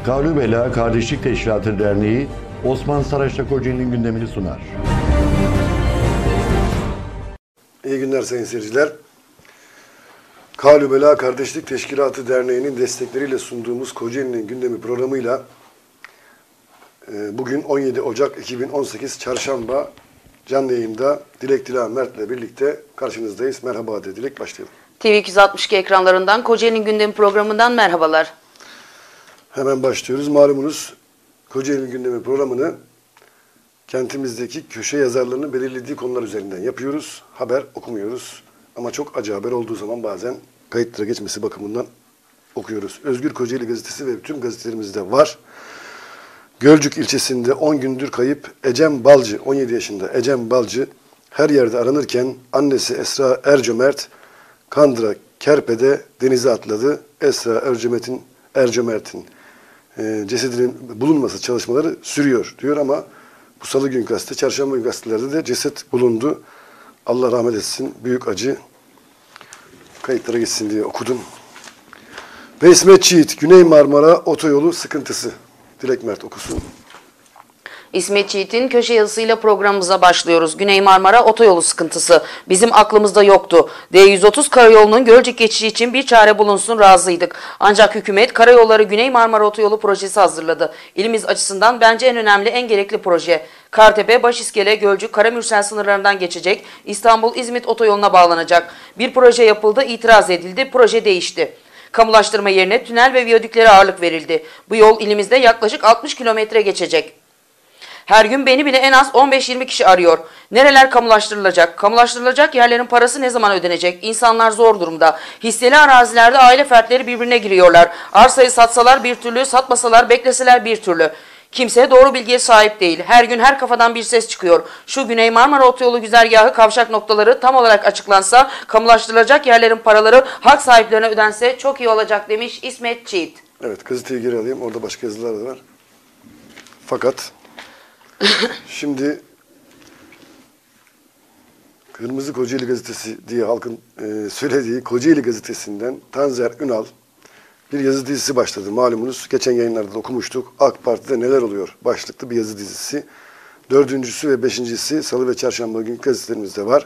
Kavlü Kardeşlik Teşkilatı Derneği Osman Saraç'ta Kocaeli'nin gündemini sunar. İyi günler sayın seyirciler. Kavlü Kardeşlik Teşkilatı Derneği'nin destekleriyle sunduğumuz Kocaeli'nin gündemi programıyla bugün 17 Ocak 2018 Çarşamba canlı yayında Dilek Dila Mert'le birlikte karşınızdayız. Merhaba de Dilek, başlayalım. TV262 ekranlarından Kocaeli'nin gündemi programından merhabalar. Hemen başlıyoruz. Malumunuz Kocaeli'nin gündemi programını kentimizdeki köşe yazarlarının belirlediği konular üzerinden yapıyoruz. Haber okumuyoruz. Ama çok acı haber olduğu zaman bazen kayıtlara geçmesi bakımından okuyoruz. Özgür Kocaeli gazetesi ve tüm gazetelerimizde var. Gölcük ilçesinde 10 gündür kayıp Ecem Balcı, 17 yaşında Ecem Balcı her yerde aranırken annesi Esra Ercömert Kandıra Kerpe'de denize atladı. Esra Ercömert'in cesedinin bulunması çalışmaları sürüyor diyor ama bu salı gün gazete, çarşamba gün gazetelerde de ceset bulundu. Allah rahmet etsin. Büyük acı. Kayıtlara geçsin diye okudum. Ve İsmet Çiğit, Güney Marmara Otoyolu sıkıntısı. Dilek Mert okusun. İsmet Çiğit'in köşe yazısıyla programımıza başlıyoruz. Güney Marmara Otoyolu sıkıntısı. Bizim aklımızda yoktu. D130 karayolunun Gölcük geçişi için bir çare bulunsun razıydık. Ancak hükümet Karayolları Güney Marmara Otoyolu projesi hazırladı. İlimiz açısından bence en önemli, en gerekli proje. Kartepe, Başiskele, Gölcük, Karamürsel sınırlarından geçecek. İstanbul-İzmit otoyoluna bağlanacak. Bir proje yapıldı, itiraz edildi, proje değişti. Kamulaştırma yerine tünel ve viyadüklere ağırlık verildi. Bu yol ilimizde yaklaşık 60 kilometre geçecek. Her gün beni bile en az 15-20 kişi arıyor. Nereler kamulaştırılacak? Kamulaştırılacak yerlerin parası ne zaman ödenecek? İnsanlar zor durumda. Hisseli arazilerde aile fertleri birbirine giriyorlar. Arsayı satsalar bir türlü, satmasalar bekleseler bir türlü. Kimse doğru bilgiye sahip değil. Her gün her kafadan bir ses çıkıyor. Şu Güney Marmara Otoyolu güzergahı kavşak noktaları tam olarak açıklansa, kamulaştırılacak yerlerin paraları hak sahiplerine ödense çok iyi olacak demiş İsmet Çiğit. Evet, gazeteyi geri alayım. Orada başka yazılar da var. Fakat şimdi Kırmızı Kocaeli Gazetesi diye halkın söylediği Kocaeli Gazetesi'nden Tanzer Ünal bir yazı dizisi başladı. Malumunuz geçen yayınlarda da okumuştuk. AK Parti'de neler oluyor başlıklı bir yazı dizisi. 4.'sü ve 5.'si Salı ve Çarşamba günü gazetelerimizde var.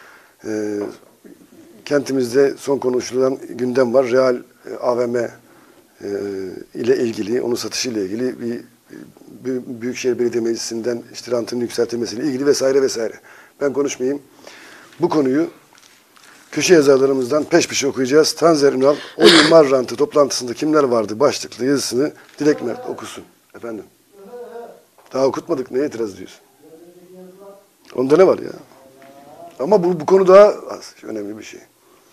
Kentimizde son konuşulan gündem var. Real AVM ile ilgili, onun satışı ile ilgili bir Büyükşehir Belediye Meclisi'nden işte rantının yükseltilmesiyle ilgili vesaire vesaire. Ben konuşmayayım. Bu konuyu köşe yazarlarımızdan peş peşe okuyacağız. Tanzer Ünal, 10 imar rantı toplantısında kimler vardı başlıklı yazısını Dilek Mert okusun. Efendim. Daha okutmadık. Neye itiraz ediyorsun? Onda ne var ya? Ama bu konu daha az, önemli bir şey.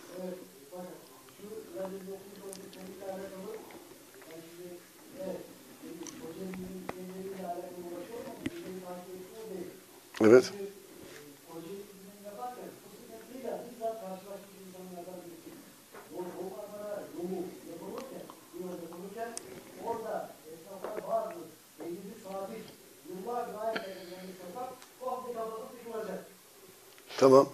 Evet. Tamam.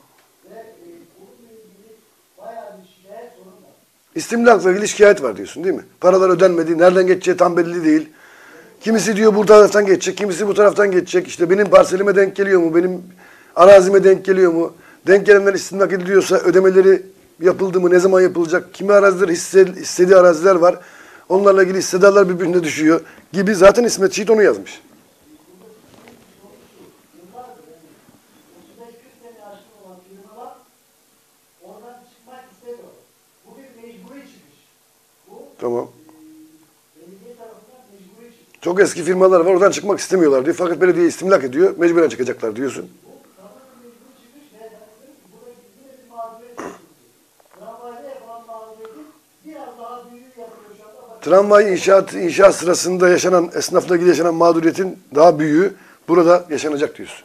İstimlakla ilgili şikayet var diyorsun değil mi? Paralar ödenmedi, nereden geçeceği tam belli değil. Kimisi diyor bu taraftan geçecek, kimisi bu taraftan geçecek. İşte benim parselime denk geliyor mu, benim arazime denk geliyor mu? Denk gelenler istimlak ediliyorsa ödemeleri yapıldı mı, ne zaman yapılacak? Kimi araziler istediği araziler var. Onlarla ilgili hissedarlar birbirine düşüyor gibi. Zaten İsmet Çiğit onu yazmış. Tamam. Çok eski firmalar var, oradan çıkmak istemiyorlar diyor. Fakat belediye istimlak ediyor, mecburen çıkacaklar diyorsun. Tramvay inşaat sırasında yaşanan, esnafla ilgili yaşanan mağduriyetin daha büyüğü burada yaşanacak diyorsun.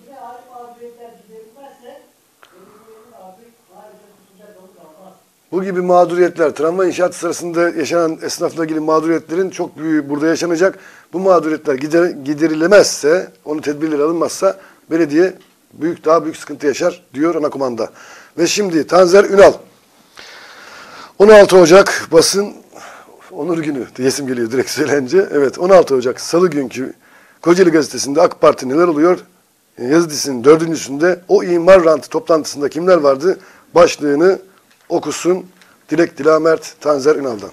Bu gibi mağduriyetler, tramvay inşaat sırasında yaşanan esnafla ilgili mağduriyetlerin çok büyüğü burada yaşanacak. Bu mağduriyetler giderilemezse, onun tedbirleri alınmazsa belediye daha büyük sıkıntı yaşar diyor anakumanda. Ve şimdi Tanzer Ünal. 16 Ocak basın Onur günü diyesim geliyor direkt söylence. Evet, 16 Ocak Salı günkü Kocaeli Gazetesi'nde AK Parti neler oluyor? Yazı dizisinin 4.'sünde o imar rantı toplantısında kimler vardı? Başlığını okusun Dilek Dilamert Tanzer Ünal'dan.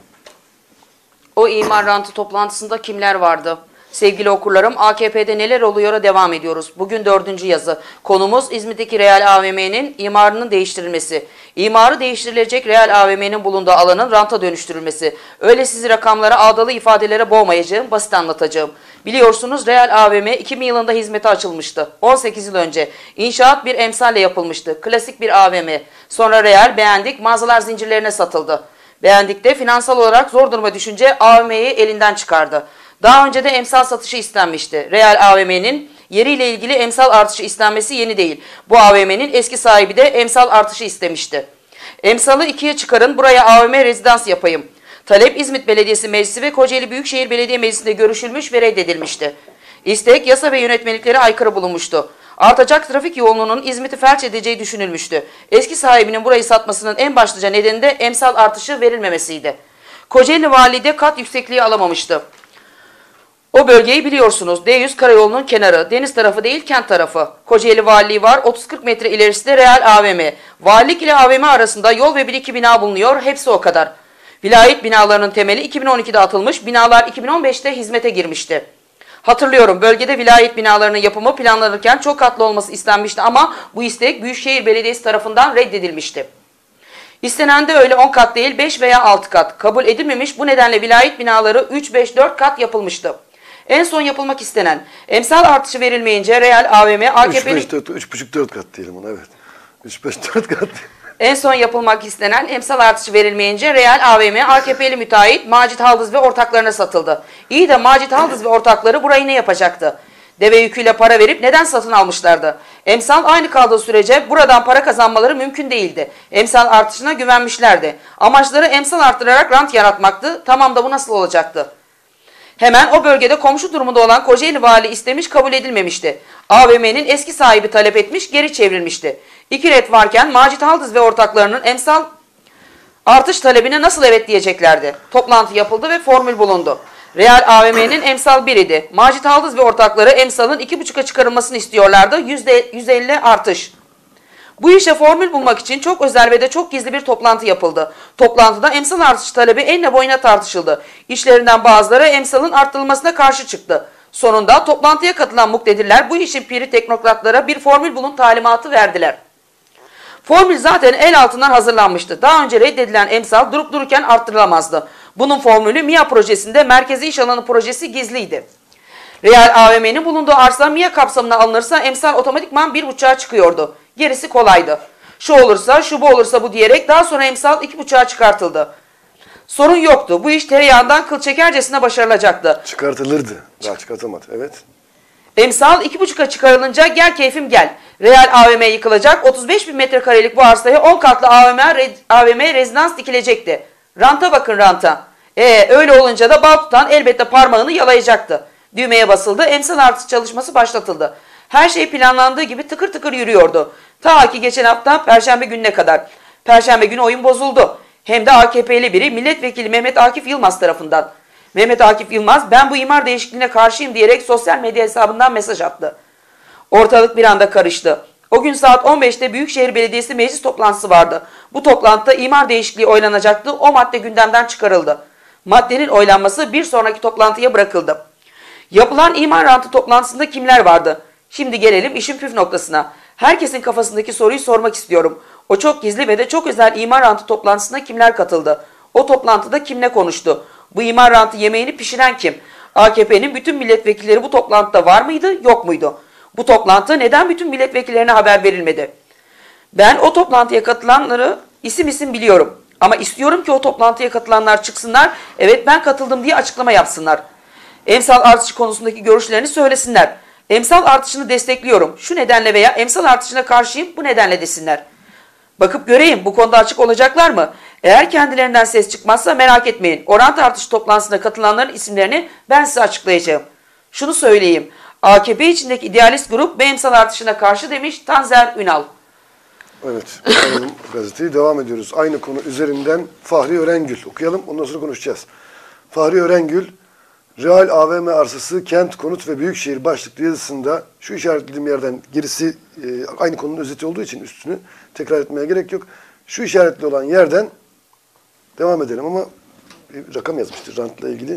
O imar rantı toplantısında kimler vardı? Sevgili okurlarım, AKP'de neler oluyor'a devam ediyoruz. Bugün 4. yazı. Konumuz İzmir'deki Real AVM'nin imarının değiştirilmesi. İmarı değiştirilecek Real AVM'nin bulunduğu alanın ranta dönüştürülmesi. Öyle sizi rakamlara, ağdalı ifadelere boğmayacağım, basit anlatacağım. Biliyorsunuz Real AVM 2000 yılında hizmete açılmıştı. 18 yıl önce. İnşaat bir emsalle yapılmıştı. Klasik bir AVM. Sonra Real beğendik, mağazalar zincirlerine satıldı. Beğendik de finansal olarak zor duruma düşünce AVM'yi elinden çıkardı. Daha önce de emsal satışı istenmişti. Real AVM'nin yeriyle ilgili emsal artışı istenmesi yeni değil. Bu AVM'nin eski sahibi de emsal artışı istemişti. Emsalı 2'ye çıkarın, buraya AVM rezidans yapayım. Talep İzmit Belediyesi Meclisi ve Kocaeli Büyükşehir Belediye Meclisi'nde görüşülmüş ve reddedilmişti. İstek yasa ve yönetmeliklere aykırı bulunmuştu. Artacak trafik yoğunluğunun İzmit'i felç edeceği düşünülmüştü. Eski sahibinin burayı satmasının en başlıca nedeni de emsal artışı verilmemesiydi. Kocaeli Valiliği de kat yüksekliği alamamıştı. O bölgeyi biliyorsunuz. D100 karayolunun kenarı. Deniz tarafı değil, kent tarafı. Kocaeli Valiliği var. 30-40 metre ilerisi de Real AVM. Valilik ile AVM arasında yol ve 1-2 bina bulunuyor. Hepsi o kadar. Vilayet binalarının temeli 2012'de atılmış. Binalar 2015'te hizmete girmişti. Hatırlıyorum, bölgede vilayet binalarının yapımı planlanırken çok katlı olması istenmişti ama bu istek Büyükşehir Belediyesi tarafından reddedilmişti. İstenen de öyle 10 kat değil 5 veya 6 kat. Kabul edilmemiş, bu nedenle vilayet binaları 3-5-4 kat yapılmıştı. En son yapılmak istenen emsal artışı verilmeyince Real AVM AKP'li... 3,5-4 kat diyelim ona, evet. 3-5-4 kat. En son yapılmak istenen emsal artışı verilmeyince Real AVM AKP'li müteahhit Macit Haldız ve ortaklarına satıldı. İyi de Macit Haldız ve ortakları burayı ne yapacaktı? Deve yüküyle para verip neden satın almışlardı? Emsal aynı kaldığı sürece buradan para kazanmaları mümkün değildi. Emsal artışına güvenmişlerdi. Amaçları emsal arttırarak rant yaratmaktı. Tamam da bu nasıl olacaktı? Hemen o bölgede komşu durumunda olan Kocaeli Vali istemiş, kabul edilmemişti. AVM'nin eski sahibi talep etmiş, geri çevrilmişti. İki ret varken Macit Haldız ve ortaklarının emsal artış talebine nasıl evet diyeceklerdi? Toplantı yapıldı ve formül bulundu. Real AVM'nin emsal 1 idi. Macit Haldız ve ortakları emsalın 2,5'a çıkarılmasını istiyorlardı. %150 artış. Bu işe formül bulmak için çok özel ve de çok gizli bir toplantı yapıldı. Toplantıda emsal artış talebi enine boyuna tartışıldı. İşlerinden bazıları emsalın arttırılmasına karşı çıktı. Sonunda toplantıya katılan muktedirler bu işin piri teknokratlara bir formül bulun talimatı verdiler. Formül zaten el altından hazırlanmıştı. Daha önce reddedilen emsal durup dururken arttırılamazdı. Bunun formülü MİA projesinde Merkezi İş Alanı projesi gizliydi. Real AVM'nin bulunduğu arsa MİA kapsamına alınırsa emsal otomatikman 1,5'a çıkıyordu. Gerisi kolaydı. Şu olursa, şu bu olursa bu diyerek daha sonra emsal 2,5'a çıkartıldı. Sorun yoktu. Bu iş tereyağından kıl çekercesine başarılacaktı. Çıkartılırdı. Daha çıkartılmadı. Evet. Emsal 2,5'a çıkarılınca gel keyfim gel. Real AVM yıkılacak. 35.000 metrekarelik bu arsaya 10 katlı AVM rezidans dikilecekti. Ranta bakın ranta. Öyle olunca da bal tutan elbette parmağını yalayacaktı. Düğmeye basıldı. Emsal artış çalışması başlatıldı. Her şey planlandığı gibi tıkır tıkır yürüyordu. Ta ki geçen hafta Perşembe gününe kadar. Perşembe günü oyun bozuldu. Hem de AKP'li biri Milletvekili Mehmet Akif Yılmaz tarafından. Mehmet Akif Yılmaz ben bu imar değişikliğine karşıyım diyerek sosyal medya hesabından mesaj attı. Ortalık bir anda karıştı. O gün saat 15'te Büyükşehir Belediyesi meclis toplantısı vardı. Bu toplantıda imar değişikliği oylanacaktı. O madde gündemden çıkarıldı. Maddenin oylanması bir sonraki toplantıya bırakıldı. Yapılan imar rantı toplantısında kimler vardı? Şimdi gelelim işin püf noktasına. Herkesin kafasındaki soruyu sormak istiyorum. O çok gizli ve de çok özel imar rantı toplantısına kimler katıldı? O toplantıda kim ne konuştu? Bu imar rantı yemeğini pişiren kim? AKP'nin bütün milletvekilleri bu toplantıda var mıydı, yok muydu? Bu toplantı neden bütün milletvekillerine haber verilmedi? Ben o toplantıya katılanları isim isim biliyorum. Ama istiyorum ki o toplantıya katılanlar çıksınlar, evet ben katıldım diye açıklama yapsınlar. Emsal artışı konusundaki görüşlerini söylesinler. Emsal artışını destekliyorum. Şu nedenle veya emsal artışına karşıyım bu nedenle desinler. Bakıp göreyim bu konuda açık olacaklar mı? Eğer kendilerinden ses çıkmazsa merak etmeyin. Orantı artışı toplantısına katılanların isimlerini ben size açıklayacağım. Şunu söyleyeyim. AKP içindeki idealist grup bu emsal artışına karşı demiş Tanzer Ünal. Evet. Alalım gazeteyi. Devam ediyoruz. Aynı konu üzerinden Fahri Örengül. Okuyalım. Ondan sonra konuşacağız. Fahri Örengül, Real AVM arsası, kent, konut ve büyükşehir başlıklı yazısında şu işaretlediğim yerden gerisi aynı konunun özeti olduğu için üstünü tekrar etmeye gerek yok. Şu işaretli olan yerden devam edelim ama bir rakam yazmıştır rantla ilgili.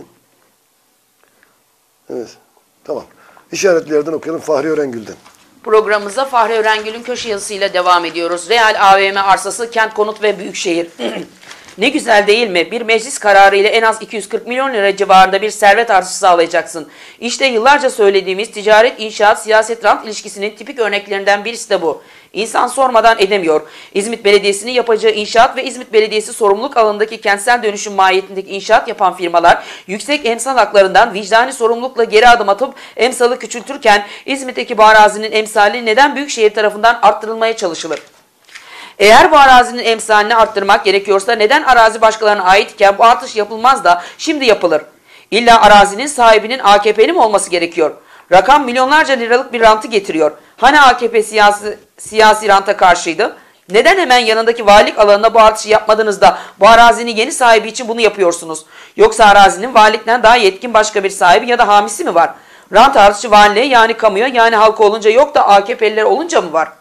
Evet, tamam. İşaretli yerden okuyalım Fahri Örengül'den. Programımıza Fahri Örengül'ün köşe yazısıyla devam ediyoruz. Real AVM arsası, kent, konut ve büyükşehir. Ne güzel değil mi? Bir meclis kararı ile en az 240 milyon lira civarında bir servet artışı sağlayacaksın. İşte yıllarca söylediğimiz ticaret, inşaat, siyaset, rant ilişkisinin tipik örneklerinden birisi de bu. İnsan sormadan edemiyor. İzmit Belediyesi'nin yapacağı inşaat ve İzmit Belediyesi sorumluluk alanındaki kentsel dönüşüm mahiyetindeki inşaat yapan firmalar yüksek emsal haklarından vicdani sorumlulukla geri adım atıp emsalı küçültürken İzmit'teki bu arazinin emsali neden Büyükşehir tarafından arttırılmaya çalışılır? Eğer bu arazinin emsalini arttırmak gerekiyorsa neden arazi başkalarına aitken bu artış yapılmaz da şimdi yapılır? İlla arazinin sahibinin AKP'li mi olması gerekiyor? Rakam milyonlarca liralık bir rantı getiriyor. Hani AKP siyasi ranta karşıydı? Neden hemen yanındaki valilik alanına bu artışı yapmadınız da bu arazinin yeni sahibi için bunu yapıyorsunuz? Yoksa arazinin valilikten daha yetkin başka bir sahibi ya da hamisi mi var? Rant artışı valiliğe yani kamuya yani halka olunca yok da AKP'liler olunca mı var?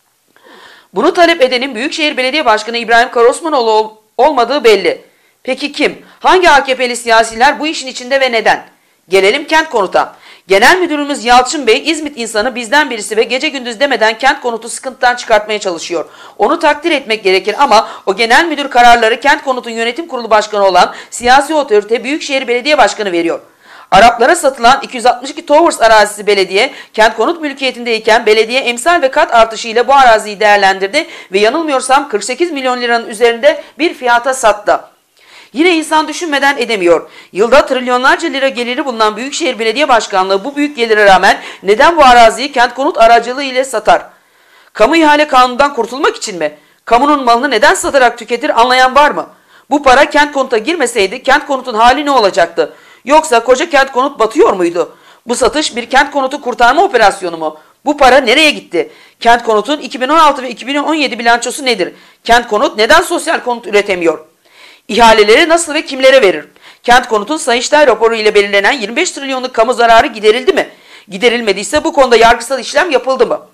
Bunu talep edenin Büyükşehir Belediye Başkanı İbrahim Karaosmanoğlu olmadığı belli. Peki kim? Hangi AKP'li siyasiler bu işin içinde ve neden? Gelelim kent konuta. Genel Müdürümüz Yalçın Bey, İzmit insanı bizden birisi ve gece gündüz demeden kent konutu sıkıntıdan çıkartmaya çalışıyor. Onu takdir etmek gerekir ama o genel müdür kararları kent konutun yönetim kurulu başkanı olan siyasi otorite Büyükşehir Belediye Başkanı veriyor. Araplara satılan 262 Towers arazisi belediye, kent konut mülkiyetindeyken belediye emsal ve kat artışıyla bu araziyi değerlendirdi ve yanılmıyorsam 48 milyon liranın üzerinde bir fiyata sattı. Yine insan düşünmeden edemiyor. Yılda trilyonlarca lira geliri bulunan Büyükşehir Belediye Başkanlığı bu büyük gelire rağmen neden bu araziyi kent konut aracılığı ile satar? Kamu ihale kanunundan kurtulmak için mi? Kamunun malını neden satarak tüketir anlayan var mı? Bu para kent konuta girmeseydi kent konutun hali ne olacaktı? Yoksa koca kent konut batıyor muydu? Bu satış bir kent konutu kurtarma operasyonu mu? Bu para nereye gitti? Kent konutun 2016 ve 2017 bilançosu nedir? Kent konut neden sosyal konut üretemiyor? İhaleleri nasıl ve kimlere verir? Kent konutun Sayıştay raporu ile belirlenen 25 trilyonluk kamu zararı giderildi mi? Giderilmediyse bu konuda yargısal işlem yapıldı mı?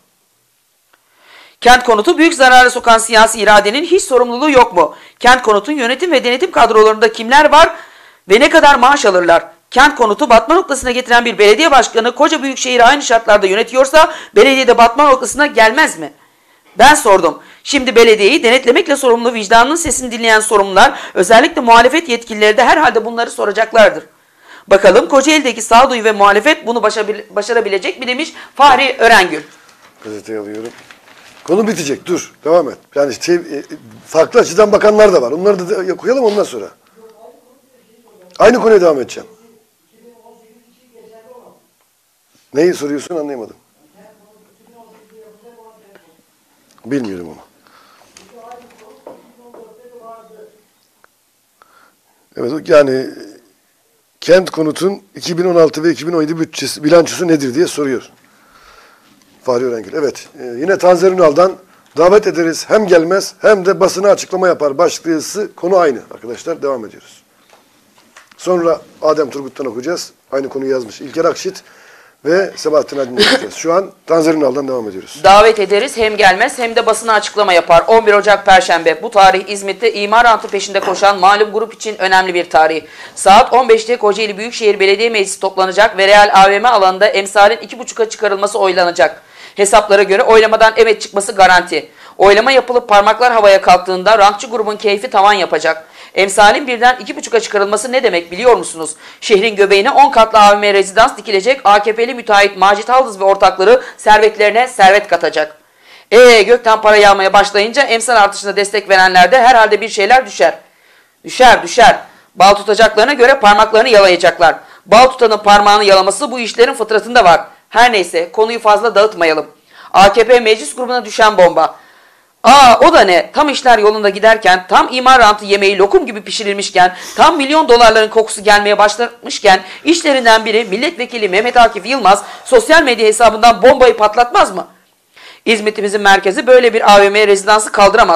Kent konutu büyük zarara sokan siyasi iradenin hiç sorumluluğu yok mu? Kent konutun yönetim ve denetim kadrolarında kimler var ve ne kadar maaş alırlar? Kent konutu batma noktasına getiren bir belediye başkanı koca büyük şehri aynı şartlarda yönetiyorsa belediyede batma noktasına gelmez mi? Ben sordum. Şimdi belediyeyi denetlemekle sorumlu vicdanının sesini dinleyen sorumlular özellikle muhalefet yetkilileri de herhalde bunları soracaklardır. Bakalım Kocaeli'deki sağduyu ve muhalefet bunu başarabilecek mi demiş Fahri Örengül. Gazeteyi alıyorum. Konu bitecek. Dur. Devam et. Yani farklı açıdan bakanlar da var. Onları da koyalım ondan sonra. Aynı konuya devam edeceğim. Neyi soruyorsun anlayamadım. Bilmiyorum ama. Evet yani kent konutun 2016 ve 2017 bütçesi, bilançosu nedir diye soruyor. Fahri Örengül. Evet. Yine Tanzer Ünal'dan davet ederiz. Hem gelmez hem de basına açıklama yapar. Başlıklı yazısı konu aynı. Arkadaşlar devam ediyoruz. Sonra Adem Turgut'tan okuyacağız. Aynı konuyu yazmış İlker Akşit ve Sebahattin Aydın'dan okuyacağız. Şu an Tanzer Ünal'dan devam ediyoruz. Davet ederiz hem gelmez hem de basına açıklama yapar. 11 Ocak Perşembe. Bu tarih İzmit'te imar rantı peşinde koşan malum grup için önemli bir tarih. Saat 15'te Kocaeli Büyükşehir Belediye Meclisi toplanacak ve Real AVM alanında emsalin 2,5'a çıkarılması oylanacak. Hesaplara göre oylamadan evet çıkması garanti. Oylama yapılıp parmaklar havaya kalktığında rantçı grubun keyfi tavan yapacak. Emsalin birden 2,5'a çıkarılması ne demek biliyor musunuz? Şehrin göbeğine 10 katlı AVM rezidans dikilecek, AKP'li müteahhit Macit Haldız ve ortakları servetlerine servet katacak. Gökten para yağmaya başlayınca emsal artışına destek verenlerde herhalde bir şeyler düşer. Düşer. Bal tutacaklarına göre parmaklarını yalayacaklar. Bal tutanın parmağını yalaması bu işlerin fıtratında var. Her neyse konuyu fazla dağıtmayalım. AKP meclis grubuna düşen bomba. O da ne? Tam işler yolunda giderken, tam imar rantı yemeği lokum gibi pişirilmişken, tam milyon dolarların kokusu gelmeye başlamışken, işlerinden biri milletvekili Mehmet Akif Yılmaz sosyal medya hesabından bombayı patlatmaz mı? İzmit'imizin merkezi böyle bir AVM rezidansı kaldıramaz.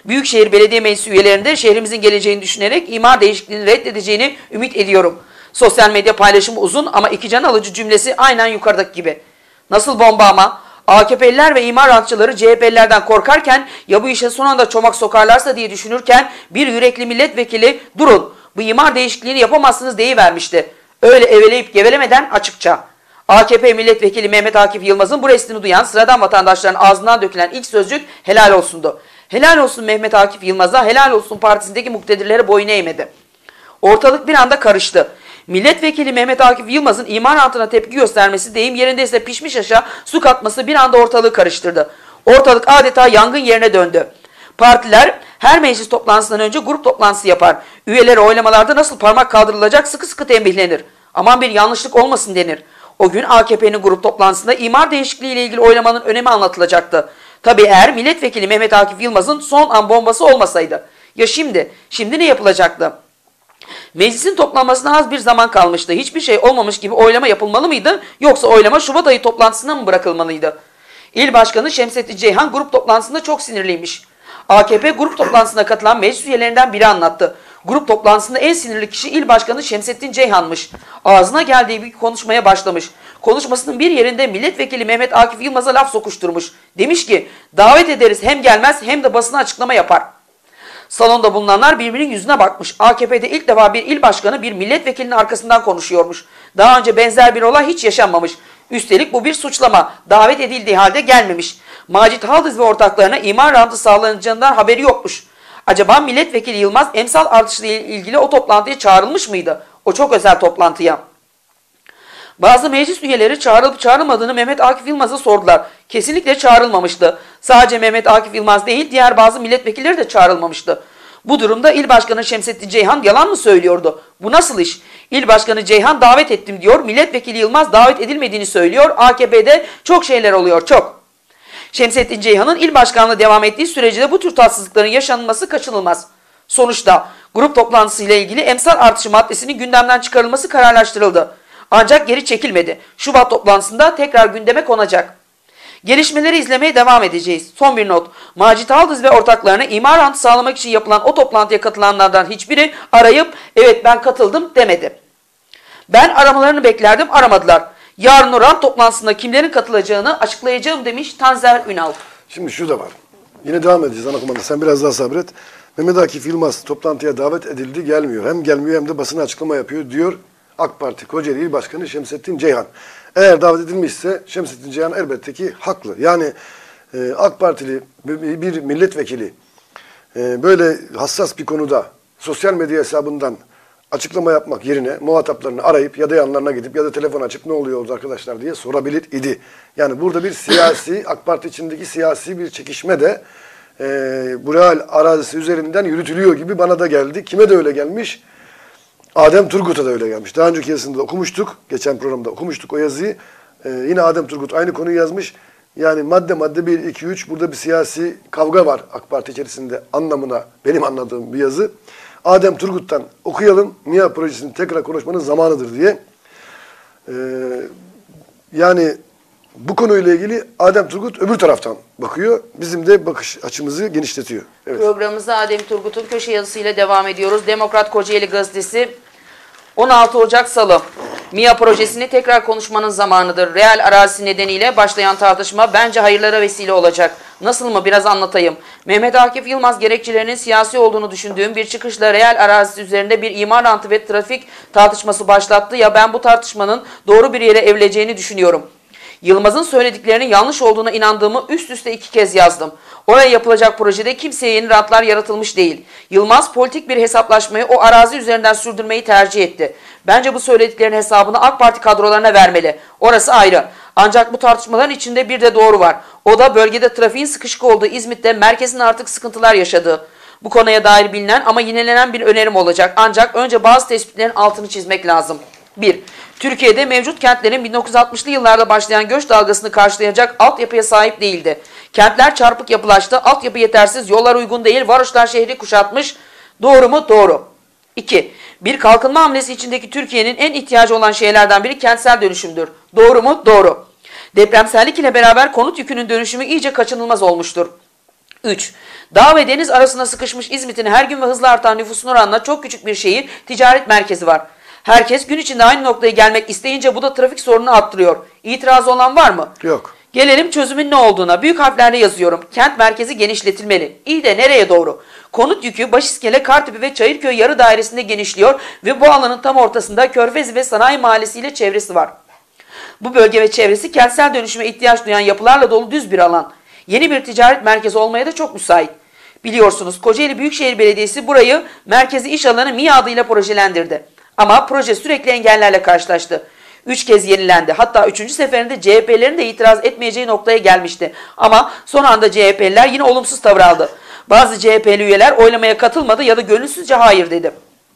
Büyükşehir Belediye Meclisi üyelerinde şehrimizin geleceğini düşünerek imar değişikliğini reddedeceğini ümit ediyorum. Sosyal medya paylaşımı uzun ama iki can alıcı cümlesi aynen yukarıdaki gibi. Nasıl bomba ama? AKP'liler ve imar rantçıları CHP'lilerden korkarken ya bu işe son anda çomak sokarlarsa diye düşünürken bir yürekli milletvekili durun bu imar değişikliğini yapamazsınız deyivermişti. Öyle eveleyip gevelemeden açıkça. AKP milletvekili Mehmet Akif Yılmaz'ın bu restini duyan sıradan vatandaşların ağzından dökülen ilk sözcük helal olsundu. Helal olsun Mehmet Akif Yılmaz'a, helal olsun partisindeki muktedirlere boyun eğmedi. Ortalık bir anda karıştı. Milletvekili Mehmet Akif Yılmaz'ın imar rantına tepki göstermesi deyim yerindeyse pişmiş aşağı su katması bir anda ortalığı karıştırdı. Ortalık adeta yangın yerine döndü. Partiler her meclis toplantısından önce grup toplantısı yapar. Üyeleri oylamalarda nasıl parmak kaldırılacak sıkı sıkı tembihlenir. Aman bir yanlışlık olmasın denir. O gün AKP'nin grup toplantısında imar değişikliği ile ilgili oylamanın önemi anlatılacaktı. Tabii eğer milletvekili Mehmet Akif Yılmaz'ın son an bombası olmasaydı. Ya şimdi? Şimdi ne yapılacaktı? Meclisin toplanmasına az bir zaman kalmıştı. Hiçbir şey olmamış gibi oylama yapılmalı mıydı? Yoksa oylama Şubat ayı toplantısına mı bırakılmalıydı? İl Başkanı Şemsettin Ceyhan grup toplantısında çok sinirliymiş. AKP grup toplantısına katılan meclis üyelerinden biri anlattı. Grup toplantısında en sinirli kişi İl Başkanı Şemsettin Ceyhan'mış. Ağzına geldiği bir konuşmaya başlamış. Konuşmasının bir yerinde milletvekili Mehmet Akif Yılmaz'a laf sokuşturmuş. Demiş ki davet ederiz hem gelmez hem de basına açıklama yapar. Salonda bulunanlar birbirinin yüzüne bakmış. AKP'de ilk defa bir il başkanı bir milletvekilinin arkasından konuşuyormuş. Daha önce benzer bir olay hiç yaşanmamış. Üstelik bu bir suçlama. Davet edildiği halde gelmemiş. Macit Haldız ve ortaklarına imar rantı sağlanacağından haberi yokmuş. Acaba milletvekili Yılmaz emsal artışıyla ilgili o toplantıya çağrılmış mıydı? O çok özel toplantıya. Bazı meclis üyeleri çağrılıp çağrılmadığını Mehmet Akif Yılmaz'a sordular. Kesinlikle çağrılmamıştı. Sadece Mehmet Akif Yılmaz değil diğer bazı milletvekilleri de çağrılmamıştı. Bu durumda İl Başkanı Şemsettin Ceyhan yalan mı söylüyordu? Bu nasıl iş? İl Başkanı Ceyhan davet ettim diyor. Milletvekili Yılmaz davet edilmediğini söylüyor. AKP'de çok şeyler oluyor çok. Şemsettin Ceyhan'ın il başkanlığı devam ettiği sürece de bu tür tatsızlıkların yaşanılması kaçınılmaz. Sonuçta grup toplantısıyla ilgili emsal artışı maddesinin gündemden çıkarılması kararlaştırıldı. Ancak geri çekilmedi. Şubat toplantısında tekrar gündeme konacak. Gelişmeleri izlemeye devam edeceğiz. Son bir not. Macit Haldız ve ortaklarına imar rantı sağlamak için yapılan o toplantıya katılanlardan hiçbiri arayıp evet ben katıldım demedi. Ben aramalarını beklerdim, aramadılar. Yarın o rant toplantısında kimlerin katılacağını açıklayacağım demiş Tanzer Ünal. Şimdi şu da var. Yine devam edeceğiz ana kumanda. Sen biraz daha sabret. Mehmet Akif Yılmaz toplantıya davet edildi, gelmiyor. Hem gelmiyor hem de basına açıklama yapıyor diyor AK Parti Kocaeli İl Başkanı Şemsettin Ceyhan. Eğer davet edilmişse Şemsettin Ceyhan elbette ki haklı. Yani AK Partili bir milletvekili böyle hassas bir konuda sosyal medya hesabından açıklama yapmak yerine muhataplarını arayıp ya da yanlarına gidip ya da telefon açıp ne oluyor arkadaşlar diye sorabilir idi. Yani burada bir siyasi, AK Parti içindeki siyasi bir çekişme de Bureal arazisi üzerinden yürütülüyor gibi bana da geldi. Kime de öyle gelmiş? Adem Turgut'a da öyle gelmiş. Daha önceki yazısında okumuştuk. Geçen programda okumuştuk o yazıyı. Yine Adem Turgut aynı konuyu yazmış. Yani madde 1, 2, 3 burada bir siyasi kavga var AK Parti içerisinde anlamına benim anladığım bir yazı. Adem Turgut'tan okuyalım. MİA projesini tekrar konuşmanın zamanıdır diye. Yani bu konuyla ilgili Adem Turgut öbür taraftan bakıyor. Bizim de bakış açımızı genişletiyor. Evet. Programımıza Adem Turgut'un köşe yazısıyla devam ediyoruz. Demokrat Kocaeli Gazetesi 16 Ocak Salı. MİA projesini tekrar konuşmanın zamanıdır. Reel arazisi nedeniyle başlayan tartışma bence hayırlara vesile olacak. Nasıl mı? Biraz anlatayım. Mehmet Akif Yılmaz gerekçelerinin siyasi olduğunu düşündüğüm bir çıkışla reel arazisi üzerinde bir imar rantı ve trafik tartışması başlattı ya ben bu tartışmanın doğru bir yere evrileceğini düşünüyorum. Yılmaz'ın söylediklerinin yanlış olduğuna inandığımı üst üste 2 kez yazdım. Oraya yapılacak projede kimseye yeni rantlar yaratılmış değil. Yılmaz politik bir hesaplaşmayı o arazi üzerinden sürdürmeyi tercih etti. Bence bu söylediklerin hesabını AK Parti kadrolarına vermeli. Orası ayrı. Ancak bu tartışmaların içinde bir de doğru var. O da bölgede trafiğin sıkışık olduğu İzmit'te merkezin artık sıkıntılar yaşadığı. Bu konuya dair bilinen ama yinelenen bir önerim olacak. Ancak önce bazı tespitlerin altını çizmek lazım. 1. Türkiye'de mevcut kentlerin 1960'lı yıllarda başlayan göç dalgasını karşılayacak altyapıya sahip değildi. Kentler çarpık yapılaştı, altyapı yetersiz, yollar uygun değil, varoşlar şehri kuşatmış. Doğru mu? Doğru. 2. Bir kalkınma hamlesi içindeki Türkiye'nin en ihtiyacı olan şeylerden biri kentsel dönüşümdür. Doğru mu? Doğru. Depremsellik ile beraber konut yükünün dönüşümü iyice kaçınılmaz olmuştur. 3. Dağ ve deniz arasında sıkışmış İzmit'in her gün ve hızla artan nüfusun oranla çok küçük bir şehir, ticaret merkezi var. Herkes gün içinde aynı noktaya gelmek isteyince bu da trafik sorununu arttırıyor. İtirazı olan var mı? Yok. Gelelim çözümün ne olduğuna. Büyük harflerle yazıyorum. Kent merkezi genişletilmeli. İyi de nereye doğru? Konut yükü Başiskele, Kartepe ve Çayırköy yarı dairesinde genişliyor ve bu alanın tam ortasında Körfezi ve Sanayi Mahallesi ile çevresi var. Bu bölge ve çevresi kentsel dönüşüme ihtiyaç duyan yapılarla dolu düz bir alan. Yeni bir ticaret merkezi olmaya da çok müsait. Biliyorsunuz Kocaeli Büyükşehir Belediyesi burayı merkezi iş alanı Mİ adıyla projelendirdi. Ama proje sürekli engellerle karşılaştı. 3 kez yenilendi. Hatta 3. seferinde CHP'lerin de itiraz etmeyeceği noktaya gelmişti. Ama son anda CHP'liler yine olumsuz tavır aldı. Bazı CHP'li üyeler oylamaya katılmadı ya da gönülsüzce hayır dedi.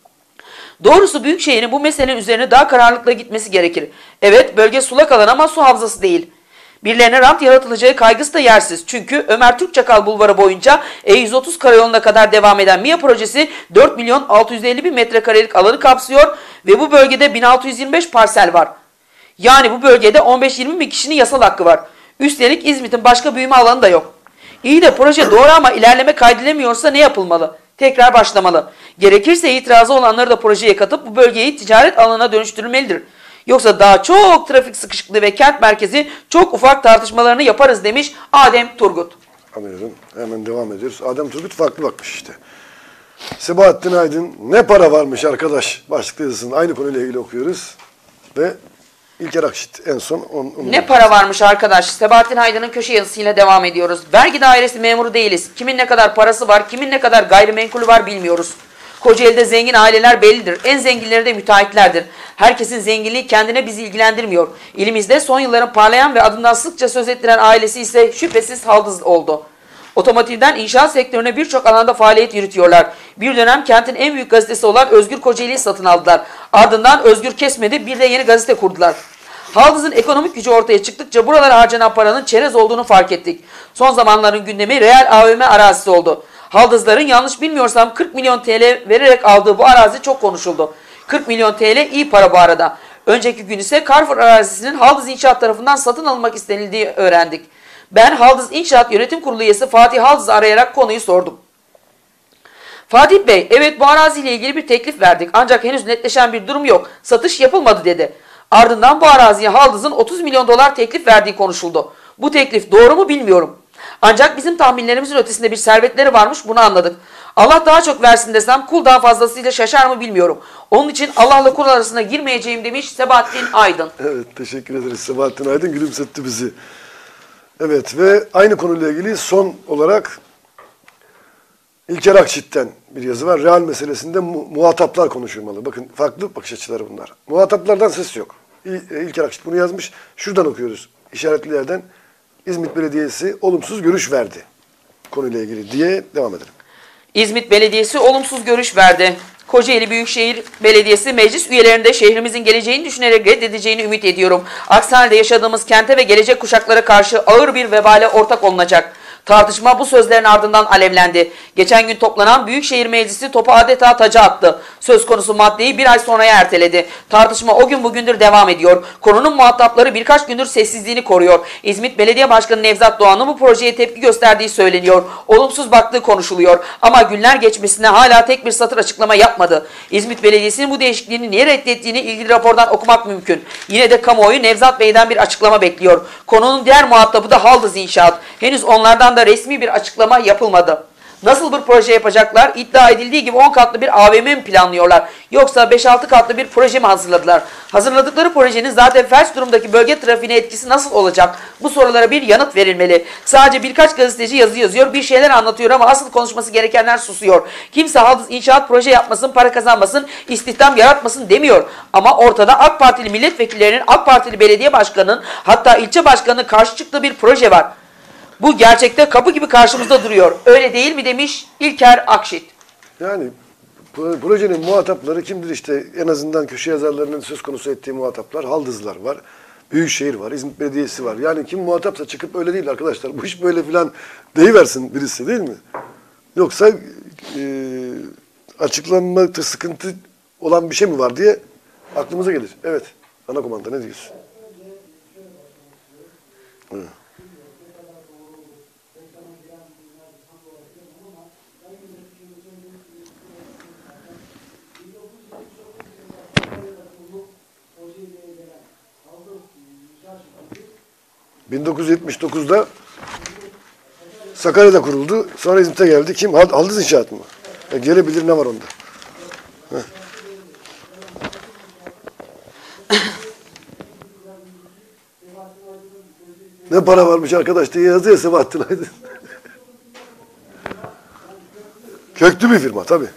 Doğrusu Büyükşehir'in bu meselenin üzerine daha kararlılıkla gitmesi gerekir. Evet, bölge sulak alan ama su havzası değil. Birilerine rant yaratılacağı kaygısı da yersiz. Çünkü Ömer Türkçakal Bulvarı boyunca E130 karayoluna kadar devam eden MİA projesi 4 milyon 650 bin metrekarelik alanı kapsıyor ve bu bölgede 1625 parsel var. Yani bu bölgede 15-20 bin kişinin yasal hakkı var. Üstelik İzmit'in başka büyüme alanı da yok. İyi de proje doğru ama ilerleme kaydedilemiyorsa ne yapılmalı? Tekrar başlamalı. Gerekirse itirazı olanları da projeye katıp bu bölgeyi ticaret alanına dönüştürülmelidir. Yoksa daha çok trafik sıkışıklığı ve kent merkezi çok ufak tartışmalarını yaparız demiş Adem Turgut. Anlıyorum. Hemen devam ediyoruz. Adem Turgut farklı bakmış işte. Sebahattin Aydın ne para varmış arkadaş başlıklı yazısını aynı konuyla ilgili okuyoruz. Ve İlker Akşit en son onu Ne para varmış arkadaş? Sebahattin Aydın'ın köşe yazısıyla devam ediyoruz. Vergi dairesi memuru değiliz. Kimin ne kadar parası var, kimin ne kadar gayrimenkulü var bilmiyoruz. Kocaeli'de zengin aileler bellidir. En zenginleri de müteahhitlerdir. Herkesin zenginliği kendine bizi ilgilendirmiyor. İlimizde son yılların parlayan ve adından sıkça söz ettiren ailesi ise şüphesiz Haldız oldu. Otomotivden inşaat sektörüne birçok alanda faaliyet yürütüyorlar. Bir dönem kentin en büyük gazetesi olan Özgür Kocaeli'yi satın aldılar. Ardından Özgür kesmedi, bir de yeni gazete kurdular. Haldız'ın ekonomik gücü ortaya çıktıkça buralara harcanan paranın çerez olduğunu fark ettik. Son zamanların gündemi Real AVM arazisi oldu. Haldızların yanlış bilmiyorsam 40 milyon TL vererek aldığı bu arazi çok konuşuldu. 40 milyon TL iyi para bu arada. Önceki gün ise Carrefour arazisinin Haldız İnşaat tarafından satın alınmak istenildiği öğrendik. Ben Haldız İnşaat Yönetim Kurulu üyesi Fatih Haldız'ı arayarak konuyu sordum. Fatih Bey, evet bu araziyle ilgili bir teklif verdik ancak henüz netleşen bir durum yok. Satış yapılmadı dedi. Ardından bu araziye Haldız'ın 30 milyon dolar teklif verdiği konuşuldu. Bu teklif doğru mu bilmiyorum. Ancak bizim tahminlerimizin ötesinde bir servetleri varmış, bunu anladık. Allah daha çok versin desem kul daha fazlasıyla şaşar mı bilmiyorum. Onun için Allah'la kul arasına girmeyeceğim demiş Sebahattin Aydın. Evet, teşekkür ederiz. Sebahattin Aydın gülümsetti bizi. Evet ve aynı konuyla ilgili son olarak İlker Akşit'ten bir yazı var. Real meselesinde muhataplar konuşulmalı. Bakın farklı bakış açıları bunlar. Muhataplardan ses yok. İlker Akşit bunu yazmış. Şuradan okuyoruz. İşaretli yerden İzmit Belediyesi olumsuz görüş verdi konuyla ilgili diye devam edelim. İzmit Belediyesi olumsuz görüş verdi. Kocaeli Büyükşehir Belediyesi meclis üyelerinde şehrimizin geleceğini düşünerek reddedeceğini ümit ediyorum. Aksi halde yaşadığımız kente ve gelecek kuşaklara karşı ağır bir vebale ortak olunacak. Tartışma bu sözlerin ardından alevlendi. Geçen gün toplanan Büyükşehir Meclisi topu adeta taca attı. Söz konusu maddeyi bir ay sonraya erteledi. Tartışma o gün bugündür devam ediyor. Konunun muhatapları birkaç gündür sessizliğini koruyor. İzmit Belediye Başkanı Nevzat Doğan'ın bu projeye tepki gösterdiği söyleniyor. Olumsuz baktığı konuşuluyor. Ama günler geçmesine hala tek bir satır açıklama yapmadı. İzmit Belediyesi'nin bu değişikliğini niye reddettiğini ilgili rapordan okumak mümkün. Yine de kamuoyu Nevzat Bey'den bir açıklama bekliyor. Konunun diğer muhatabı da Haldız İnşaat. Henüz onlardan da resmi bir açıklama yapılmadı. Nasıl bir proje yapacaklar? İddia edildiği gibi 10 katlı bir AVM mi planlıyorlar? Yoksa 5-6 katlı bir proje mi hazırladılar? Hazırladıkları projenin zaten felç durumdaki bölge trafiğine etkisi nasıl olacak? Bu sorulara bir yanıt verilmeli. Sadece birkaç gazeteci yazı yazıyor, bir şeyler anlatıyor ama asıl konuşması gerekenler susuyor. Kimse Haldız İnşaat proje yapmasın, para kazanmasın, istihdam yaratmasın demiyor. Ama ortada AK Partili milletvekillerinin, AK Partili belediye başkanının, hatta ilçe başkanının karşı çıktığı bir proje var. Bu gerçekte kapı gibi karşımızda duruyor. Öyle değil mi demiş İlker Akşit. Yani projenin muhatapları kimdir işte en azından köşe yazarlarının söz konusu ettiği muhataplar, Haldızlar var, Büyükşehir var, İzmit Belediyesi var. Yani kim muhatapsa çıkıp öyle değil arkadaşlar. Bu iş böyle filan deyiversin birisi değil mi? Yoksa açıklanmakta sıkıntı olan bir şey mi var diye aklımıza gelir. Evet. Ana komanda ne diyorsun? Evet. 1979'da Sakarya'da kuruldu. Sonra İzmit'e geldi. Kim? Haldız İnşaat mı? Gelebilir, ne var onda? Heh. Ne para varmış arkadaş diye yazıyor Sebahattin Aydın. Köklü bir firma tabii.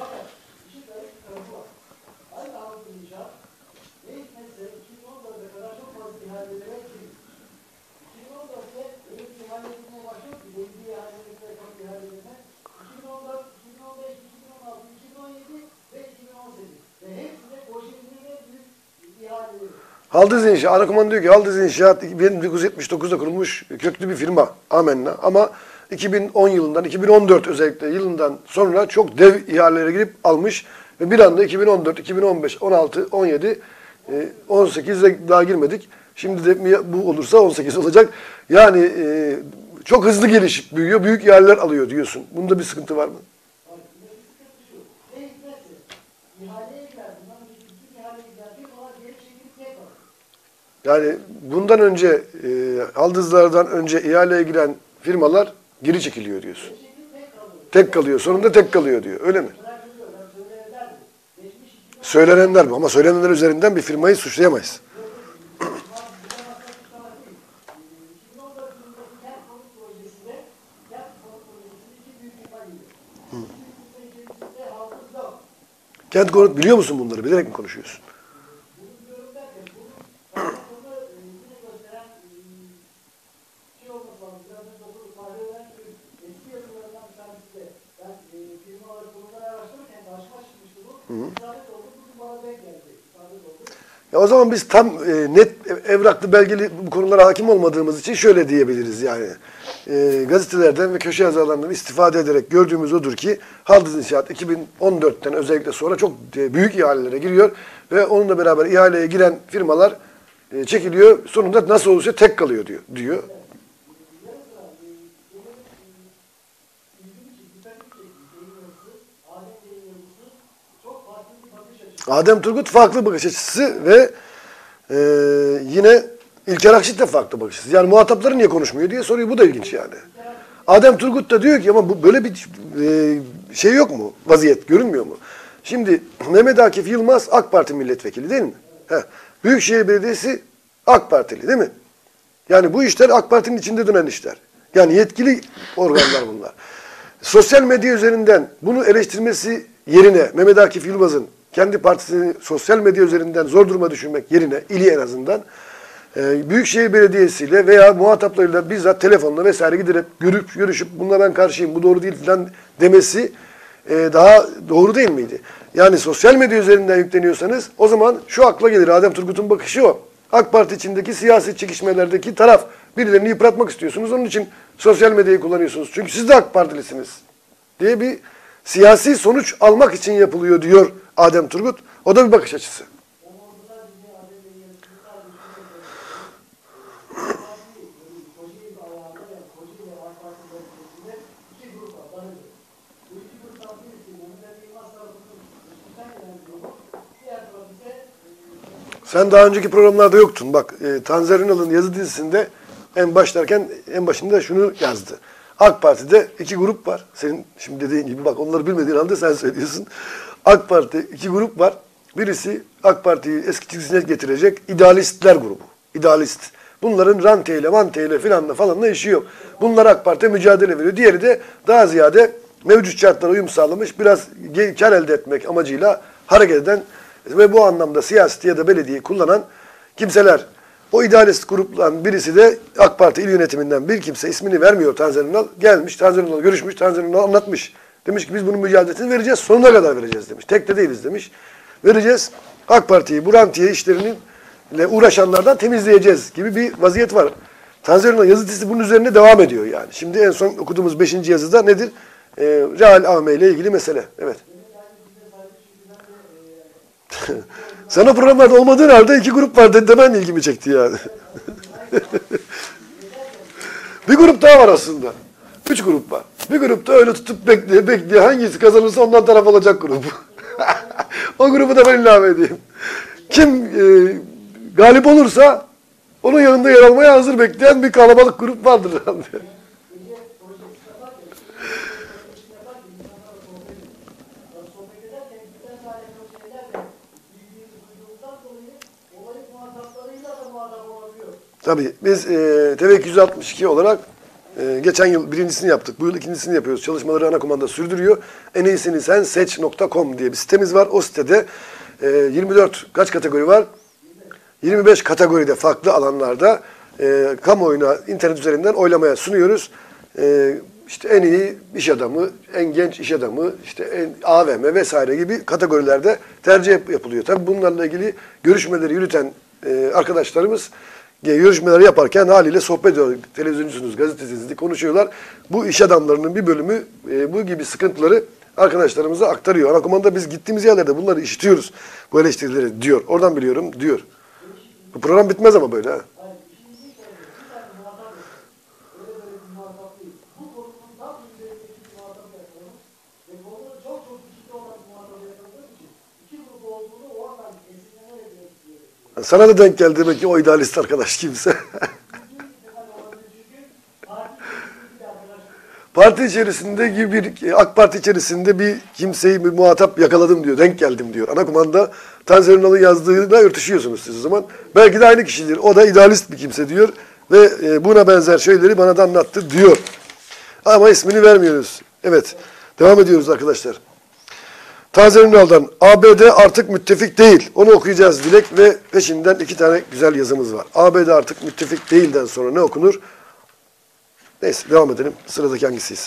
Haldız İnşaat, Anakuman diyor ki Haldız İnşaat 1979'da kurulmuş köklü bir firma. Amenna. Ama 2010 yılından, 2014 özellikle yılından sonra çok dev ihalelere girip almış. Ve bir anda 2014, 2015, 16, 17, 18'e daha girmedik. Şimdi de bu olursa 18 olacak. Yani çok hızlı gelişip büyüyor, büyük ihaleler alıyor diyorsun. Bunda bir sıkıntı var mı? Yani bundan önce, Haldızlardan önce ihaleye giren firmalar geri çekiliyor diyorsun. Tek kalıyor. Sonunda tek kalıyor diyor. Öyle mi? Söylenenler bu. Ama söylenenler üzerinden bir firmayı suçlayamayız. Kent konut biliyor musun bunları? Bilerek mi konuşuyorsun? Ya o zaman biz tam net evraklı belgeli bu konulara hakim olmadığımız için şöyle diyebiliriz yani. Gazetelerden ve köşe yazarlarından istifade ederek gördüğümüz odur ki Haldız İnşaat 2014'ten özellikle sonra çok büyük ihalelere giriyor ve onunla beraber ihaleye giren firmalar çekiliyor. Sonunda nasıl olursa tek kalıyor diyor. Adem Turgut farklı bakış açısı ve yine İlker Akşit de farklı bakış açısı. Yani muhatapları niye konuşmuyor diye soruyor. Bu da ilginç yani. Adem Turgut da diyor ki ama bu böyle bir şey yok mu? Vaziyet görünmüyor mu? Şimdi Mehmet Akif Yılmaz AK Parti milletvekili değil mi? Büyükşehir Belediyesi AK Partili değil mi? Yani bu işler AK Parti'nin içinde dönen işler. Yani yetkili organlar bunlar. Sosyal medya üzerinden bunu eleştirmesi yerine Mehmet Akif Yılmaz'ın kendi partisini sosyal medya üzerinden zor duruma düşürmek yerine ili en azından Büyükşehir Belediyesi ile veya muhataplarıyla bizzat telefonla vesaire giderek görüşüp bununla ben karşıyım bu doğru değil falan demesi daha doğru değil miydi? Yani sosyal medya üzerinden yükleniyorsanız o zaman şu akla gelir. Adem Turgut'un bakışı o. AK Parti içindeki siyasi çekişmelerdeki taraf birilerini yıpratmak istiyorsunuz. Onun için sosyal medyayı kullanıyorsunuz. Çünkü siz de AK Partilisiniz diye bir siyasi sonuç almak için yapılıyor diyor Adem Turgut. O da bir bakış açısı. Sen daha önceki programlarda yoktun. Bak Tanzer Ünal'ın yazı dizisinde en başında şunu yazdı. AK Parti'de iki grup var. Senin şimdi dediğin gibi bak onları bilmediğin halde sen söylüyorsun. AK Parti iki grup var. Birisi AK Parti'yi eski çizgisine getirecek idealistler grubu. İdealist. Bunların ranteyle, manteyle falanla işi yok. Bunlar AK Parti'ye mücadele veriyor. Diğeri de daha ziyade mevcut şartlara uyum sağlamış, biraz kar elde etmek amacıyla hareket eden ve bu anlamda siyaseti ya da belediyeyi kullanan kimseler. O idealist gruptan birisi de AK Parti il yönetiminden bir kimse, ismini vermiyor Tanzer Ünal. Gelmiş, Tanzer Ünal görüşmüş, Tanzer Ünal anlatmış. Demiş ki biz bunun mücadelesini vereceğiz, sonuna kadar vereceğiz demiş. Tek de değiliz demiş. Vereceğiz. AK Parti'yi, bu rantiye işlerinin uğraşanlardan temizleyeceğiz gibi bir vaziyet var. Tanzer Ünal yazı dizisi bunun üzerine devam ediyor yani. Şimdi en son okuduğumuz 5. yazıda nedir? Real Ahme ile ilgili mesele. Evet. Sen o programlarda olmadığın halde iki grup var dedi de ben ilgimi çekti yani. Bir grup daha var aslında. 3 grup var. Bir grup da öyle tutup bekliyor. Hangisi kazanırsa ondan taraf olacak grup. O grubu da ben ilave edeyim. Kim galip olursa Onun yanında yer almaya hazır bekleyen bir kalabalık grup vardır herhalde. Tabii biz TV 262 olarak geçen yıl birincisini yaptık. Bu yıl ikincisini yapıyoruz. Çalışmaları ana kumanda sürdürüyor. En iyisini sen seç.com diye bir sitemiz var. O sitede 24 kaç kategori var? 25 kategoride farklı alanlarda kamuoyuna internet üzerinden oylamaya sunuyoruz. İşte en iyi iş adamı, en genç iş adamı, işte en AVM vesaire gibi kategorilerde tercih yapılıyor. Tabii bunlarla ilgili görüşmeleri yürüten arkadaşlarımız görüşmeleri yaparken haliyle sohbet ediyorlar. Televizyoncusunuz, gazetesiniz konuşuyorlar. Bu iş adamlarının bir bölümü bu gibi sıkıntıları arkadaşlarımıza aktarıyor. Ana kumanda biz gittiğimiz yerlerde bunları işitiyoruz. Bu eleştirileri diyor. Oradan biliyorum diyor. Bu program bitmez ama böyle ha. Sana da denk geldi demek ki o idealist arkadaş kimse. Parti içerisinde AK Parti içerisinde bir kimseyi bir muhatap yakaladım diyor. Denk geldim diyor. Ana kumanda Tanzer Ünal'ın yazdığıyla örtüşüyorsunuz siz o zaman. Belki de aynı kişidir. O da idealist bir kimse diyor. Ve buna benzer şeyleri bana da anlattı diyor. Ama ismini vermiyoruz. Evet. Devam ediyoruz arkadaşlar. Tanzer Ünal'dan ABD artık müttefik değil. Onu okuyacağız Dilek ve peşinden 2 tane güzel yazımız var. ABD artık müttefik değilden sonra ne okunur? Neyse devam edelim. Sıradaki hangisiyse.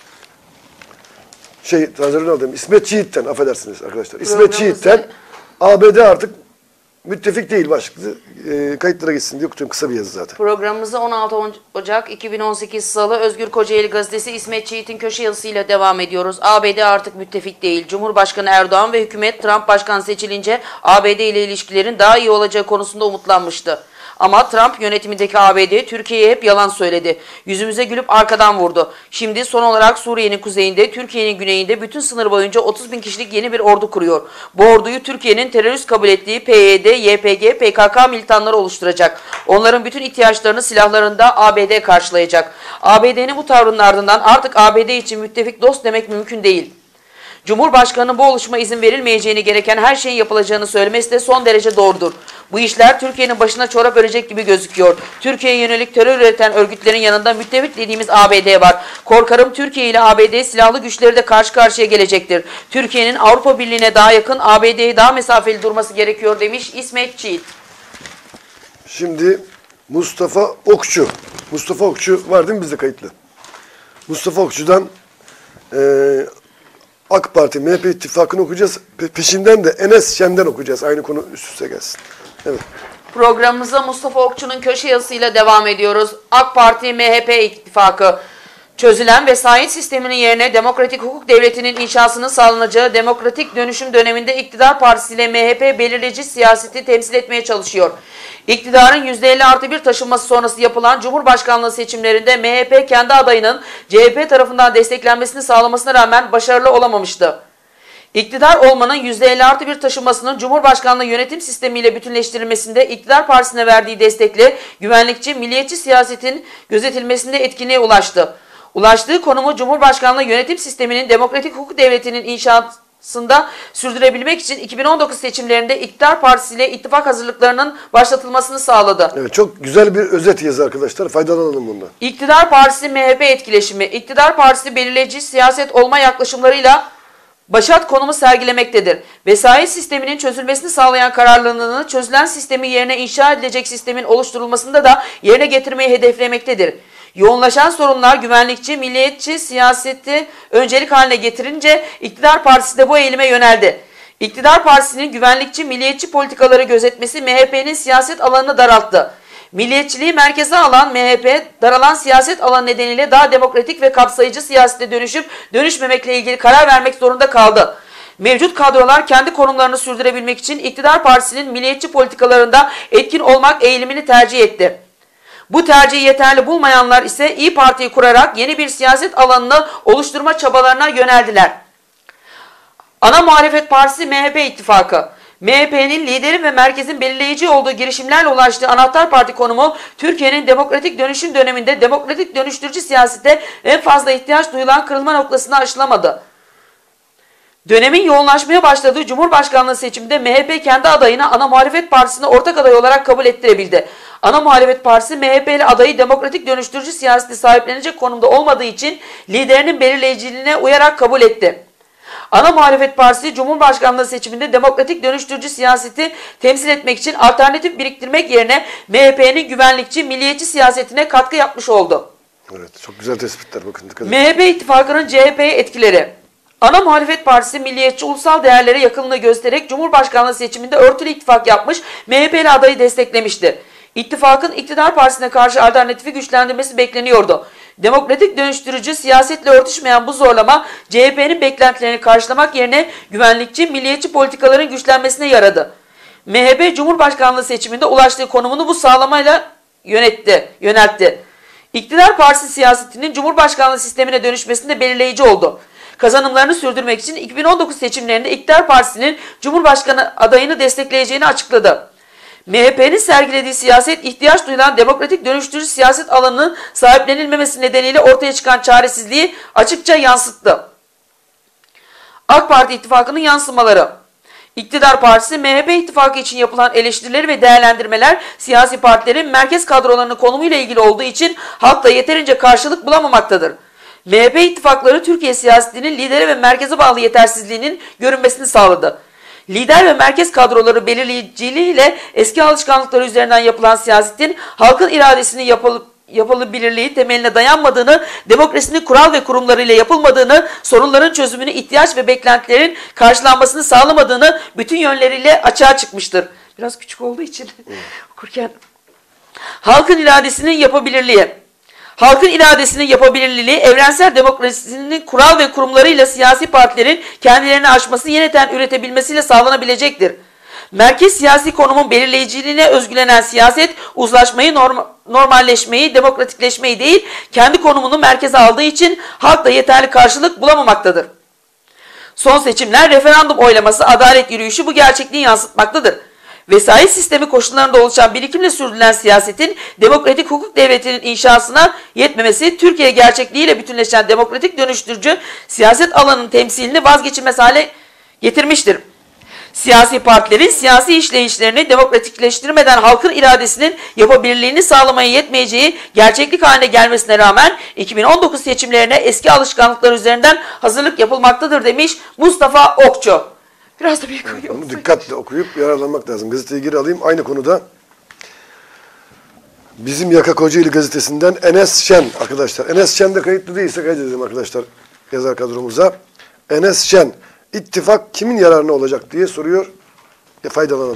Tanzer Ünal'dan İsmet Çiğit'ten affedersiniz arkadaşlar. İsmet Çiğit'ten ABD artık müttefik değil başlıklı kayıtlara geçsin diye okutuyorum. Kısa bir yazı zaten. Programımıza 16 Ocak 2018 Salı Özgür Kocaeli Gazetesi İsmet Çiğit'in köşe yazısıyla devam ediyoruz. ABD artık müttefik değil. Cumhurbaşkanı Erdoğan ve hükümet Trump başkan seçilince ABD ile ilişkilerin daha iyi olacağı konusunda umutlanmıştı. Ama Trump yönetimindeki ABD Türkiye'ye hep yalan söyledi. Yüzümüze gülüp arkadan vurdu. Şimdi son olarak Suriye'nin kuzeyinde, Türkiye'nin güneyinde bütün sınır boyunca 30 bin kişilik yeni bir ordu kuruyor. Bu orduyu Türkiye'nin terörist kabul ettiği PYD, YPG, PKK militanları oluşturacak. Onların bütün ihtiyaçlarını silahlarını da ABD karşılayacak. ABD'nin bu tavrının ardından artık ABD için müttefik dost demek mümkün değil. Cumhurbaşkanının bu oluşuma izin verilmeyeceğini, gereken her şeyin yapılacağını söylemesi de son derece doğrudur. Bu işler Türkiye'nin başına çorap örecek gibi gözüküyor. Türkiye'ye yönelik terör üreten örgütlerin yanında müttefik dediğimiz ABD var. Korkarım Türkiye ile ABD silahlı güçleri de karşı karşıya gelecektir. Türkiye'nin Avrupa Birliği'ne daha yakın, ABD'ye daha mesafeli durması gerekiyor demiş İsmet Çiğit. Şimdi Mustafa Okçu. Mustafa Okçu var değil mi bizde kayıtlı? Mustafa Okçu'dan AK Parti, MHP ittifakını okuyacağız. Peşinden de Enes Şen'den okuyacağız. Aynı konu üst üste gelsin. Evet. Programımıza Mustafa Okçu'nun köşe yazısıyla devam ediyoruz. AK Parti, MHP ittifakı. Çözülen vesayet sisteminin yerine demokratik hukuk devletinin inşasının sağlanacağı demokratik dönüşüm döneminde iktidar partisi ile MHP belirleyici siyaseti temsil etmeye çalışıyor. İktidarın %50+1 taşınması sonrası yapılan Cumhurbaşkanlığı seçimlerinde MHP kendi adayının CHP tarafından desteklenmesini sağlamasına rağmen başarılı olamamıştı. İktidar olmanın %50+1 taşınmasının Cumhurbaşkanlığı yönetim sistemiyle bütünleştirilmesinde iktidar partisine verdiği destekle güvenlikçi, milliyetçi siyasetin gözetilmesinde etkinliğe ulaştı. Ulaştığı konumu Cumhurbaşkanlığı yönetim sisteminin demokratik hukuk devletinin inşasında sürdürebilmek için 2019 seçimlerinde iktidar partisiyle ittifak hazırlıklarının başlatılmasını sağladı. Evet, çok güzel bir özet yazı arkadaşlar. Faydalanalım bundan. İktidar partisi MHP etkileşimi, iktidar partisi belirleyici siyaset olma yaklaşımlarıyla başat konumu sergilemektedir. Vesayet sisteminin çözülmesini sağlayan kararlılığını çözülen sistemi yerine inşa edilecek sistemin oluşturulmasında da yerine getirmeyi hedeflemektedir. Yoğunlaşan sorunlar güvenlikçi, milliyetçi siyaseti öncelik haline getirince iktidar partisi de bu eğilime yöneldi. İktidar partisinin güvenlikçi, milliyetçi politikaları gözetmesi MHP'nin siyaset alanını daralttı. Milliyetçiliği merkeze alan MHP, daralan siyaset alanı nedeniyle daha demokratik ve kapsayıcı siyasete dönüşüp dönüşmemekle ilgili karar vermek zorunda kaldı. Mevcut kadrolar kendi konumlarını sürdürebilmek için iktidar partisinin milliyetçi politikalarında etkin olmak eğilimini tercih etti. Bu tercihi yeterli bulmayanlar ise İYİ Parti'yi kurarak yeni bir siyaset alanını oluşturma çabalarına yöneldiler. Ana muhalefet partisi MHP ittifakı. MHP'nin lideri ve merkezin belirleyici olduğu girişimlerle ulaştığı anahtar parti konumu, Türkiye'nin demokratik dönüşüm döneminde demokratik dönüştürücü siyasete en fazla ihtiyaç duyulan kırılma noktasını aşılamadı. Dönemin yoğunlaşmaya başladığı Cumhurbaşkanlığı seçiminde MHP kendi adayını ana muhalefet partisine ortak aday olarak kabul ettirebildi. Ana muhalefet partisi MHP'li adayı demokratik dönüştürücü siyasete sahiplenecek konumda olmadığı için liderinin belirleyiciliğine uyarak kabul etti. Ana muhalefet partisi Cumhurbaşkanlığı seçiminde demokratik dönüştürücü siyaseti temsil etmek için alternatif biriktirmek yerine MHP'nin güvenlikçi, milliyetçi siyasetine katkı yapmış oldu. Evet, çok güzel tespitler, bakın dikkat edin. MHP ittifakının CHP'ye etkileri. Ana muhalefet partisi milliyetçi ulusal değerlere yakınlığı göstererek Cumhurbaşkanlığı seçiminde örtülü ittifak yapmış, MHP'li adayı desteklemişti. İttifakın iktidar partisine karşı alternatifi güçlendirmesi bekleniyordu. Demokratik dönüştürücü siyasetle örtüşmeyen bu zorlama CHP'nin beklentilerini karşılamak yerine güvenlikçi, milliyetçi politikaların güçlenmesine yaradı. MHP Cumhurbaşkanlığı seçiminde ulaştığı konumunu bu sağlamayla yöneltti. İktidar partisi siyasetinin Cumhurbaşkanlığı sistemine dönüşmesinde belirleyici oldu. Kazanımlarını sürdürmek için 2019 seçimlerinde iktidar partisinin Cumhurbaşkanı adayını destekleyeceğini açıkladı. MHP'nin sergilediği siyaset ihtiyaç duyulan demokratik dönüştürücü siyaset alanının sahiplenilmemesi nedeniyle ortaya çıkan çaresizliği açıkça yansıttı. AK Parti ittifakının yansımaları. İktidar partisi MHP ittifakı için yapılan eleştirileri ve değerlendirmeler siyasi partilerin merkez kadrolarının konumuyla ilgili olduğu için halkta yeterince karşılık bulamamaktadır. MHP ittifakları Türkiye siyasetinin lideri ve merkeze bağlı yetersizliğinin görünmesini sağladı. Lider ve merkez kadroları belirleyiciliğiyle eski alışkanlıkları üzerinden yapılan siyasetin halkın iradesinin yapılabilirliği temeline dayanmadığını, demokrasinin kural ve kurumlarıyla yapılmadığını, sorunların çözümünü ihtiyaç ve beklentilerin karşılanmasını sağlamadığını bütün yönleriyle açığa çıkmıştır. Biraz küçük olduğu için okurken. Halkın iradesinin yapabilirliği. Halkın iradesinin yapabilirliği, evrensel demokrasinin kural ve kurumlarıyla siyasi partilerin kendilerini aşması, yeniden üretebilmesiyle sağlanabilecektir. Merkez siyasi konumun belirleyiciliğine özgülenen siyaset, uzlaşmayı, normalleşmeyi, demokratikleşmeyi değil, kendi konumunu merkeze aldığı için halkta yeterli karşılık bulamamaktadır. Son seçimler, referandum oylaması, adalet yürüyüşü bu gerçekliği yansıtmaktadır. Vesayet sistemi koşullarında oluşan birikimle sürdürülen siyasetin demokratik hukuk devletinin inşasına yetmemesi, Türkiye gerçekliğiyle bütünleşen demokratik dönüştürücü siyaset alanının temsilini vazgeçilmez hale getirmiştir. Siyasi partilerin siyasi işleyişlerini demokratikleştirmeden halkın iradesinin yapabilirliğini sağlamaya yetmeyeceği gerçeklik haline gelmesine rağmen 2019 seçimlerine eski alışkanlıklar üzerinden hazırlık yapılmaktadır demiş Mustafa Okçu. Biraz da büyük okuyayım. Bunu dikkatle okuyup yararlanmak lazım. Gazeteyi geri alayım. Aynı konuda Bizim Yaka Kocaeli gazetesinden Enes Şen arkadaşlar. Enes Şen de kayıtlı değilse kaydedelim arkadaşlar yazar kadromuza. Enes Şen, ittifak kimin yararına olacak diye soruyor. Faydalanalım.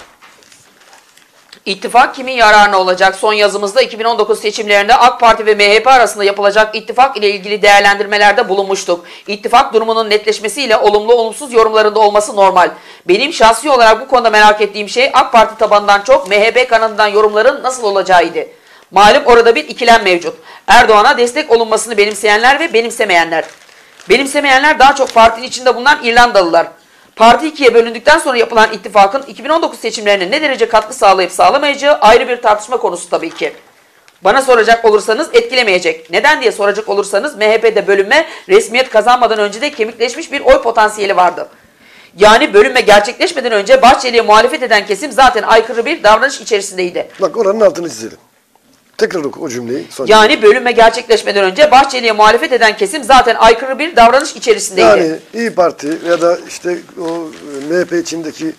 İttifak kimin yararına olacak? Son yazımızda 2019 seçimlerinde AK Parti ve MHP arasında yapılacak ittifak ile ilgili değerlendirmelerde bulunmuştuk. İttifak durumunun netleşmesiyle olumlu olumsuz yorumlarında olması normal. Benim şahsi olarak bu konuda merak ettiğim şey AK Parti tabanından çok MHP kanadından yorumların nasıl olacağıydı. Malum orada bir ikilem mevcut. Erdoğan'a destek olunmasını benimseyenler ve benimsemeyenler. Benimsemeyenler daha çok partinin içinde bulunan İrlandalılar. Parti ikiye bölündükten sonra yapılan ittifakın 2019 seçimlerine ne derece katkı sağlayıp sağlamayacağı ayrı bir tartışma konusu tabii ki. Bana soracak olursanız etkilemeyecek. Neden diye soracak olursanız MHP'de bölünme resmiyet kazanmadan önce de kemikleşmiş bir oy potansiyeli vardı. Yani bölünme gerçekleşmeden önce Bahçeli'ye muhalefet eden kesim zaten aykırı bir davranış içerisindeydi. Bak oranın altını çizelim. Tekrar oku o cümleyi. Yani bölünme gerçekleşmeden önce Bahçeli'ye muhalefet eden kesim zaten aykırı bir davranış içerisindeydi. Yani İYİ Parti ya da işte o MHP içindeki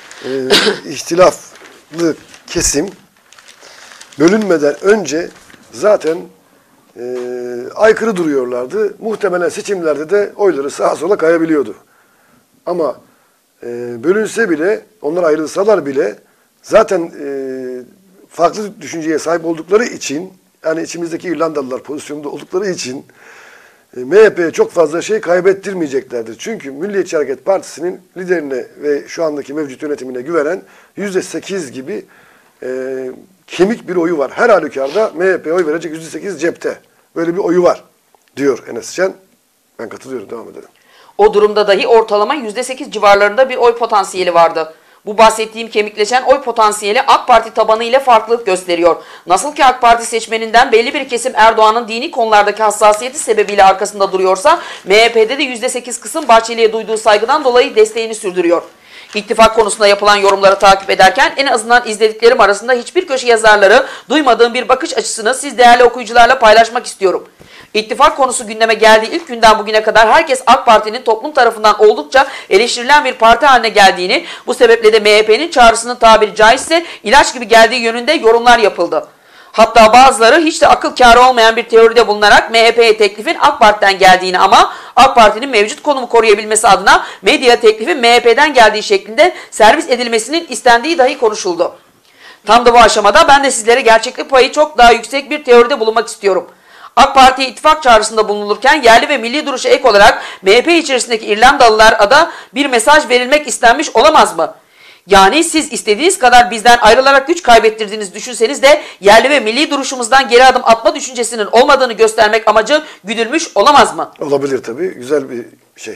ihtilaflı kesim bölünmeden önce zaten aykırı duruyorlardı. Muhtemelen seçimlerde de oyları sağa sola kayabiliyordu. Ama bölünse bile, onlar ayrılsalar bile zaten farklı düşünceye sahip oldukları için, yani içimizdeki İrlandalılar pozisyonda oldukları için MHP'ye çok fazla şey kaybettirmeyeceklerdir. Çünkü Milliyetçi Hareket Partisi'nin liderine ve şu andaki mevcut yönetimine güvenen %8 gibi kemik bir oyu var. Her halükarda MHP'ye oy verecek %8 cepte. Böyle bir oyu var diyor Enes Şen. Ben katılıyorum, devam edelim. O durumda dahi ortalama %8 civarlarında bir oy potansiyeli vardı. Bu bahsettiğim kemikleşen oy potansiyeli AK Parti tabanı ile farklılık gösteriyor. Nasıl ki AK Parti seçmeninden belli bir kesim Erdoğan'ın dini konulardaki hassasiyeti sebebiyle arkasında duruyorsa, MHP'de de %8 kısım Bahçeli'ye duyduğu saygıdan dolayı desteğini sürdürüyor. İttifak konusunda yapılan yorumları takip ederken en azından izlediklerim arasında hiçbir köşe yazarları duymadığım bir bakış açısını siz değerli okuyucularla paylaşmak istiyorum. İttifak konusu gündeme geldiği ilk günden bugüne kadar herkes AK Parti'nin toplum tarafından oldukça eleştirilen bir parti haline geldiğini, bu sebeple de MHP'nin çağrısının tabiri caizse ilaç gibi geldiği yönünde yorumlar yapıldı. Hatta bazıları hiç de akıl kârı olmayan bir teoride bulunarak MHP'ye teklifin AK Parti'den geldiğini ama AK Parti'nin mevcut konumu koruyabilmesi adına medya teklifin MHP'den geldiği şeklinde servis edilmesinin istendiği dahi konuşuldu. Tam da bu aşamada ben de sizlere gerçeklik payı çok daha yüksek bir teoride bulunmak istiyorum. AK Parti'ye ittifak çağrısında bulunulurken yerli ve milli duruşa ek olarak MHP içerisindeki İrlandalılara da bir mesaj verilmek istenmiş olamaz mı? Yani siz istediğiniz kadar bizden ayrılarak güç kaybettirdiğinizi düşünseniz de yerli ve milli duruşumuzdan geri adım atma düşüncesinin olmadığını göstermek amacı güdülmüş olamaz mı? Olabilir tabii. Güzel bir şey.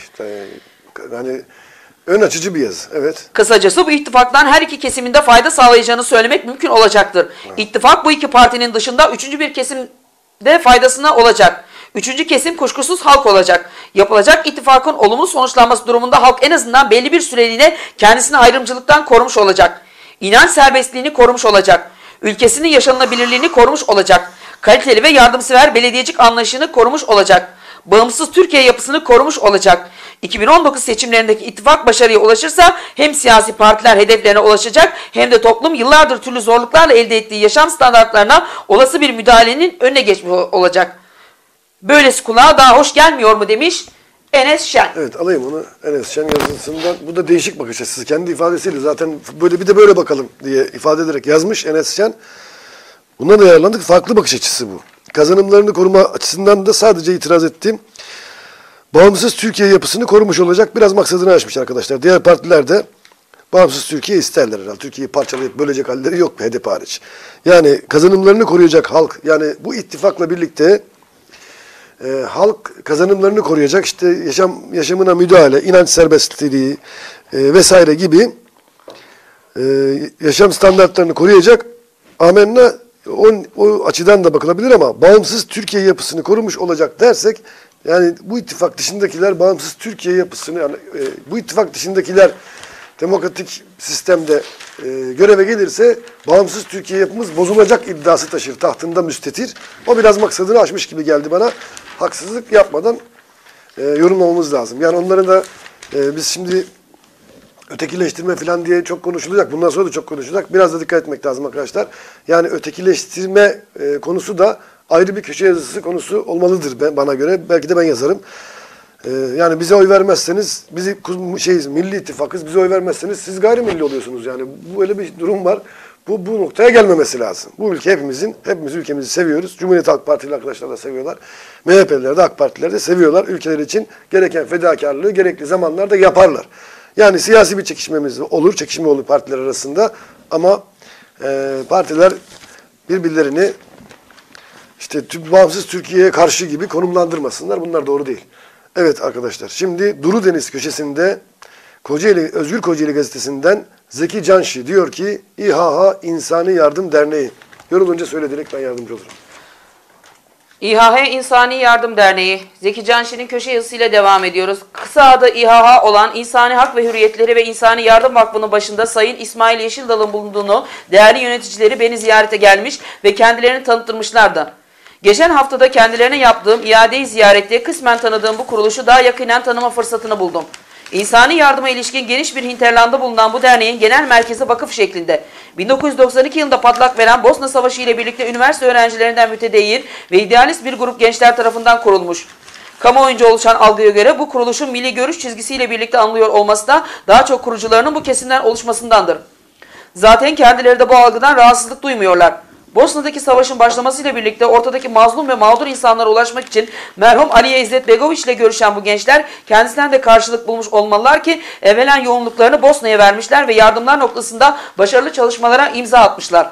Yani ön açıcı bir yazı. Evet. Kısacası bu ittifaktan her iki kesiminde fayda sağlayacağını söylemek mümkün olacaktır. Evet. İttifak bu iki partinin dışında üçüncü bir kesimde faydasına olacak. Üçüncü kesim kuşkusuz halk olacak. Yapılacak ittifakın olumlu sonuçlanması durumunda halk en azından belli bir süreliğine kendisini ayrımcılıktan korumuş olacak. İnanç serbestliğini korumuş olacak. Ülkesinin yaşanılabilirliğini korumuş olacak. Kaliteli ve yardımsever belediyecik anlayışını korumuş olacak. Bağımsız Türkiye yapısını korumuş olacak. 2019 seçimlerindeki ittifak başarıya ulaşırsa hem siyasi partiler hedeflerine ulaşacak hem de toplum yıllardır türlü zorluklarla elde ettiği yaşam standartlarına olası bir müdahalenin önüne geçmiş olacak. Böylesi kulağa daha hoş gelmiyor mu demiş Enes Şen. Evet, alayım onu Enes Şen yazısından. Bu da değişik bakış açısı. Kendi ifadesiyle zaten böyle bir de böyle bakalım diye ifade ederek yazmış Enes Şen. Bundan da yararlandık. Farklı bakış açısı bu. Kazanımlarını koruma açısından da sadece itiraz ettiğim bağımsız Türkiye yapısını korumuş olacak. Biraz maksadını aşmış arkadaşlar. Diğer partiler de bağımsız Türkiye isterler herhalde. Türkiye'yi parçalayıp bölecek halleri yok HDP hariç. Yani kazanımlarını koruyacak halk. Yani bu ittifakla birlikte halk kazanımlarını koruyacak, işte yaşamına müdahale, inanç serbestliği vesaire gibi yaşam standartlarını koruyacak. Amenna o açıdan da bakılabilir ama bağımsız Türkiye yapısını korumuş olacak dersek, yani bu ittifak dışındakiler bağımsız Türkiye yapısını, yani bu ittifak dışındakiler demokratik sistemde göreve gelirse bağımsız Türkiye yapımız bozulacak iddiası taşır, tahtında müstetir. O biraz maksadını aşmış gibi geldi bana. Haksızlık yapmadan yorumlamamız lazım. Yani onları da biz şimdi ötekileştirme falan diye çok konuşulacak. Bundan sonra da çok konuşulacak. Biraz da dikkat etmek lazım arkadaşlar. Yani ötekileştirme konusu da ayrı bir köşe yazısı konusu olmalıdır bana göre. Belki de ben yazarım. Yani bize oy vermezseniz, Milli İttifakız, bize oy vermezseniz siz gayrimilli oluyorsunuz. Yani böyle bir durum var. Bu noktaya gelmemesi lazım. Bu ülke hepimiz ülkemizi seviyoruz. Cumhuriyet Halk Partili arkadaşlar da seviyorlar. MHP'liler de AK Partiler de seviyorlar. Ülkeler için gereken fedakarlığı gerekli zamanlarda yaparlar. Yani siyasi bir çekişmemiz olur, çekişme olur partiler arasında. Ama partiler birbirlerini işte bağımsız Türkiye'ye karşı gibi konumlandırmasınlar. Bunlar doğru değil. Evet arkadaşlar, şimdi Duru Deniz köşesinde Özgür Kocaeli gazetesinden Zeki Canşi diyor ki İHH İnsani Yardım Derneği. Yorulunca söyle, direkt ben yardımcı olurum. İHH İnsani Yardım Derneği, Zeki Canşi'nin köşe yazısıyla devam ediyoruz. Kısa adı İHH olan İnsani Hak ve Hürriyetleri ve İnsani Yardım Vakfı'nın başında Sayın İsmail Yeşildal'ın bulunduğunu değerli yöneticileri beni ziyarete gelmiş ve kendilerini tanıttırmışlardı. Geçen haftada kendilerine yaptığım iadeyi ziyarette kısmen tanıdığım bu kuruluşu daha yakinen tanıma fırsatını buldum. İnsani yardıma ilişkin geniş bir hinterlanda bulunan bu derneğin genel merkezi vakıf şeklinde. 1992 yılında patlak veren Bosna Savaşı ile birlikte üniversite öğrencilerinden mütedeyyin ve idealist bir grup gençler tarafından kurulmuş. Kamuoyunca oluşan algıya göre bu kuruluşun milli görüş çizgisiyle birlikte anılıyor olması da daha çok kurucularının bu kesimden oluşmasındandır. Zaten kendileri de bu algıdan rahatsızlık duymuyorlar. Bosna'daki savaşın başlamasıyla birlikte ortadaki mazlum ve mağdur insanlara ulaşmak için merhum Aliye İzzet Begoviç ile görüşen bu gençler kendisinden de karşılık bulmuş olmalılar ki evvelen yoğunluklarını Bosna'ya vermişler ve yardımlar noktasında başarılı çalışmalara imza atmışlar.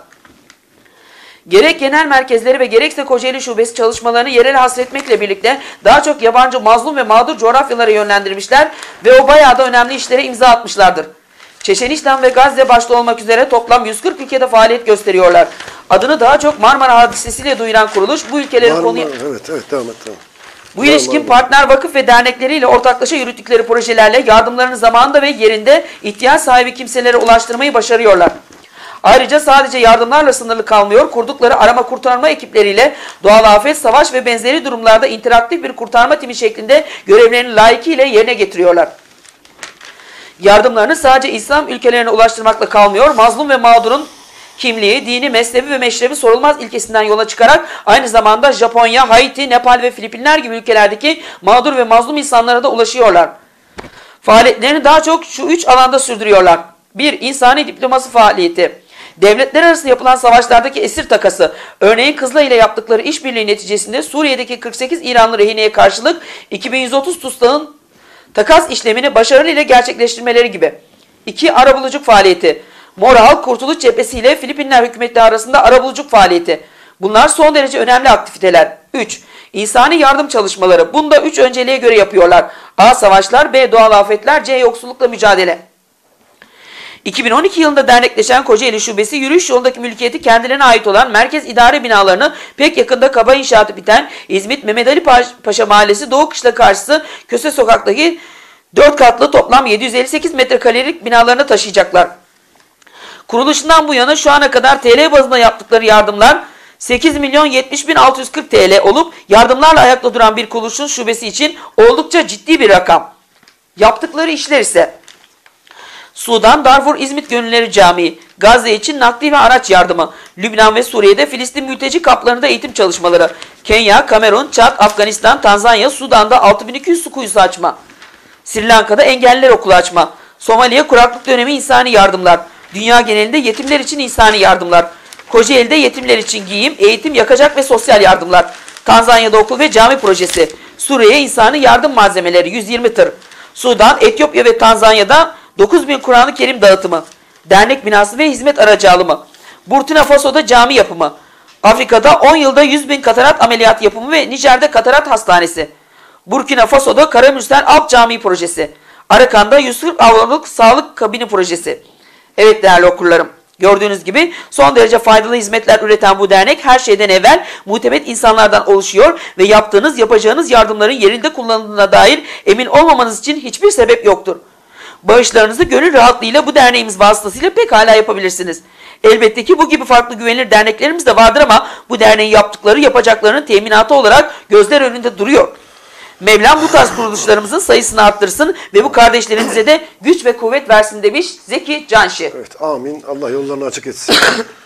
Gerek genel merkezleri ve gerekse Kocaeli Şubesi çalışmalarını yerel hasretmekle birlikte daha çok yabancı mazlum ve mağdur coğrafyalara yönlendirmişler ve o bayağı da önemli işlere imza atmışlardır. Çeçenistan ve Gazze başta olmak üzere toplam 140 ülkede faaliyet gösteriyorlar. Adını daha çok Marmara Hadisesi'yle duyuran kuruluş bu ülkelerin konuyu... Evet, devam et. Tamam. Bu ilişkin partner vakıf ve dernekleriyle ortaklaşa yürüttükleri projelerle yardımlarını zamanında ve yerinde ihtiyaç sahibi kimselere ulaştırmayı başarıyorlar. Ayrıca sadece yardımlarla sınırlı kalmıyor, kurdukları arama kurtarma ekipleriyle doğal afet, savaş ve benzeri durumlarda interaktif bir kurtarma timi şeklinde görevlerini layıkıyla yerine getiriyorlar. Yardımlarını sadece İslam ülkelerine ulaştırmakla kalmıyor, mazlum ve mağdurun kimliği, dini, mezhebi ve meşrebi sorulmaz ilkesinden yola çıkarak aynı zamanda Japonya, Haiti, Nepal ve Filipinler gibi ülkelerdeki mağdur ve mazlum insanlara da ulaşıyorlar. Faaliyetlerini daha çok şu 3 alanda sürdürüyorlar. 1. İnsani diplomasi faaliyeti. Devletler arası yapılan savaşlardaki esir takası, örneğin Kızılay ile yaptıkları işbirliği neticesinde Suriye'deki 48 İranlı rehineye karşılık 2130 tutsağın takas işlemini başarıyla gerçekleştirmeleri gibi. 2. Arabuluculuk faaliyeti. Mor Halk Kurtuluş Cephesi ile Filipinler hükümeti arasında arabuluculuk faaliyeti. Bunlar son derece önemli aktiviteler. 3. İnsani yardım çalışmaları. Bunda 3 önceliğe göre yapıyorlar. A. Savaşlar, B. Doğal afetler, C. Yoksullukla mücadele. 2012 yılında dernekleşen Kocaeli Şubesi yürüyüş yolundaki mülkiyeti kendilerine ait olan merkez idare binalarını pek yakında kaba inşaatı biten İzmit Mehmet Ali Paşa Mahallesi Doğu Kışla karşısı Köse Sokak'taki 4 katlı toplam 758 metrekarelik binalarına taşıyacaklar. Kuruluşundan bu yana şu ana kadar TL bazında yaptıkları yardımlar 8.070.640 TL olup yardımlarla ayakta duran bir kuruluşun şubesi için oldukça ciddi bir rakam. Yaptıkları işler ise Sudan, Darfur, İzmit Gönülleri Camii, Gazze için nakli ve araç yardımı, Lübnan ve Suriye'de Filistin mülteci kamplarında eğitim çalışmaları, Kenya, Kamerun, Çad, Afganistan, Tanzanya, Sudan'da 6200 su kuyusu açma, Sri Lanka'da engelliler okulu açma, Somali'ye kuraklık dönemi insani yardımlar, dünya genelinde yetimler için insani yardımlar, Kocaeli'de yetimler için giyim, eğitim, yakacak ve sosyal yardımlar, Tanzanya'da okul ve cami projesi, Suriye'ye insani yardım malzemeleri 120 tır, Sudan, Etiyopya ve Tanzanya'da 9.000 Kur'an-ı Kerim dağıtımı, dernek binası ve hizmet aracı alımı, Burkina Faso'da cami yapımı, Afrika'da 10 yılda 100.000 katarat ameliyat yapımı ve Nijer'de katarat hastanesi, Burkina Faso'da Karamürsel Alp Camii projesi, Arakan'da 140 avluluk sağlık kabini projesi. Evet değerli okurlarım, gördüğünüz gibi son derece faydalı hizmetler üreten bu dernek her şeyden evvel muhtemet insanlardan oluşuyor ve yaptığınız, yapacağınız yardımların yerinde kullanıldığına dair emin olmamanız için hiçbir sebep yoktur. Bağışlarınızı gönül rahatlığıyla bu derneğimiz vasıtasıyla pekala yapabilirsiniz. Elbette ki bu gibi farklı güvenilir derneklerimiz de vardır ama bu derneğin yaptıkları, yapacaklarının teminatı olarak gözler önünde duruyor. Mevlam bu tarz kuruluşlarımızın sayısını arttırsın ve bu kardeşlerimize de güç ve kuvvet versin demiş Zeki Canşi. Evet, amin. Allah yollarını açık etsin.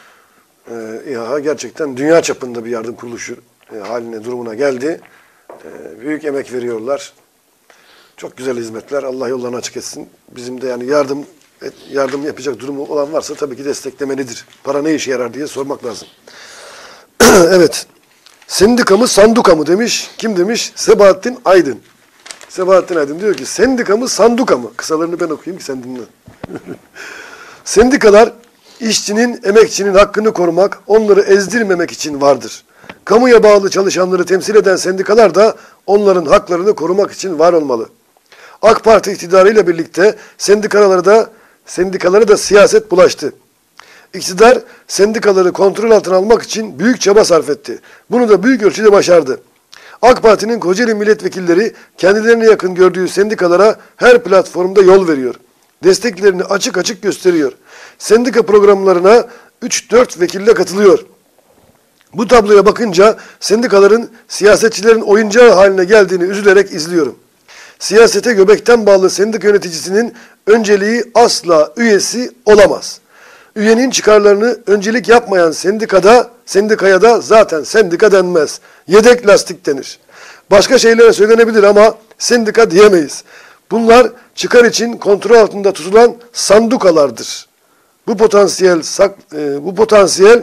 İHA gerçekten dünya çapında bir yardım kuruluşu haline, durumuna geldi. Büyük emek veriyorlar. Çok güzel hizmetler. Allah yollarını açık etsin. Bizim de yani yardım yapacak durumu olan varsa tabii ki desteklemelidir. Para ne işe yarar diye sormak lazım. Evet. Sendika mı, sanduka mı demiş. Kim demiş? Sebahattin Aydın. Sebahattin Aydın diyor ki sendika mı, sanduka mı? Kısalarını ben okuyayım ki sen dinle. Sendikalar işçinin, emekçinin hakkını korumak, onları ezdirmemek için vardır. Kamuya bağlı çalışanları temsil eden sendikalar da onların haklarını korumak için var olmalı. AK Parti iktidarıyla birlikte sendikaları da siyaset bulaştı. İktidar sendikaları kontrol altına almak için büyük çaba sarf etti. Bunu da büyük ölçüde başardı. AK Parti'nin Kocaeli milletvekilleri kendilerine yakın gördüğü sendikalara her platformda yol veriyor. Desteklerini açık açık gösteriyor. Sendika programlarına 3-4 vekille katılıyor. Bu tabloya bakınca sendikaların siyasetçilerin oyuncağı haline geldiğini üzülerek izliyorum. Siyasete göbekten bağlı sendika yöneticisinin önceliği asla üyesi olamaz. Üyenin çıkarlarını öncelik yapmayan sendikaya da zaten sendika denmez. Yedek lastik denir. Başka şeyler söylenebilir ama sendika diyemeyiz. Bunlar çıkar için kontrol altında tutulan sandukalardır. Bu potansiyel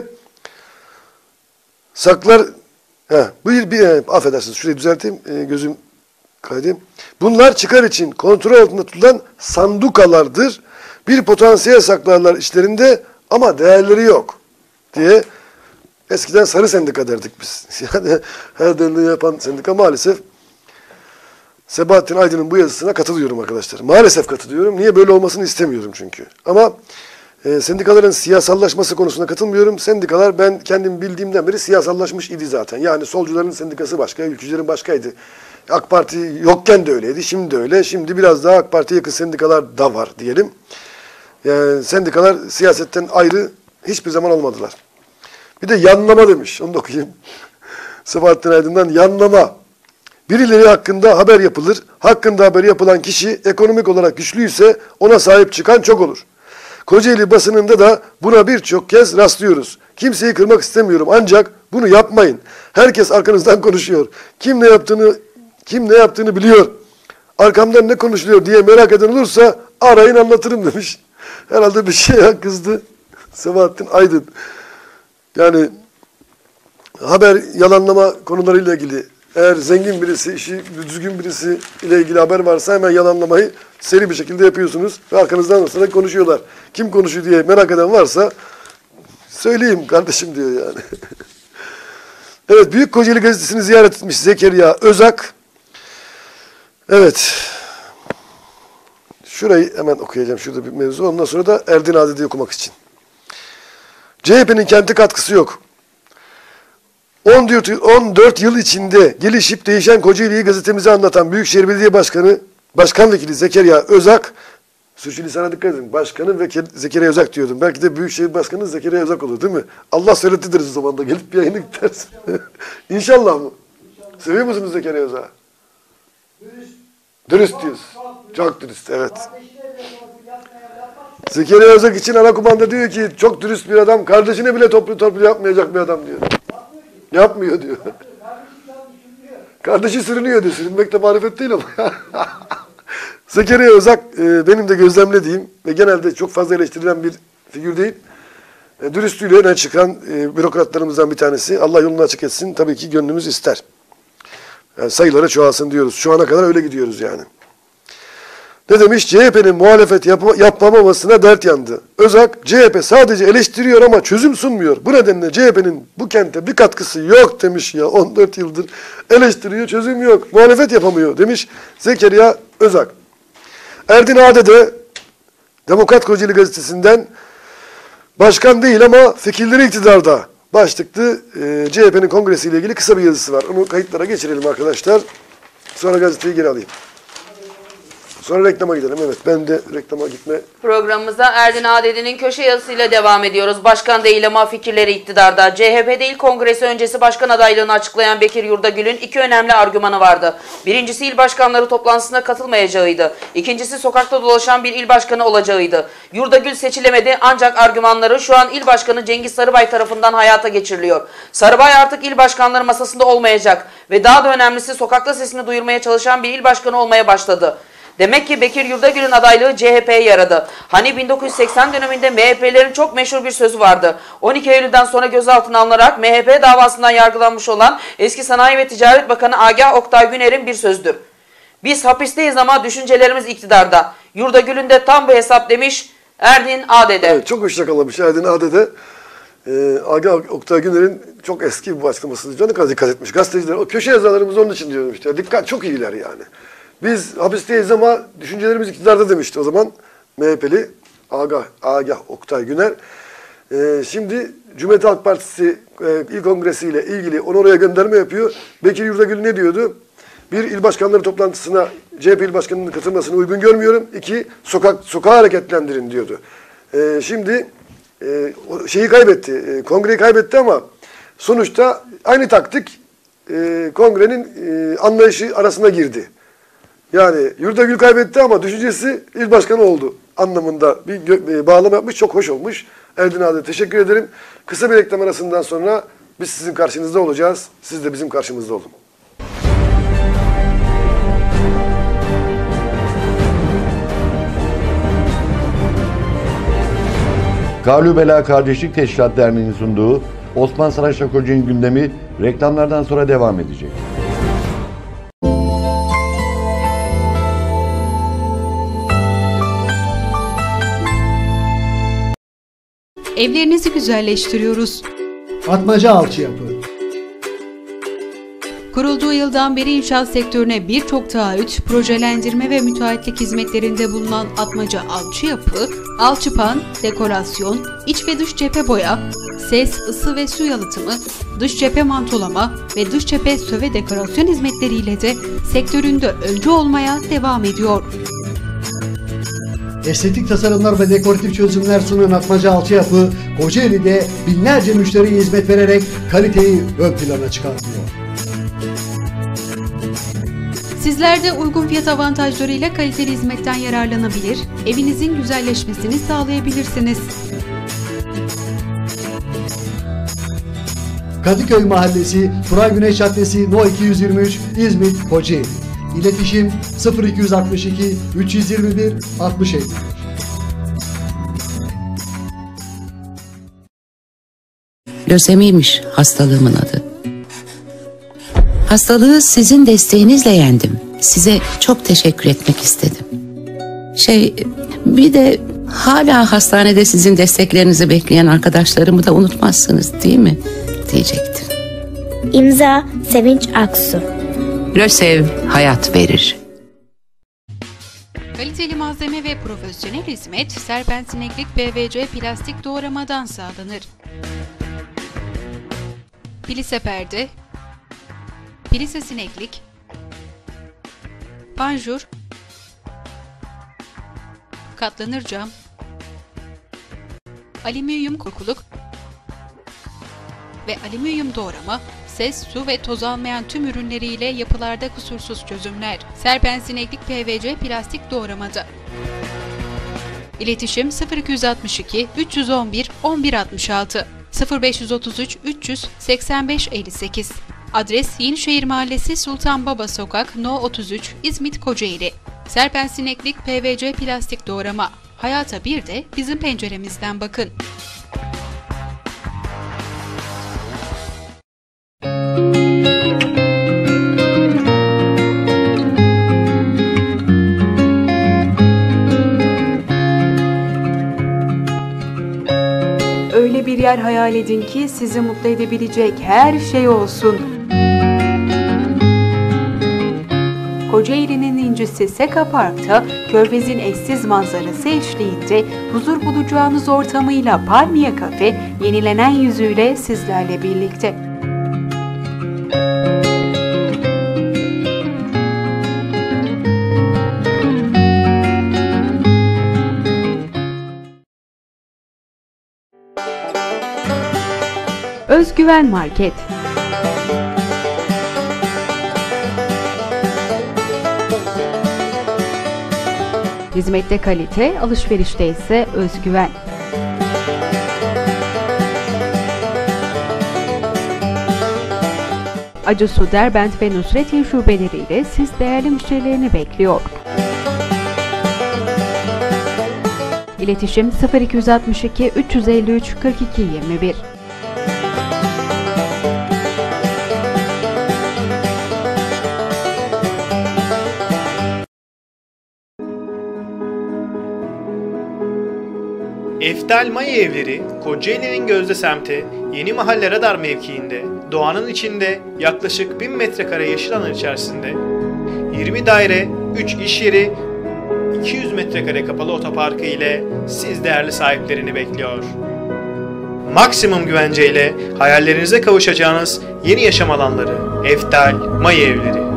saklar affedersiniz şurayı düzelteyim gözüm kaydı. Bunlar çıkar için kontrol altında tutulan sandukalardır. Bir potansiyel saklarlar işlerinde ama değerleri yok diye eskiden sarı sendika derdik biz. Yani her derneği yapan sendika maalesef Sebahattin Aydın'ın bu yazısına katılıyorum arkadaşlar. Maalesef katılıyorum. Niye? Böyle olmasını istemiyorum çünkü. Ama sendikaların siyasallaşması konusunda katılmıyorum. Sendikalar, ben kendim bildiğimden beri siyasallaşmış idi zaten. Yani solcuların sendikası başka, ülkücülerin başkaydı. AK Parti yokken de öyleydi, şimdi de öyle. Şimdi biraz daha AK Parti'ye yakın sendikalar da var diyelim. Yani sendikalar siyasetten ayrı hiçbir zaman olmadılar. Bir de yanlama demiş, onu da okuyayım. Sebahattin Aydın'dan yanlama. Birileri hakkında haber yapılır. Hakkında haber yapılan kişi ekonomik olarak güçlüyse ona sahip çıkan çok olur. Kocaeli basınında da buna birçok kez rastlıyoruz. Kimseyi kırmak istemiyorum ancak bunu yapmayın. Herkes arkanızdan konuşuyor. Kim ne yaptığını biliyor. Arkamdan ne konuşuluyor diye merak eden olursa arayın, anlatırım demiş. Herhalde bir şeye kızdı Sebahattin Aydın. Yani haber yalanlama konularıyla ilgili, eğer zengin birisi, işi düzgün birisi ile ilgili haber varsa hemen yalanlamayı seri bir şekilde yapıyorsunuz. Ve arkanızdan sonra konuşuyorlar. Kim konuşuyor diye merak eden varsa söyleyeyim kardeşim diyor yani. Evet, Büyük Kocaeli Gazetesi'ni ziyaret etmiş Zekeriya Özak. Evet. Şurayı hemen okuyacağım. Şurada bir mevzu. Ondan sonra da Erdin Adede'yi okumak için. CHP'nin kente katkısı yok. 14 yıl içinde gelişip değişen Kocaeli'yi gazetemize anlatan Büyükşehir Belediye Başkan Vekili Zekeriya Özak, sürçülisana dikkat edin, Başkanı ve Zekeriya Özak diyordum. Belki de Büyükşehir Başkanı Zekeriya Özak olur değil mi? Allah söyletti deriz o zaman da, gelip bir yayını gidersin. İnşallah mı? Seviyor musunuz Zekeriya Özak'ı? Dürüst diyoruz. Çok dürüst, evet. Zekeriya Özak için ana kumanda diyor ki çok dürüst bir adam, kardeşine bile toplu yapmayacak bir adam diyor. Yapmıyor diyor. Kardeşi sürünüyor diyor. Sürünmek de marifet değil ama. Zekeriya Özak benim de gözlemlediğim ve genelde çok fazla eleştirilen bir figür değil. Dürüstlüğüyle öne çıkan bürokratlarımızdan bir tanesi. Allah yolunu açık etsin. Tabii ki gönlümüz ister. Yani sayıları çoğalsın diyoruz. Şu ana kadar öyle gidiyoruz yani. Ne demiş? CHP'nin muhalefet yapmamasına dert yandı. Özak, CHP sadece eleştiriyor ama çözüm sunmuyor. Bu nedenle CHP'nin bu kente bir katkısı yok demiş ya. 14 yıldır eleştiriyor, çözüm yok. Muhalefet yapamıyor demiş Zekeriya Özak. Erdin Adede, Demokrat Kocaeli Gazetesi'nden, başkan değil ama fikirleri iktidarda başlıklı CHP'nin kongresiyle ilgili kısa bir yazısı var. Onu kayıtlara geçirelim arkadaşlar. Sonra gazeteyi geri alayım. Sonra reklama gidelim. Evet, ben de reklama gitme. Programımıza Erdin Adede'nin köşe yazısıyla devam ediyoruz. Başkan değil ama fikirleri iktidarda. CHP değil kongresi öncesi başkan adaylığını açıklayan Bekir Yurdagül'ün iki önemli argümanı vardı. Birincisi il başkanları toplantısına katılmayacağıydı. İkincisi sokakta dolaşan bir il başkanı olacağıydı. Yurdagül seçilemedi ancak argümanları şu an il başkanı Cengiz Sarıbay tarafından hayata geçiriliyor. Sarıbay artık il başkanları masasında olmayacak ve daha da önemlisi sokakta sesini duyurmaya çalışan bir il başkanı olmaya başladı. Demek ki Bekir Yurdagül'ün adaylığı CHP'ye yaradı. Hani 1980 döneminde MHP'lerin çok meşhur bir sözü vardı. 12 Eylül'den sonra gözaltına alınarak MHP davasından yargılanmış olan eski Sanayi ve Ticaret Bakanı Agah Oktay Güner'in bir sözdür. Biz hapisteyiz ama düşüncelerimiz iktidarda. Yurdagül'ün de tam bu hesap demiş Erdin Adede. Evet, çok hoş yakalamış Erdin Adede. Agah Oktay Güner'in çok eski bir açıklaması. Ne kadar dikkat etmiş. Gazeteciler, o köşe yazarlarımız onun için diyorum işte. Dikkat, çok iyiler yani. Biz hapisteyiz ama düşüncelerimiz iktidarda demişti o zaman MHP'li Agah Oktay Güner. Şimdi Cumhuriyet Halk Partisi il kongresiyle ilgili onu oraya gönderme yapıyor. Bekir Yurdagül ne diyordu? Bir, il başkanları toplantısına CHP il başkanının katılmasını uygun görmüyorum. İki, sokağı hareketlendirin diyordu. Şimdi şeyi kaybetti, kongreyi kaybetti ama sonuçta aynı taktik kongrenin anlayışı arasına girdi. Yani Yurdagül kaybetti ama düşüncesi il başkanı oldu anlamında bir bağlama yapmış. Çok hoş olmuş. Erdin Adede teşekkür ederim. Kısa bir reklam arasından sonra biz sizin karşınızda olacağız. Siz de bizim karşımızda olun. Galübela Kardeşlik Teşkilat Derneği'nin sunduğu Osman Saraçoğlu Kocaeli gündemi reklamlardan sonra devam edecek. Evlerinizi güzelleştiriyoruz. Atmaca Alçıyapı. Kurulduğu yıldan beri inşaat sektörüne birçok taahhüt, projelendirme ve müteahhitlik hizmetlerinde bulunan Atmaca Alçıyapı, alçıpan, dekorasyon, iç ve dış cephe boya, ses, ısı ve su yalıtımı, dış cephe mantolama ve dış cephe söve dekorasyon hizmetleriyle de sektöründe öncü olmaya devam ediyor. Estetik tasarımlar ve dekoratif çözümler sunan Atmaca Alçıyapı, Kocaeli'de binlerce müşteriye hizmet vererek kaliteyi ön plana çıkartıyor. Sizler de uygun fiyat avantajlarıyla kaliteli hizmetten yararlanabilir, evinizin güzelleşmesini sağlayabilirsiniz. Kadıköy Mahallesi, Turay Güneş Caddesi, No 223, İzmit, Kocaeli. İletişim 0262 321 6050. Lösemiymiş hastalığımın adı. Hastalığı sizin desteğinizle yendim. Size çok teşekkür etmek istedim. Bir de hala hastanede sizin desteklerinizi bekleyen arkadaşlarımı da unutmazsınız değil mi? Diyecektim. İmza Sevinç Aksu. Lösev hayat verir. Kaliteli malzeme ve profesyonel hizmet Serpentineklik PVC plastik doğramadan sağlanır. Plise perde, plise sineklik, panjur, katlanır cam, alüminyum korkuluk ve alüminyum doğrama, ses, su ve toz almayan tüm ürünleriyle yapılarda kusursuz çözümler. Serpentineklik PVC plastik doğramada. İletişim 0262 311 1166 0533 300 85 58. Adres Yenişehir Mahallesi Sultan Baba Sokak No 33 İzmit Kocaeli. Serpentineklik PVC plastik doğrama. Hayata bir de bizim penceremizden bakın. Öyle bir yer hayal edin ki sizi mutlu edebilecek her şey olsun. Kocaeli'nin incisi Seka Park'ta Körfez'in eşsiz manzarası eşliğinde huzur bulacağınız ortamıyla Palmiye Kafe yenilenen yüzüyle sizlerle birlikte. Özgüven Market. Hizmette kalite, alışverişte ise özgüven. Acısu, Derbent ve Nusretiye şubeleriyle siz değerli müşterilerini bekliyor. İletişim 0262 353 42 21. Eftal Maya Evleri, Kocaeli'nin gözde semti, Yeni Mahalle Radar mevkiinde, doğanın içinde yaklaşık 1000 metrekare yeşil alan içerisinde, 20 daire, 3 iş yeri, 200 metrekare kapalı otoparkı ile siz değerli sahiplerini bekliyor. Maksimum güvenceyle hayallerinize kavuşacağınız yeni yaşam alanları, Eftal Maya Evleri.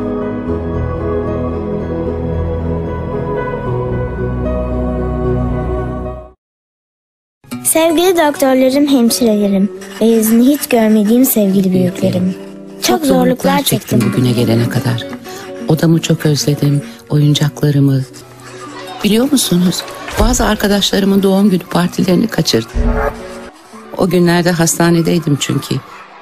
Sevgili doktorlarım, hemşirelerim ve yüzünü hiç görmediğim sevgili büyüklerim. Çok zorluklar çektim bugüne gelene kadar. Odamı çok özledim, oyuncaklarımı. Biliyor musunuz? Bazı arkadaşlarımın doğum günü partilerini kaçırdım. O günlerde hastanedeydim çünkü.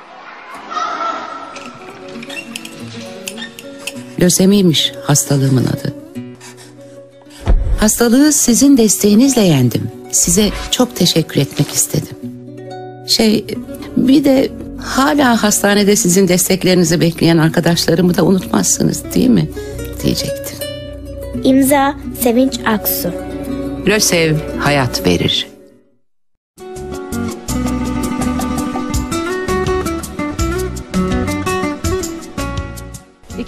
Lösemiymiş hastalığımın adı. Hastalığı sizin desteğinizle yendim. Size çok teşekkür etmek istedim. Bir de hala hastanede sizin desteklerinizi bekleyen arkadaşlarımı da unutmazsınız değil mi? Diyecektim. İmza Sevinç Aksu. Lösev hayat verir.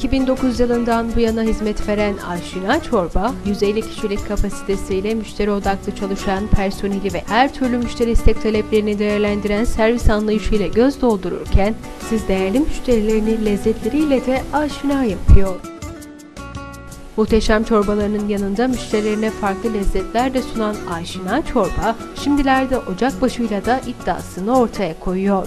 2009 yılından bu yana hizmet veren Aşina Çorba, 150 kişilik kapasitesiyle müşteri odaklı çalışan personeli ve her türlü müşteri istek taleplerini değerlendiren servis anlayışıyla göz doldururken, siz değerli müşterilerini lezzetleriyle de aşina yapıyor. Muhteşem çorbalarının yanında müşterilerine farklı lezzetler de sunan Aşina Çorba, şimdilerde ocakbaşıyla da iddiasını ortaya koyuyor.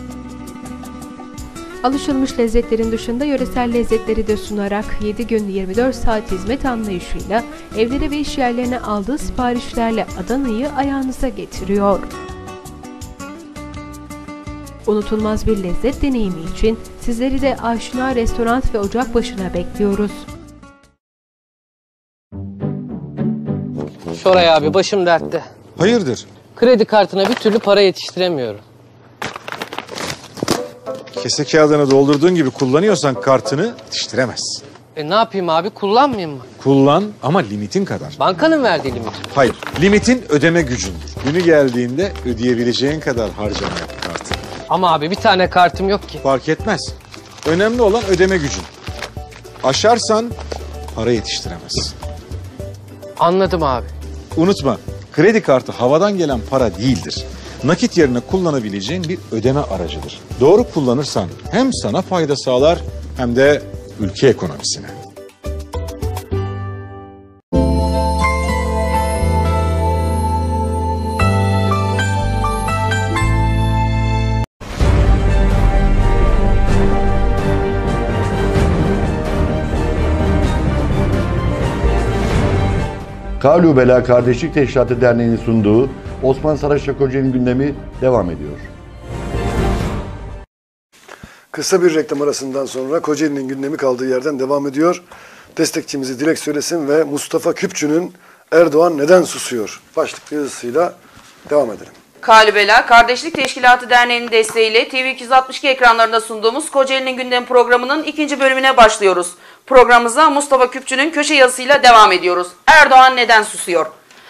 Alışılmış lezzetlerin dışında yöresel lezzetleri de sunarak 7 gün 24 saat hizmet anlayışıyla evlere ve iş yerlerine aldığı siparişlerle Adana'yı ayağınıza getiriyor. Unutulmaz bir lezzet deneyimi için sizleri de Aşina Restoran ve Ocakbaşı'na bekliyoruz. Şoray abi, başım dertte. Hayırdır? Kredi kartına bir türlü para yetiştiremiyorum. Kese kağıdını doldurduğun gibi kullanıyorsan kartını yetiştiremezsin. Ne yapayım abi, kullanmayayım mı? Kullan ama limitin kadar. Bankanın verdiği limit. Hayır, limitin ödeme gücün. Günü geldiğinde ödeyebileceğin kadar harcama yap kartını. Ama abi bir tane kartım yok ki. Fark etmez. Önemli olan ödeme gücün. Aşarsan para yetiştiremezsin. Anladım abi. Unutma, kredi kartı havadan gelen para değildir. Nakit yerine kullanabileceğin bir ödeme aracıdır. Doğru kullanırsan hem sana fayda sağlar hem de ülke ekonomisine. Kavlu Bela Kardeşlik Teşkilatı Derneği'nin sunduğu Osman Saraçoğlu Kocaeli gündemi devam ediyor. Kısa bir reklam arasından sonra Kocaeli'nin gündemi kaldığı yerden devam ediyor. Destekçimizi Dilek Söylesin ve Mustafa Küpçü'nün Erdoğan Neden Susuyor başlıklı yazısıyla devam edelim. Kalübela Kardeşlik Teşkilatı Derneği'nin desteğiyle TV262 ekranlarında sunduğumuz Kocaeli'nin gündem programının ikinci bölümüne başlıyoruz. Programımıza Mustafa Küpçü'nün köşe yazısıyla devam ediyoruz. Erdoğan neden susuyor?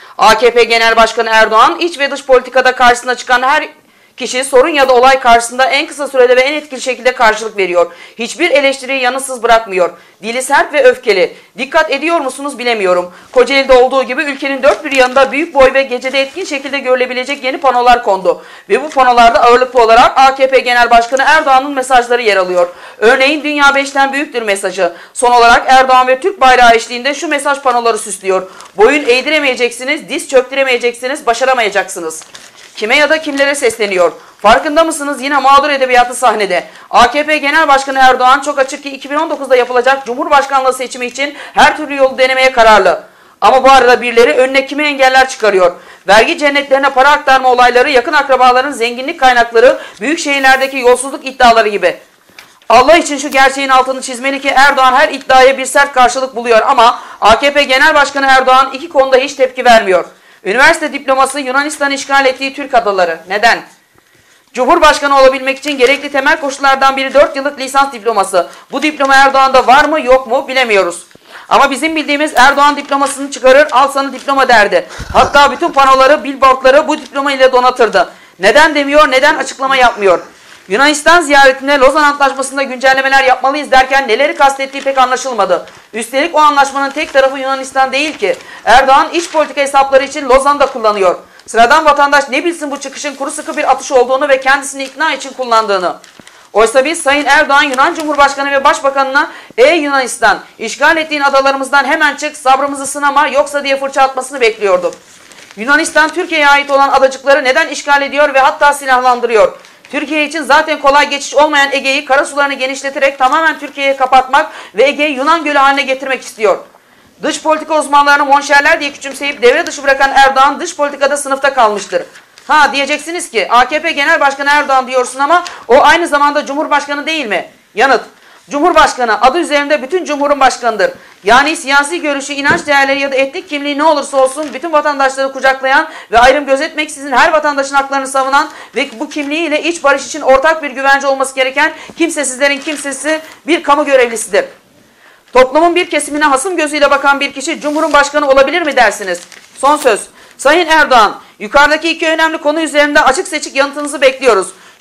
AKP Genel Başkanı Erdoğan, iç ve dış politikada karşısına çıkan her kişi sorun ya da olay karşısında en kısa sürede ve en etkili şekilde karşılık veriyor. Hiçbir eleştiriyi yanıtsız bırakmıyor. Dili sert ve öfkeli. Dikkat ediyor musunuz bilemiyorum. Kocaeli'de olduğu gibi ülkenin dört bir yanında büyük boy ve gecede etkin şekilde görülebilecek yeni panolar kondu. Ve bu panolarda ağırlıklı olarak AKP Genel Başkanı Erdoğan'ın mesajları yer alıyor. Örneğin Dünya 5'ten büyüktür mesajı. Son olarak Erdoğan ve Türk bayrağı eşliğinde şu mesaj panoları süslüyor. Boyun eğdiremeyeceksiniz, diz çöktüremeyeceksiniz, başaramayacaksınız. Kime ya da kimlere sesleniyor? Farkında mısınız? Yine mağdur edebiyatı sahnede. AKP Genel Başkanı Erdoğan çok açık ki 2019'da yapılacak Cumhurbaşkanlığı seçimi için her türlü yolu denemeye kararlı. Ama bu arada birileri önüne kime engeller çıkarıyor? Vergi cennetlerine para aktarma olayları, yakın akrabaların zenginlik kaynakları, büyük şehirlerdeki yolsuzluk iddiaları gibi. Allah için şu gerçeğin altını çizmeli ki Erdoğan her iddiaya bir sert karşılık buluyor ama AKP Genel Başkanı Erdoğan iki konuda hiç tepki vermiyor. Üniversite diploması Yunanistan işgal ettiği Türk adaları. Neden? Cumhurbaşkanı olabilmek için gerekli temel koşullardan biri 4 yıllık lisans diploması. Bu diploma Erdoğan'da var mı yok mu bilemiyoruz. Ama bizim bildiğimiz Erdoğan diplomasını çıkarır, al sana diploma derdi. Hatta bütün panoları, billboardları bu diploma ile donatırdı. Neden demiyor, neden açıklama yapmıyor? Yunanistan ziyaretinde Lozan Antlaşması'nda güncellemeler yapmalıyız derken neleri kastettiği pek anlaşılmadı. Üstelik o anlaşmanın tek tarafı Yunanistan değil ki. Erdoğan iç politika hesapları için Lozan'da kullanıyor. Sıradan vatandaş ne bilsin bu çıkışın kuru sıkı bir atış olduğunu ve kendisini ikna için kullandığını. Oysa biz Sayın Erdoğan Yunan Cumhurbaşkanı ve Başbakanına "Ey Yunanistan, işgal ettiğin adalarımızdan hemen çık, sabrımızı sınama yoksa" diye fırça atmasını bekliyorduk. Yunanistan Türkiye'ye ait olan adacıkları neden işgal ediyor ve hatta silahlandırıyor? Türkiye için zaten kolay geçiş olmayan Ege'yi karasularını genişleterek tamamen Türkiye'ye kapatmak ve Ege'yi Yunan Gölü haline getirmek istiyor. Dış politika uzmanlarını monşerler diye küçümseyip devre dışı bırakan Erdoğan dış politikada sınıfta kalmıştır. Ha diyeceksiniz ki AKP Genel Başkanı Erdoğan diyorsun ama o aynı zamanda Cumhurbaşkanı değil mi? Yanıt: Cumhurbaşkanı adı üzerinde bütün cumhurun başkanıdır. Yani siyasi görüşü, inanç değerleri ya da etnik kimliği ne olursa olsun bütün vatandaşları kucaklayan ve ayrım gözetmeksizin her vatandaşın haklarını savunan ve bu kimliğiyle iç barış için ortak bir güvence olması gereken kimsesizlerin kimsesi bir kamu görevlisidir. Toplumun bir kesimine hasım gözüyle bakan bir kişi Cumhurun başkanı olabilir mi dersiniz? Son söz. Sayın Erdoğan, yukarıdaki iki önemli konu üzerinde açık seçik yanıtınızı bekliyoruz.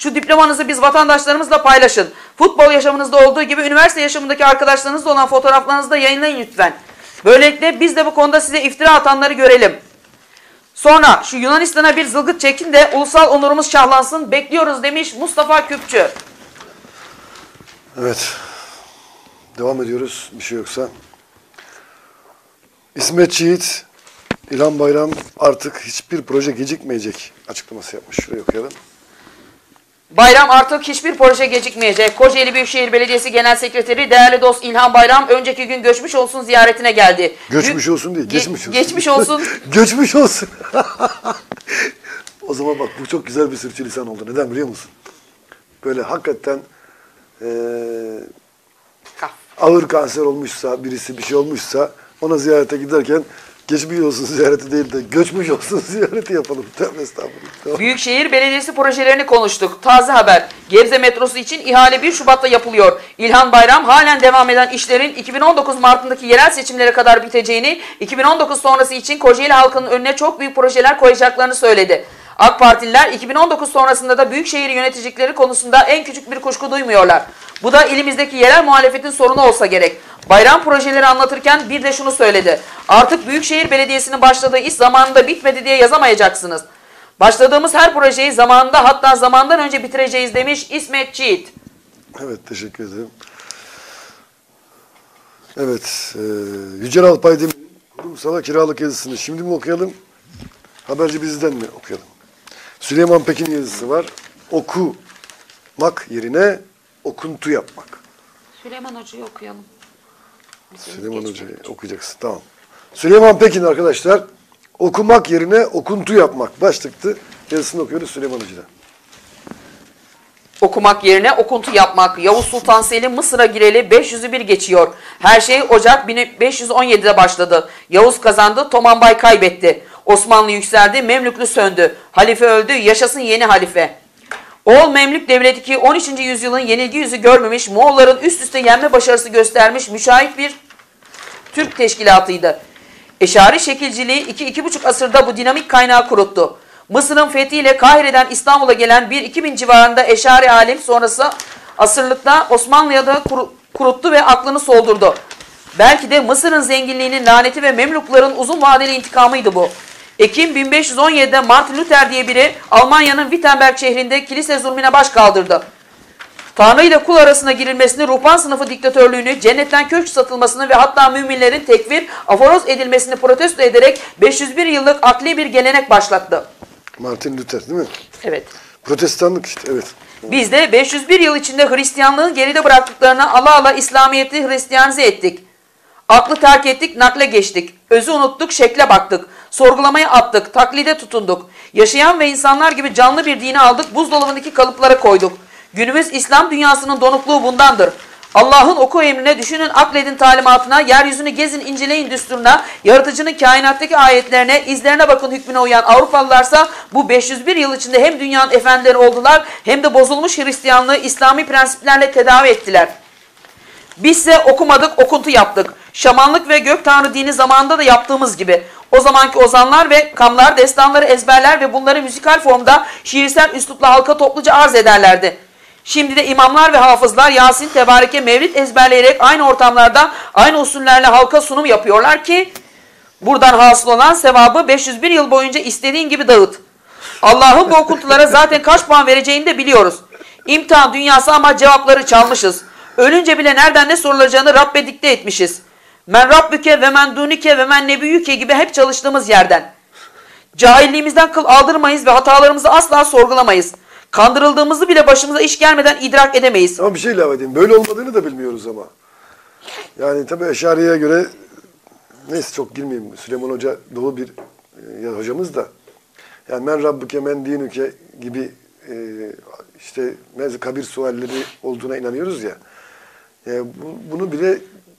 Şu diplomanızı biz vatandaşlarımızla paylaşın. Futbol yaşamınızda olduğu gibi üniversite yaşamındaki arkadaşlarınızla olan fotoğraflarınızı da yayınlayın lütfen. Böylelikle biz de bu konuda size iftira atanları görelim. Sonra şu Yunanistan'a bir zılgıt çekin de ulusal onurumuz şahlansın. Bekliyoruz demiş Mustafa Küpçü. Evet. Devam ediyoruz bir şey yoksa. İsmet Çiğit, İlhan Bayram artık hiçbir proje gecikmeyecek açıklaması yapmış. Şuraya okuyalım. Bayram artık hiçbir proje gecikmeyecek. Kocaeli Büyükşehir Belediyesi Genel Sekreteri değerli dost İlhan Bayram önceki gün göçmüş olsun ziyaretine geldi. Göçmüş olsun değil, geçmiş olsun. Geçmiş olsun. Göçmüş olsun. O zaman bak bu çok güzel bir sürçülisan oldu. Neden biliyor musun? Böyle hakikaten ağır kanser olmuşsa, birisi bir şey olmuşsa ona ziyarete giderken geçmiş olsun ziyareti değil de göçmüş olsun ziyareti yapalım. Tövbe estağfurullah. Büyükşehir Belediyesi projelerini konuştuk. Taze haber. Gebze metrosu için ihale 1 Şubat'ta yapılıyor. İlhan Bayram halen devam eden işlerin 2019 Mart'ındaki yerel seçimlere kadar biteceğini, 2019 sonrası için Kocaeli halkının önüne çok büyük projeler koyacaklarını söyledi. AK Partililer 2019 sonrasında da büyükşehir yöneticileri konusunda en küçük bir kuşku duymuyorlar. Bu da elimizdeki yerel muhalefetin sorunu olsa gerek. Bayram projeleri anlatırken bir de şunu söyledi. Artık Büyükşehir Belediyesi'nin başladığı iş zamanında bitmedi diye yazamayacaksınız. Başladığımız her projeyi zamanında hatta zamandan önce bitireceğiz demiş İsmet Çiğit. Evet teşekkür ederim. Evet Yücel Alpaydemir kurumsala kiralık yazısını şimdi mi okuyalım? Haberci bizden mi okuyalım? Süleyman Pekin'in yazısı var. Okumak yerine okuntu yapmak. Süleyman Hoca'yı okuyalım. Süleyman Hoca'yı okuyacaksın. Tamam. Süleyman Pekin arkadaşlar. Okumak yerine okuntu yapmak. Başlıktı. Yazısını okuyoruz Süleyman Hoca'dan. Okumak yerine okuntu yapmak. Yavuz Sultan Selim Mısır'a gireli 500'ü bir geçiyor. Her şey Ocak 1517'de başladı. Yavuz kazandı, Tomanbay kaybetti. Osmanlı yükseldi, Memlüklü söndü. Halife öldü, yaşasın yeni halife. Oğul Memlük Devleti ki 13. yüzyılın yenilgi yüzü görmemiş, Moğolların üst üste yenme başarısı göstermiş mücahit bir Türk teşkilatıydı. Eşari şekilciliği 2-2,5 asırda bu dinamik kaynağı kuruttu. Mısır'ın fethiyle Kahire'den İstanbul'a gelen 1-2 bin civarında eşari alim sonrası asırlıkta Osmanlı'ya da kuruttu ve aklını soldurdu. Belki de Mısır'ın zenginliğinin laneti ve Memlukların uzun vadeli intikamıydı bu. Ekim 1517'de Martin Luther diye biri Almanya'nın Wittenberg şehrinde kilise zulmüne baş kaldırdı. Tanrı ile kul arasına girilmesini, ruhban sınıfı diktatörlüğünü, cennetten köşk satılmasını ve hatta müminlerin tekfir, aforoz edilmesini protesto ederek 501 yıllık akli bir gelenek başlattı. Martin Luther değil mi? Evet. Protestanlık işte evet. Biz de 501 yıl içinde Hristiyanlığı geride bıraktıklarına ala ala İslamiyet'i Hristiyanize ettik. Aklı terk ettik, nakle geçtik. Özü unuttuk, şekle baktık. Sorgulamaya attık, taklide tutunduk. Yaşayan ve insanlar gibi canlı bir dini aldık, buzdolabındaki kalıplara koyduk. Günümüz İslam dünyasının donukluğu bundandır. Allah'ın oku emrine, düşünün, akledin talimatına, yeryüzünü gezin, inceleyin düsturuna, yaratıcının kainattaki ayetlerine, izlerine bakın hükmüne uyan Avrupalılarsa bu 501 yıl içinde hem dünyanın efendileri oldular hem de bozulmuş Hristiyanlığı İslami prensiplerle tedavi ettiler. Bizse okumadık, okuntu yaptık. Şamanlık ve gök tanrı dini zamanında da yaptığımız gibi. O zamanki ozanlar ve kamlar destanları ezberler ve bunları müzikal formda şiirsel üslupla halka topluca arz ederlerdi. Şimdi de imamlar ve hafızlar Yasin, Tebareke, Mevlid ezberleyerek aynı ortamlarda aynı usullerle halka sunum yapıyorlar ki buradan hasıl olan sevabı 501 yıl boyunca istediğin gibi dağıt. Allah'ın bu okuntulara zaten kaç puan vereceğini de biliyoruz. İmtihan dünyası ama cevapları çalmışız. Ölünce bile nereden ne sorulacağını Rabbe dikte etmişiz. Men Rabbüke ve men dunike ve men nebiyüke gibi hep çalıştığımız yerden. Cahilliğimizden kıl aldırmayız ve hatalarımızı asla sorgulamayız. Kandırıldığımızı bile başımıza iş gelmeden idrak edemeyiz. Ama bir şey ilave edeyim. Böyle olmadığını da bilmiyoruz ama. Yani tabii Eşariye'ye göre neyse çok girmeyeyim. Süleyman Hoca dolu bir hocamız da. Yani men Rabbüke men dinüke gibi işte kabir sualleri olduğuna inanıyoruz ya. Bunu bile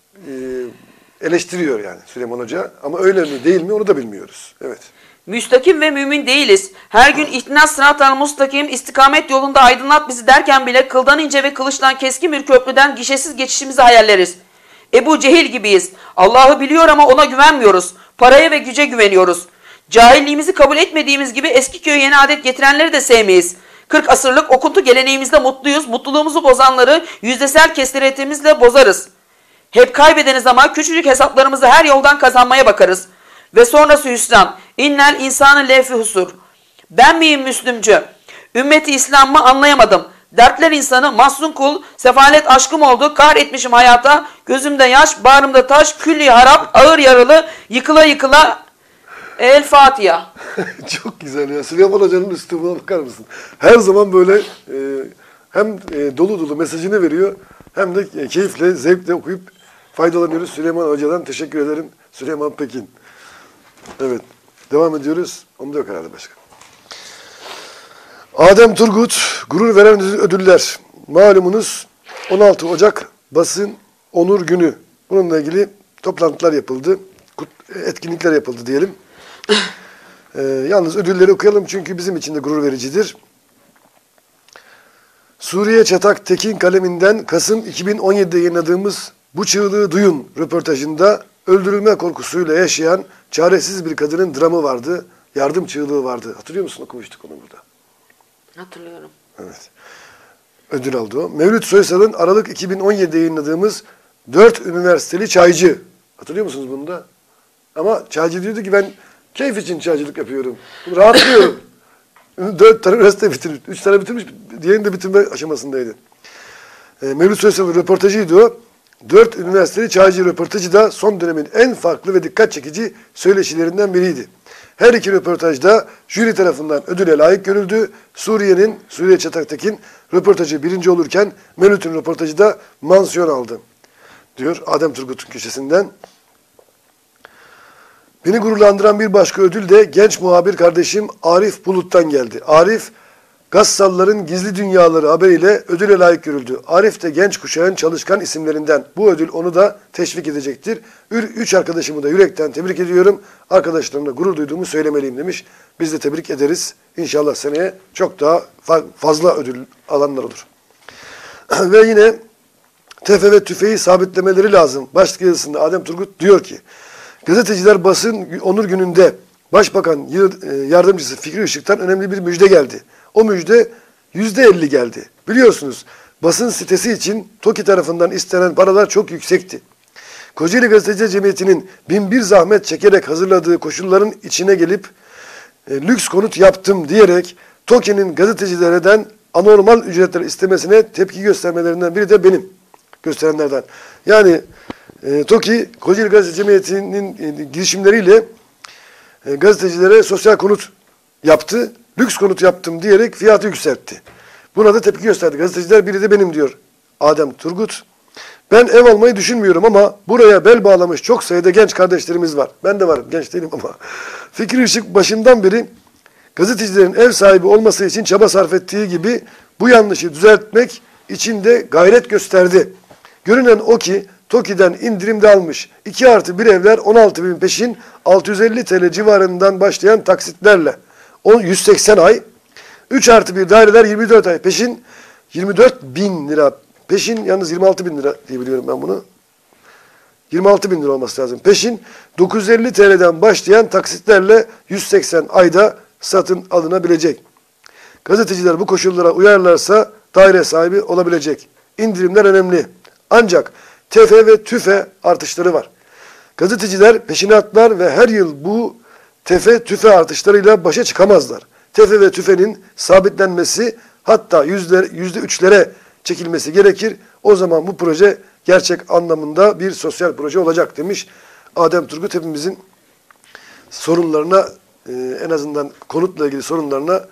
eleştiriyor yani Süleyman Hoca. Ama öyle mi değil mi onu da bilmiyoruz. Evet. Müstakim ve mümin değiliz. Her gün ihtinas sırat-ı mustakim, istikamet yolunda aydınlat bizi derken bile kıldan ince ve kılıçtan keskin bir köprüden gişesiz geçişimizi hayalleriz. Ebu Cehil gibiyiz. Allah'ı biliyor ama ona güvenmiyoruz. Paraya ve güce güveniyoruz. Cahilliğimizi kabul etmediğimiz gibi eski köye yeni adet getirenleri de sevmeyiz. 40 asırlık okuntu geleneğimizde mutluyuz. Mutluluğumuzu bozanları yüzdesel kestiratimizle bozarız. Hep kaybedeniz ama küçücük hesaplarımızı her yoldan kazanmaya bakarız. Ve sonrası hüsran. İnnel insanı lefi husur. Ben miyim Müslümcü? Ümmeti İslam mı anlayamadım. Dertler insanı, mahzun kul, sefalet aşkım oldu, kahretmişim hayata, gözümde yaş, bağrımda taş, külli harap, ağır yaralı, yıkıla yıkıla, El Fatiha. Çok güzel ya. Süleyman Hoca'nın üslubuna bakar mısın? Her zaman böyle hem dolu dolu mesajını veriyor, hem de keyifle, zevkle okuyup faydalanıyoruz. Süleyman Hoca'dan teşekkür ederim. Süleyman Pekin. Evet. Devam ediyoruz. Onda yok herhalde başka. Adem Turgut, gurur veren ödüller. Malumunuz 16 Ocak Basın Onur Günü. Bununla ilgili toplantılar yapıldı. Etkinlikler yapıldı diyelim. Yalnız ödülleri okuyalım çünkü bizim için de gurur vericidir. Suriye Çatak Tekin kaleminden Kasım 2017'de yayınladığımız Bu Çığlığı Duyun röportajında öldürülme korkusuyla yaşayan çaresiz bir kadının dramı vardı. Yardım çığlığı vardı. Hatırlıyor musun? Okumuştuk onu burada. Hatırlıyorum. Evet. Ödül aldı o. Mevlüt Soysal'ın Aralık 2017'de yayınladığımız 4 üniversiteli çaycı. Hatırlıyor musunuz bunu da? Ama çaycı diyordu ki ben keyif için çaycılık yapıyorum. Rahatlıyorum. 4 tane üniversite bitirmiş. 3 tane bitirmiş. Diğerini de bitirme aşamasındaydı. Mevlüt Soysal'ın röportajıydı o. 4 üniversiteli çaycı röportajı da son dönemin en farklı ve dikkat çekici söyleşilerinden biriydi. Her iki röportajda jüri tarafından ödüle layık görüldü. Suriye Çatak'taki röportajı birinci olurken Mevlüt'ün röportajı da mansiyon aldı. Diyor Adem Turgut'un köşesinden. Beni gururlandıran bir başka ödül de genç muhabir kardeşim Arif Bulut'tan geldi. Arif, Gassalların Gizli Dünyaları haberiyle ödüle layık görüldü. Arif de genç kuşağın çalışkan isimlerinden. Bu ödül onu da teşvik edecektir. 3 arkadaşımı da yürekten tebrik ediyorum. Arkadaşlarımla gurur duyduğumu söylemeliyim demiş. Biz de tebrik ederiz. İnşallah seneye çok daha fazla ödül alanlar olur. Ve yine tefe ve tüfeği sabitlemeleri lazım. Başlık yazısında Adem Turgut diyor ki, gazeteciler basın onur gününde Başbakan Yardımcısı Fikri Işık'tan önemli bir müjde geldi. O müjde %50 geldi. Biliyorsunuz basın sitesi için TOKİ tarafından istenen paralar çok yüksekti. Kocaeli Gazeteciler Cemiyeti'nin 1001 zahmet çekerek hazırladığı koşulların içine gelip lüks konut yaptım diyerek TOKİ'nin gazetecilerden anormal ücretler istemesine tepki göstermelerinden biri de benim gösterenlerden. Yani TOKİ, Kocaeli Gazeteciler Cemiyeti'nin girişimleriyle gazetecilere sosyal konut yaptı, lüks konut yaptım diyerek fiyatı yükseltti. Buna da tepki gösterdi. Gazeteciler biri de benim diyor Adem Turgut. Ben ev almayı düşünmüyorum ama buraya bel bağlamış çok sayıda genç kardeşlerimiz var. Ben de varım, genç değilim ama. Fikri Işık başından beri gazetecilerin ev sahibi olması için çaba sarf ettiği gibi bu yanlışı düzeltmek için de gayret gösterdi. Görünen o ki TOKİ'den indirimde almış 2+1 evler 16.000 peşin 650 TL civarından başlayan taksitlerle 180 ay, 3+1 daireler 24 ay peşin 24.000 lira peşin, yalnız 26.000 lira diye biliyorum ben bunu. 26.000 lira olması lazım. Peşin 950 TL'den başlayan taksitlerle 180 ayda satın alınabilecek. Gazeteciler bu koşullara uyarlarsa daire sahibi olabilecek. İndirimler önemli. Ancak tefe ve tüfe artışları var. Gazeteciler peşinatlar ve her yıl bu tefe tüfe artışlarıyla başa çıkamazlar. Tefe ve tüfenin sabitlenmesi, hatta %3'lere çekilmesi gerekir. O zaman bu proje gerçek anlamında bir sosyal proje olacak demiş Adem Turgut. Hepimizin sorunlarına, en azından konutla ilgili sorunlarına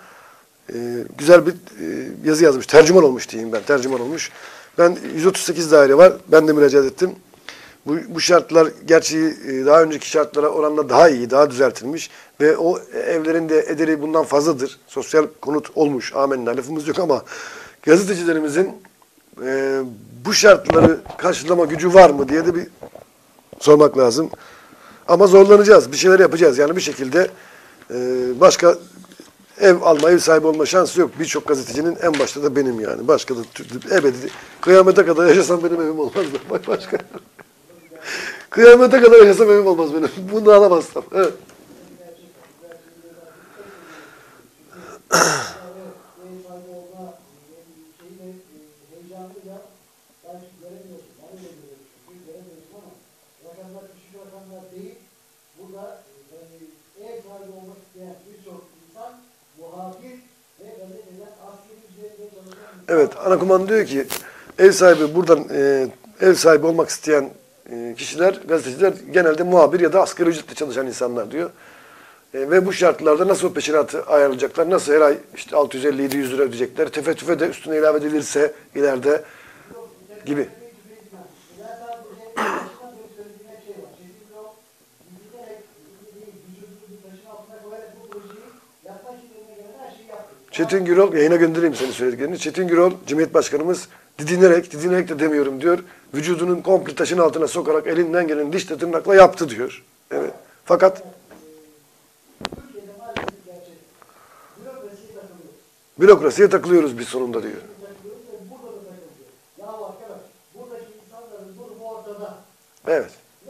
güzel bir yazı yazmış. Tercüman olmuş diyeyim ben. Tercüman olmuş. Ben 138 daire var. Ben de müracaat ettim. Bu şartlar gerçi daha önceki şartlara oranla daha iyi, daha düzeltilmiş ve o evlerin de ederi bundan fazladır. Sosyal konut olmuş. Amenna. Lafımız yok ama gazetecilerimizin bu şartları karşılama gücü var mı diye de bir sormak lazım. Ama zorlanacağız. Bir şeyler yapacağız. Yani bir şekilde başka ev alma, ev sahibi olma şansı yok. Birçok gazetecinin, en başta da benim yani. Başka da ebedi. Kıyamete kadar yaşasam benim evim olmaz. Başka. Kıyamete kadar yaşasam evim olmaz benim. Bunu alamazsam. Evet. Evet, Anakuman diyor ki ev sahibi buradan ev sahibi olmak isteyen kişiler, gazeteciler genelde muhabir ya da asgari ücretle çalışan insanlar diyor. Ve bu şartlarda nasıl o peşinatı ayarlayacaklar, nasıl her ay işte 650-700 lira ödeyecekler, tefe tüfe de üstüne ilave edilirse ileride gibi. Çetin Gürol, yayına göndereyim senin söylediklerini. Çetin Gürol, Cumhuriyet Başkanımız didinerek de demiyorum diyor. Vücudunun komple taşın altına sokarak elinden gelen dişle tırnakla yaptı diyor. Evet. Fakat bürokrasiye takılıyoruz biz sonunda diyor. Evet.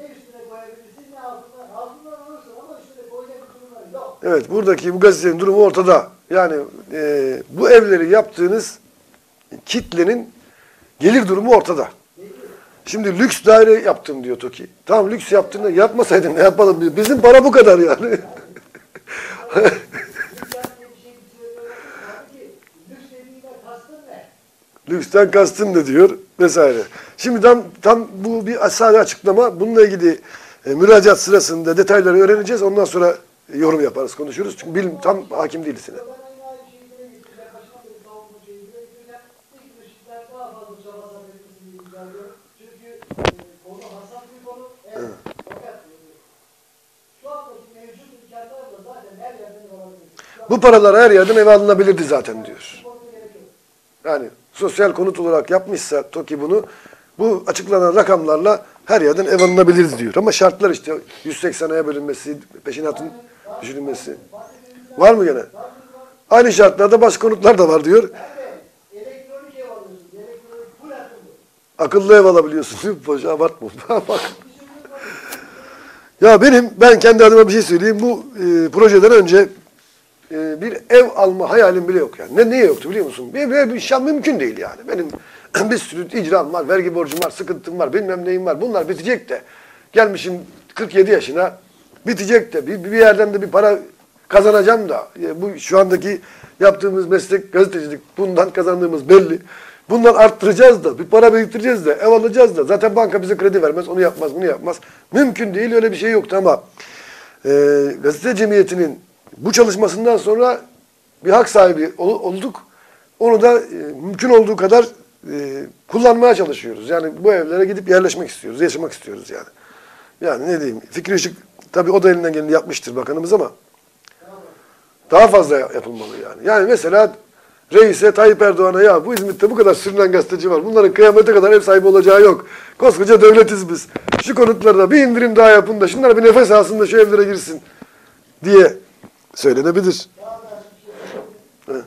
Evet, buradaki bu gazetenin durumu ortada. Yani bu evleri yaptığınız kitlenin gelir durumu ortada. Şimdi lüks daire yaptım diyor TOKİ. Tamam, lüks yaptığında yapmasaydın ne yapalım diyor. Bizim para bu kadar yani. Lüksten kastın ne diyor vesaire. Şimdi tam bu bir sadece açıklama. Bununla ilgili müracaat sırasında detayları öğreneceğiz. Ondan sonra yorum yaparız, konuşuruz. Çünkü tam hakim değiliz yine. Bu paralar her yerden eve alınabilirdi zaten diyor. Yani sosyal konut olarak yapmışsa TOKİ bunu, bu açıklanan rakamlarla her yerden ev alınabilirdi diyor. Ama şartlar işte 180'e bölünmesi, peşinatın düşünülmesi. Var mı gene? Aynı şartlarda başka konutlar da var diyor. Akıllı ev alabiliyorsun. Boşa abartma. Ya ben kendi adıma bir şey söyleyeyim. Bu projeden önce bir ev alma hayalim bile yok yani. Niye yoktu biliyor musun? Bir şey mümkün değil yani. Benim bir sürü icram var, vergi borcum var, sıkıntım var, bilmem neyim var. Bunlar bitecek de. Gelmişim 47 yaşına, bitecek de. Bir yerden de bir para kazanacağım da. Bu şu andaki yaptığımız meslek gazetecilik, bundan kazandığımız belli. Bundan arttıracağız da, bir para biriktireceğiz de, ev alacağız da. Zaten banka bize kredi vermez, onu yapmaz, bunu yapmaz. Mümkün değil, öyle bir şey yoktu ama gazete cemiyetinin bu çalışmasından sonra bir hak sahibi olduk. Onu da mümkün olduğu kadar kullanmaya çalışıyoruz. Yani bu evlere gidip yerleşmek istiyoruz, yaşamak istiyoruz yani. Yani ne diyeyim, Fikri Işık tabii o da elinden geleni yapmıştır bakanımız ama daha fazla yapılmalı yani. Yani mesela reise, Tayyip Erdoğan'a ya bu İzmit'te bu kadar sürünen gazeteci var. Bunların kıyamete kadar ev sahibi olacağı yok. Koskoca devletiz biz. Şu konutlarda bir indirim daha yapın da şunlar bir nefes alsın da şu evlere girsin diye söylenebilir. Evet.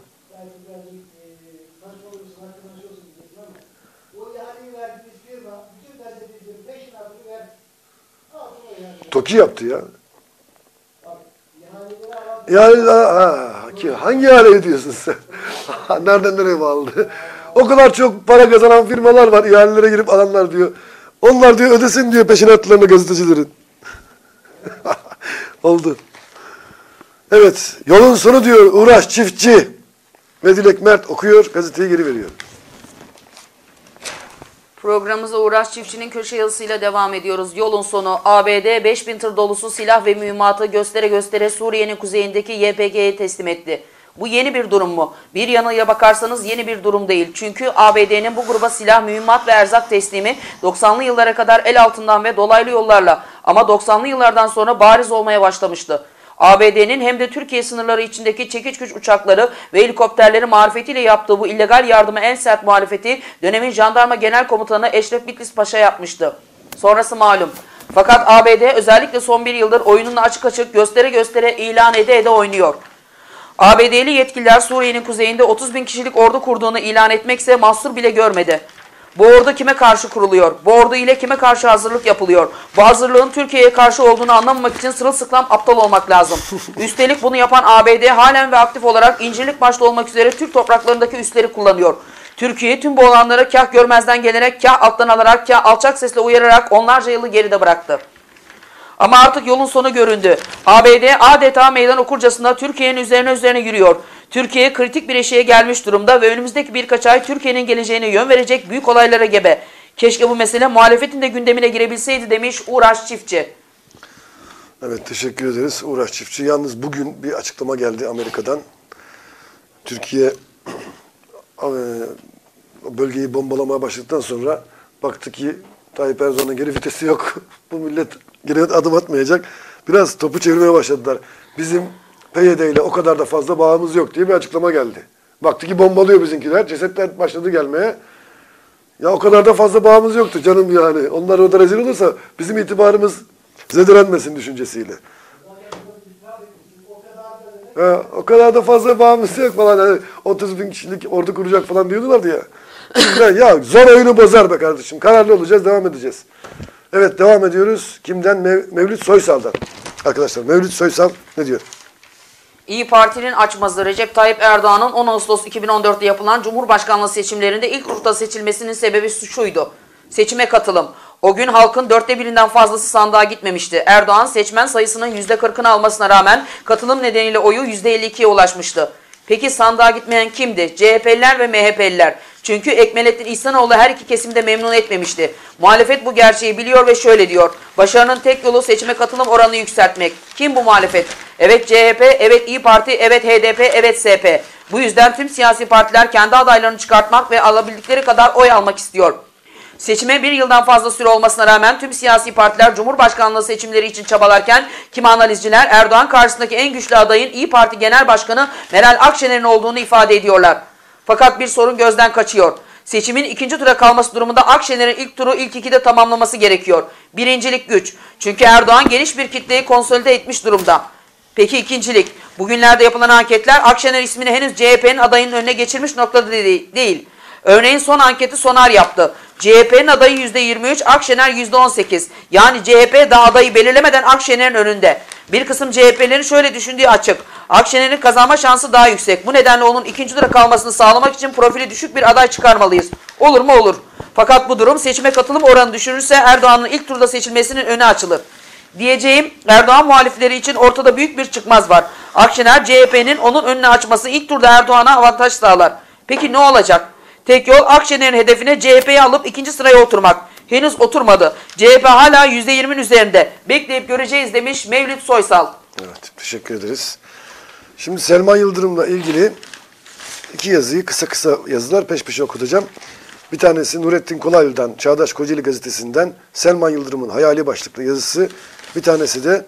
TOKİ yaptı ya. Yani hangi ihale ediyorsun sen? Nereden nereye bağlı? O kadar çok para kazanan firmalar var, ihalelere girip alanlar diyor. Onlar diyor ödesin diyor peşinatlarını gazetecilerin. Oldu. Evet, yolun sonu diyor Uğraş Çiftçi ve Dilek Mert okuyor, gazeteyi geri veriyor. Programımıza Uğraş Çiftçi'nin köşe yazısıyla devam ediyoruz. Yolun sonu ABD 5000 tır dolusu silah ve mühimmatı göstere göstere Suriye'nin kuzeyindeki YPG'ye teslim etti. Bu yeni bir durum mu? Bir yanıya bakarsanız yeni bir durum değil. Çünkü ABD'nin bu gruba silah, mühimmat ve erzak teslimi 90'lı yıllara kadar el altından ve dolaylı yollarla ama 90'lı yıllardan sonra bariz olmaya başlamıştı. ABD'nin hem de Türkiye sınırları içindeki çekiç güç uçakları ve helikopterleri marifetiyle yaptığı bu illegal yardıma en sert muhalefeti dönemin Jandarma Genel Komutanı Eşref Bitlis Paşa yapmıştı. Sonrası malum. Fakat ABD özellikle son bir yıldır oyununu açık açık göstere göstere ilan ede oynuyor. ABD'li yetkililer Suriye'nin kuzeyinde 30.000 kişilik ordu kurduğunu ilan etmekse mahsur bile görmedi. Bu ordu kime karşı kuruluyor? Bu ordu ile kime karşı hazırlık yapılıyor? Bu hazırlığın Türkiye'ye karşı olduğunu anlamamak için sırılsıklam aptal olmak lazım. Üstelik bunu yapan ABD halen ve aktif olarak İncirlik başta olmak üzere Türk topraklarındaki üsleri kullanıyor. Türkiye tüm bu olanları kah görmezden gelerek, kah alttan alarak, kah alçak sesle uyararak onlarca yılı geride bıraktı. Ama artık yolun sonu göründü. ABD adeta meydan okurcasına Türkiye'nin üzerine yürüyor. Türkiye kritik bir eşiğe gelmiş durumda ve önümüzdeki birkaç ay Türkiye'nin geleceğine yön verecek büyük olaylara gebe. Keşke bu mesele muhalefetin de gündemine girebilseydi demiş Uğraş Çiftçi. Evet, teşekkür ederiz Uğraş Çiftçi. Yalnız bugün bir açıklama geldi Amerika'dan. Türkiye bölgeyi bombalamaya başladıktan sonra baktı ki Tayyip Erdoğan'ın geri vitesi yok. Bu millet geri adım atmayacak. Biraz topu çevirmeye başladılar. Bizim PYD ile o kadar da fazla bağımız yok diye bir açıklama geldi. Baktı ki bombalıyor bizimkiler. Cesetler başladı gelmeye. Ya o kadar da fazla bağımız yoktu canım yani. Onlar orada rezil olursa bizim itibarımız zedelenmesin düşüncesiyle. O kadar da fazla bağımız yok falan. Yani 30 bin kişilik ordu kuracak falan diyorlardı ya. Ya zor oyunu bozar be kardeşim. Kararlı olacağız, devam edeceğiz. Evet, devam ediyoruz. Kimden? Mevlüt Soysal'dan. Arkadaşlar Mevlüt Soysal ne diyor? İyi Parti'nin açmazı Recep Tayyip Erdoğan'ın 10 Ağustos 2014'te yapılan Cumhurbaşkanlığı seçimlerinde ilk turda seçilmesinin sebebi şuydu: seçime katılım. O gün halkın 1/4'ünden fazlası sandığa gitmemişti. Erdoğan seçmen sayısının %40'ını almasına rağmen katılım nedeniyle oyu %52'ye ulaşmıştı. Peki sandığa gitmeyen kimdi? CHP'liler ve MHP'liler. Çünkü Ekmelettin İhsanoğlu her iki kesimde memnun etmemişti. Muhalefet bu gerçeği biliyor ve şöyle diyor: başarının tek yolu seçime katılım oranını yükseltmek. Kim bu muhalefet? Evet CHP, evet İyi Parti, evet HDP, evet SP. Bu yüzden tüm siyasi partiler kendi adaylarını çıkartmak ve alabildikleri kadar oy almak istiyor. Seçime bir yıldan fazla süre olmasına rağmen tüm siyasi partiler Cumhurbaşkanlığı seçimleri için çabalarken kimi analizciler Erdoğan karşısındaki en güçlü adayın İyi Parti Genel Başkanı Meral Akşener'in olduğunu ifade ediyorlar. Fakat bir sorun gözden kaçıyor. Seçimin ikinci tura kalması durumunda Akşener'in ilk turu ilk 2'de tamamlaması gerekiyor. Birincilik güç. Çünkü Erdoğan geniş bir kitleyi konsolide etmiş durumda. Peki ikincilik? Bugünlerde yapılan anketler Akşener ismini henüz CHP'nin adayının önüne geçirmiş noktada değil. Örneğin son anketi Sonar yaptı. CHP'nin adayı %23, Akşener %18. Yani CHP daha adayı belirlemeden Akşener'in önünde. Bir kısım CHP'lerin şöyle düşündüğü açık: Akşener'in kazanma şansı daha yüksek. Bu nedenle onun ikinci tura kalmasını sağlamak için profili düşük bir aday çıkarmalıyız. Olur mu? Olur. Fakat bu durum seçime katılım oranı düşürürse Erdoğan'ın ilk turda seçilmesinin önü açılır. Diyeceğim, Erdoğan muhalifleri için ortada büyük bir çıkmaz var. Akşener CHP'nin onun önüne açması ilk turda Erdoğan'a avantaj sağlar. Peki ne olacak? Tek yol Akşener'in hedefine CHP'yi alıp ikinci sıraya oturmak. Henüz oturmadı. CHP hala %20'nin üzerinde. Bekleyip göreceğiz demiş Mevlüt Soysal. Evet, teşekkür ederiz. Şimdi Selman Yıldırım'la ilgili iki yazıyı, kısa yazılar peş peşe okutacağım. Bir tanesi Nurettin Kolaylı'dan, Çağdaş Kocaeli Gazetesi'nden Selman Yıldırım'ın hayali başlıklı yazısı. Bir tanesi de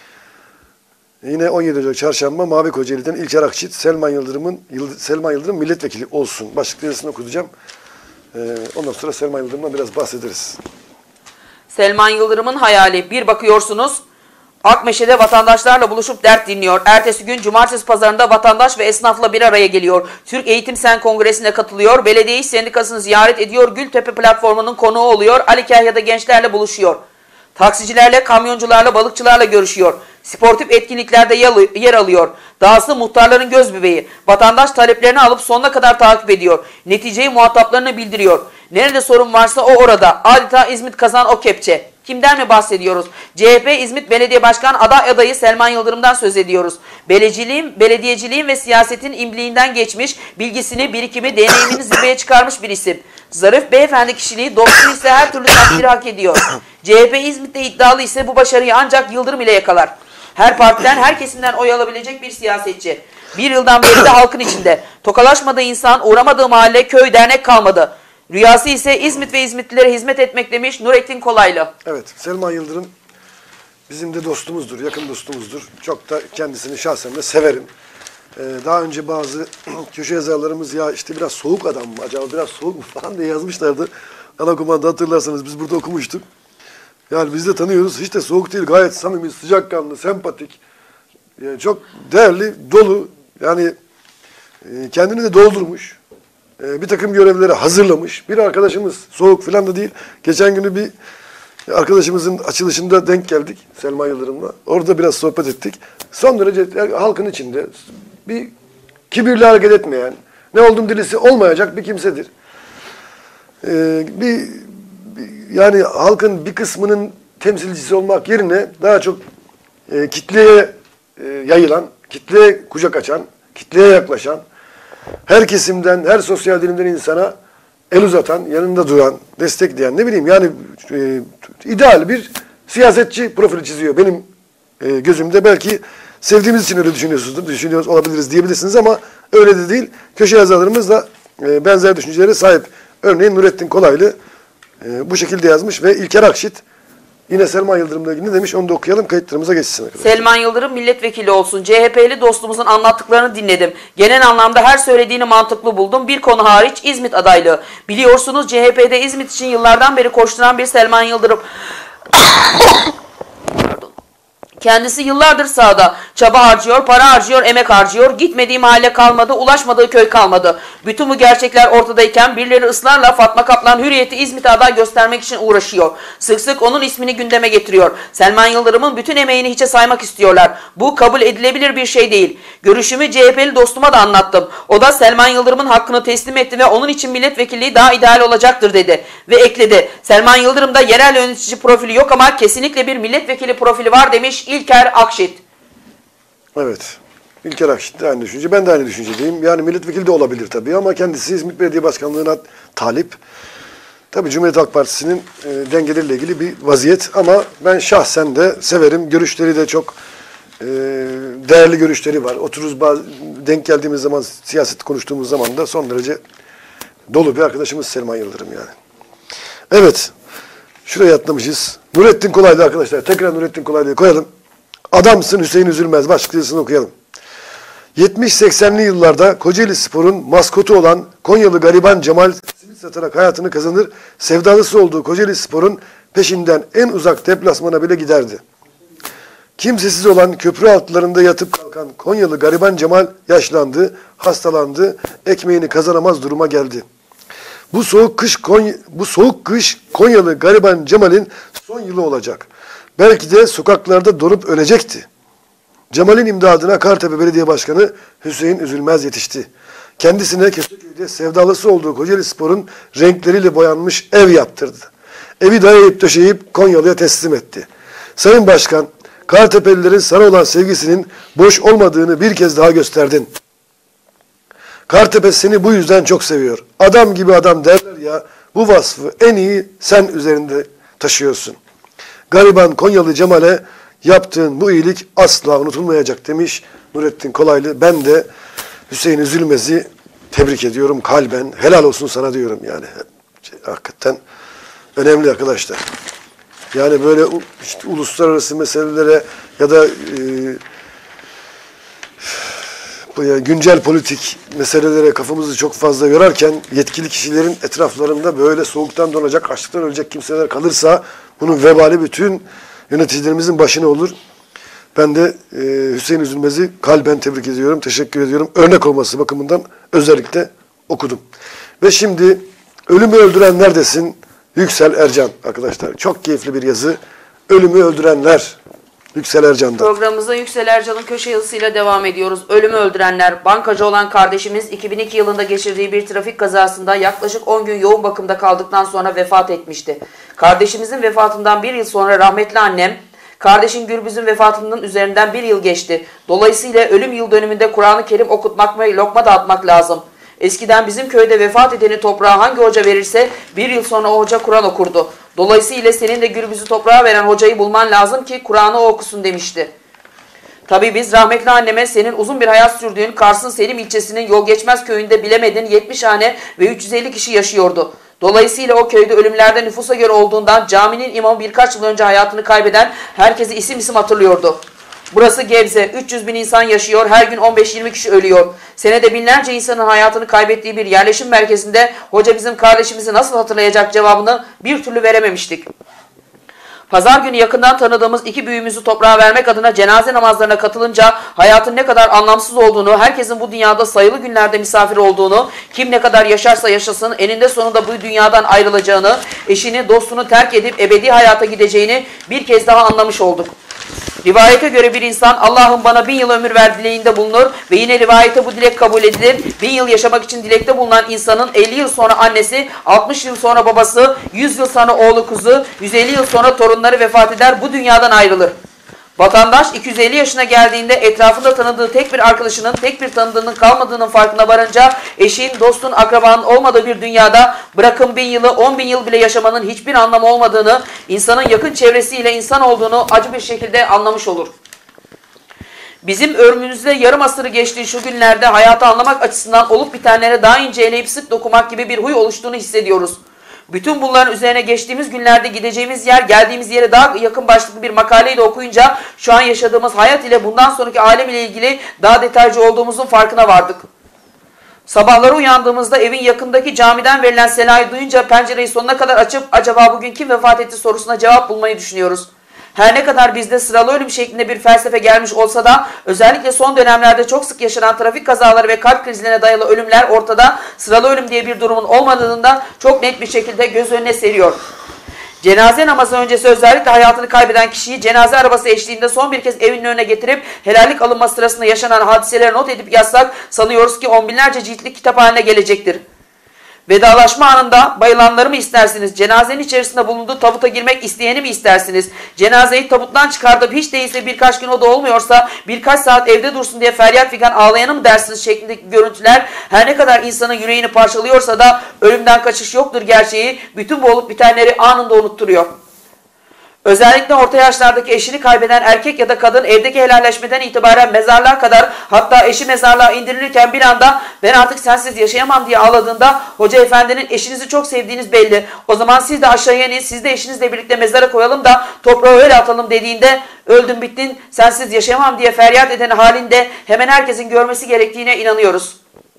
yine 17 Ocak Çarşamba Mavi Kocaeli'den İlker Akçit, Selman Yıldırım milletvekili olsun başlıklı yazısını okutacağım. Ondan sonra Selman Yıldırım'dan biraz bahsederiz. Selman Yıldırım'ın hayali. Bir bakıyorsunuz Akmeşe'de vatandaşlarla buluşup dert dinliyor. Ertesi gün Cumartesi Pazarı'nda vatandaş ve esnafla bir araya geliyor. Türk Eğitim Sen Kongresi'ne katılıyor. Belediye İş Sendikası'nı ziyaret ediyor. Gültepe platformunun konuğu oluyor. Ali Kahya'da gençlerle buluşuyor. Taksicilerle, kamyoncularla, balıkçılarla görüşüyor. Sportif etkinliklerde yer alıyor. Dahası muhtarların göz bebeği. Vatandaş taleplerini alıp sonuna kadar takip ediyor. Neticeyi muhataplarına bildiriyor. Nerede sorun varsa o orada. Adeta İzmit kazan o kepçe. Kimden mi bahsediyoruz? CHP İzmit Belediye Başkan adayı Selman Yıldırım'dan söz ediyoruz. Belediyeciliğin ve siyasetin imliğinden geçmiş, bilgisini, birikimi, deneyimini zirveye çıkarmış bir isim. Zarif beyefendi kişiliği, dostluğu ise her türlü takdiri hak ediyor. CHP İzmit'te iddialı ise bu başarıyı ancak Yıldırım ile yakalar. Her partiden, her kesimden oy alabilecek bir siyasetçi. Bir yıldan beri de halkın içinde. Tokalaşmadığı insan, uğramadığı mahalle, köy, dernek kalmadı. Rüyası ise İzmit ve İzmitlilere hizmet etmek demiş Nurettin Kolaylı. Evet, Selman Yıldırım bizim de dostumuzdur, yakın dostumuzdur. Çok da kendisini şahsen de severim. Daha önce bazı köşe yazarlarımız ya işte biraz soğuk adam mı acaba, biraz soğuk mu falan diye yazmışlardı. Anaokulunda hatırlarsanız biz burada okumuştuk. Yani biz de tanıyoruz, hiç de soğuk değil, gayet samimi, sıcakkanlı, sempatik. Yani çok değerli, dolu, yani kendini de doldurmuş. Bir takım görevleri hazırlamış. Bir arkadaşımız, soğuk falan da değil. Geçen günü bir arkadaşımızın açılışında denk geldik Selman Yıldırım'la. Orada biraz sohbet ettik. Son derece halkın içinde bir kibirli hareket etmeyen, ne oldum dilisi olmayacak bir kimsedir. Yani halkın bir kısmının temsilcisi olmak yerine daha çok kitleye yayılan, kitleye kucak açan, kitleye yaklaşan, her kesimden, her sosyal dilimden insana el uzatan, yanında duran, destekleyen, ne bileyim yani ideal bir siyasetçi profili çiziyor. Benim gözümde belki sevdiğimiz için öyle düşünüyoruz olabiliriz diyebilirsiniz ama öyle de değil. Köşe yazarlarımız da benzer düşüncelere sahip. Örneğin Nurettin Kolaylı bu şekilde yazmış ve İlker Akşit yine Selman Yıldırım'la ilgili ne demiş onu da okuyalım, kayıtlarımıza geçsin arkadaşlar. Selman Yıldırım milletvekili olsun. CHP'li dostumuzun anlattıklarını dinledim. Genel anlamda her söylediğini mantıklı buldum. Bir konu hariç İzmit adaylığı. Biliyorsunuz CHP'de İzmit için yıllardan beri koşturan bir Selman Yıldırım. Kendisi yıllardır sahada. Çaba harcıyor, para harcıyor, emek harcıyor. Gitmediği mahalle kalmadı, ulaşmadığı köy kalmadı. Bütün bu gerçekler ortadayken birileri ısrarla Fatma Kaplan Hürriyet'i İzmit'e aday göstermek için uğraşıyor. Sık sık onun ismini gündeme getiriyor. Selman Yıldırım'ın bütün emeğini hiçe saymak istiyorlar. Bu kabul edilebilir bir şey değil. Görüşümü CHP'li dostuma da anlattım. O da Selman Yıldırım'ın hakkını teslim etti ve onun için milletvekilliği daha ideal olacaktır dedi. Ve ekledi. Selman Yıldırım'da yerel yönetici profili yok ama kesinlikle bir milletvekili profili var demiş İlker Akşit. Evet. İlker Akşit de aynı düşünce. Ben de aynı düşüncedeyim. Yani milletvekili de olabilir tabii ama kendisi İzmit Belediye Başkanlığı'na talip. Tabii Cumhuriyet Halk Partisi'nin dengeleriyle ilgili bir vaziyet ama ben şahsen de severim. Görüşleri de çok değerli görüşleri var. Otururuz denk geldiğimiz zaman, siyaset konuştuğumuz zaman da son derece dolu bir arkadaşımız Selman Yıldırım yani. Evet. Şuraya atlamışız. Nurettin Kolaylı arkadaşlar. Tekrar Nurettin Kolaylı'yı koyalım. Adamsın Hüseyin Üzülmez. Başlıklarını okuyalım. 70-80'li yıllarda Kocaeli Spor'un maskotu olan Konyalı gariban Cemal simit satarak hayatını kazanır, sevdalısı olduğu Kocaeli Spor'un peşinden en uzak deplasmana bile giderdi. Kimsesiz olan köprü altlarında yatıp kalkan Konyalı gariban Cemal yaşlandı, hastalandı, ekmeğini kazanamaz duruma geldi. Bu soğuk kış Konyalı gariban Cemal'in son yılı olacak. Belki de sokaklarda donup ölecekti. Cemal'in imdadına Kartepe Belediye Başkanı Hüseyin Üzülmez yetişti. Kendisine Köseköy'de sevdalısı olduğu Kocaeli Spor'un renkleriyle boyanmış ev yaptırdı. Evi dayayıp döşeyip Konyalı'ya teslim etti. Sayın Başkan, Kartepelilerin sana olan sevgisinin boş olmadığını bir kez daha gösterdin. Kartepe seni bu yüzden çok seviyor. Adam gibi adam derler ya, bu vasfı en iyi sen üzerinde taşıyorsun. Gariban Konyalı Cemal'e yaptığın bu iyilik asla unutulmayacak demiş Nurettin Kolaylı. Ben de Hüseyin Üzülmez'i tebrik ediyorum kalben. Helal olsun sana diyorum yani. Hakikaten önemli arkadaşlar. Yani böyle işte uluslararası meselelere ya da güncel politik meselelere kafamızı çok fazla yorarken yetkili kişilerin etraflarında böyle soğuktan donacak, açlıktan ölecek kimseler kalırsa bunun vebali bütün yöneticilerimizin başına olur. Ben de Hüseyin Üzülmez'i kalben tebrik ediyorum, teşekkür ediyorum. Örnek olması bakımından özellikle okudum. Ve şimdi Ölümü Öldüren Neredesin? Yüksel Ercan arkadaşlar. Çok keyifli bir yazı. Ölümü Öldürenler. Yüksel Ercan'dan. Programımıza Yüksel Ercan'ın köşe yazısıyla devam ediyoruz. Ölümü öldürenler. Bankacı olan kardeşimiz 2002 yılında geçirdiği bir trafik kazasında yaklaşık 10 gün yoğun bakımda kaldıktan sonra vefat etmişti. Kardeşimizin vefatından bir yıl sonra rahmetli annem, kardeşin Gürbüz'ün vefatının üzerinden bir yıl geçti. Dolayısıyla ölüm yıl dönümünde Kur'an-ı Kerim okutmak ve lokma dağıtmak lazım. Eskiden bizim köyde vefat edeni toprağa hangi hoca verirse bir yıl sonra o hoca Kur'an okurdu. Dolayısıyla senin de Gürbüz'ü toprağa veren hocayı bulman lazım ki Kur'an'ı o okusun demişti. Tabii biz rahmetli anneme senin uzun bir hayat sürdüğün Kars'ın Selim ilçesinin Yol Geçmez köyünde bilemedin 70 hane ve 350 kişi yaşıyordu. Dolayısıyla o köyde ölümlerde nüfusa göre olduğundan caminin imamı birkaç yıl önce hayatını kaybeden herkesi isim isim hatırlıyordu. Burası Gebze. 300 bin insan yaşıyor. Her gün 15-20 kişi ölüyor. Senede binlerce insanın hayatını kaybettiği bir yerleşim merkezinde hoca bizim kardeşimizi nasıl hatırlayacak cevabını bir türlü verememiştik. Pazar günü yakından tanıdığımız iki büyüğümüzü toprağa vermek adına cenaze namazlarına katılınca hayatın ne kadar anlamsız olduğunu, herkesin bu dünyada sayılı günlerde misafir olduğunu, kim ne kadar yaşarsa yaşasın eninde sonunda bu dünyadan ayrılacağını, eşini, dostunu terk edip ebedi hayata gideceğini bir kez daha anlamış olduk. Rivayete göre bir insan Allah'ım bana 1000 yıl ömür ver dileğinde bulunur ve yine rivayete bu dilek kabul edilir. 1000 yıl yaşamak için dilekte bulunan insanın 50 yıl sonra annesi, 60 yıl sonra babası, 100 yıl sonra oğlu kızı, 150 yıl sonra torunları vefat eder, bu dünyadan ayrılır. Vatandaş 250 yaşına geldiğinde etrafında tanıdığı tek bir arkadaşının, tek bir tanıdığının kalmadığının farkına varınca eşin, dostun, akrabanın olmadığı bir dünyada bırakın 1000 yılı, 10.000 yıl bile yaşamanın hiçbir anlamı olmadığını, insanın yakın çevresiyle insan olduğunu acı bir şekilde anlamış olur. Bizim ömrümüzde yarım asırı geçtiği şu günlerde hayatı anlamak açısından olup bitenlere daha ince eleyip sık dokumak gibi bir huy oluştuğunu hissediyoruz. Bütün bunların üzerine geçtiğimiz günlerde gideceğimiz yer, geldiğimiz yere daha yakın başlıklı bir makaleyi de okuyunca şu an yaşadığımız hayat ile bundan sonraki alem ile ilgili daha detaycı olduğumuzun farkına vardık. Sabahları uyandığımızda evin yakındaki camiden verilen selayı duyunca pencereyi sonuna kadar açıp acaba bugün kim vefat etti sorusuna cevap bulmayı düşünüyoruz. Her ne kadar bizde sıralı ölüm şeklinde bir felsefe gelmiş olsa da özellikle son dönemlerde çok sık yaşanan trafik kazaları ve kalp krizlerine dayalı ölümler ortada, sıralı ölüm diye bir durumun olmadığını da çok net bir şekilde göz önüne seriyor. Cenaze namazı öncesi özellikle hayatını kaybeden kişiyi cenaze arabası eşliğinde son bir kez evinin önüne getirip helallik alınması sırasında yaşanan hadiseleri not edip yazsak sanıyoruz ki on binlerce ciltlik kitap haline gelecektir. Vedalaşma anında bayılanları mı istersiniz? Cenazenin içerisinde bulunduğu tabuta girmek isteyeni mi istersiniz? Cenazeyi tabuttan çıkartıp hiç değilse birkaç gün o da olmuyorsa birkaç saat evde dursun diye feryat figan ağlayanı mı dersiniz şeklindeki görüntüler her ne kadar insanın yüreğini parçalıyorsa da ölümden kaçış yoktur gerçeği bütün bu olup bitenleri anında unutturuyor. Özellikle orta yaşlardaki eşini kaybeden erkek ya da kadın evdeki helalleşmeden itibaren mezarlığa kadar hatta eşi mezarlığa indirilirken bir anda ben artık sensiz yaşayamam diye ağladığında hoca efendinin eşinizi çok sevdiğiniz belli. O zaman siz de aşağıya inin siz de eşinizle birlikte mezara koyalım da toprağı öyle atalım dediğinde öldün bittin sensiz yaşayamam diye feryat eden halinde hemen herkesin görmesi gerektiğine inanıyoruz.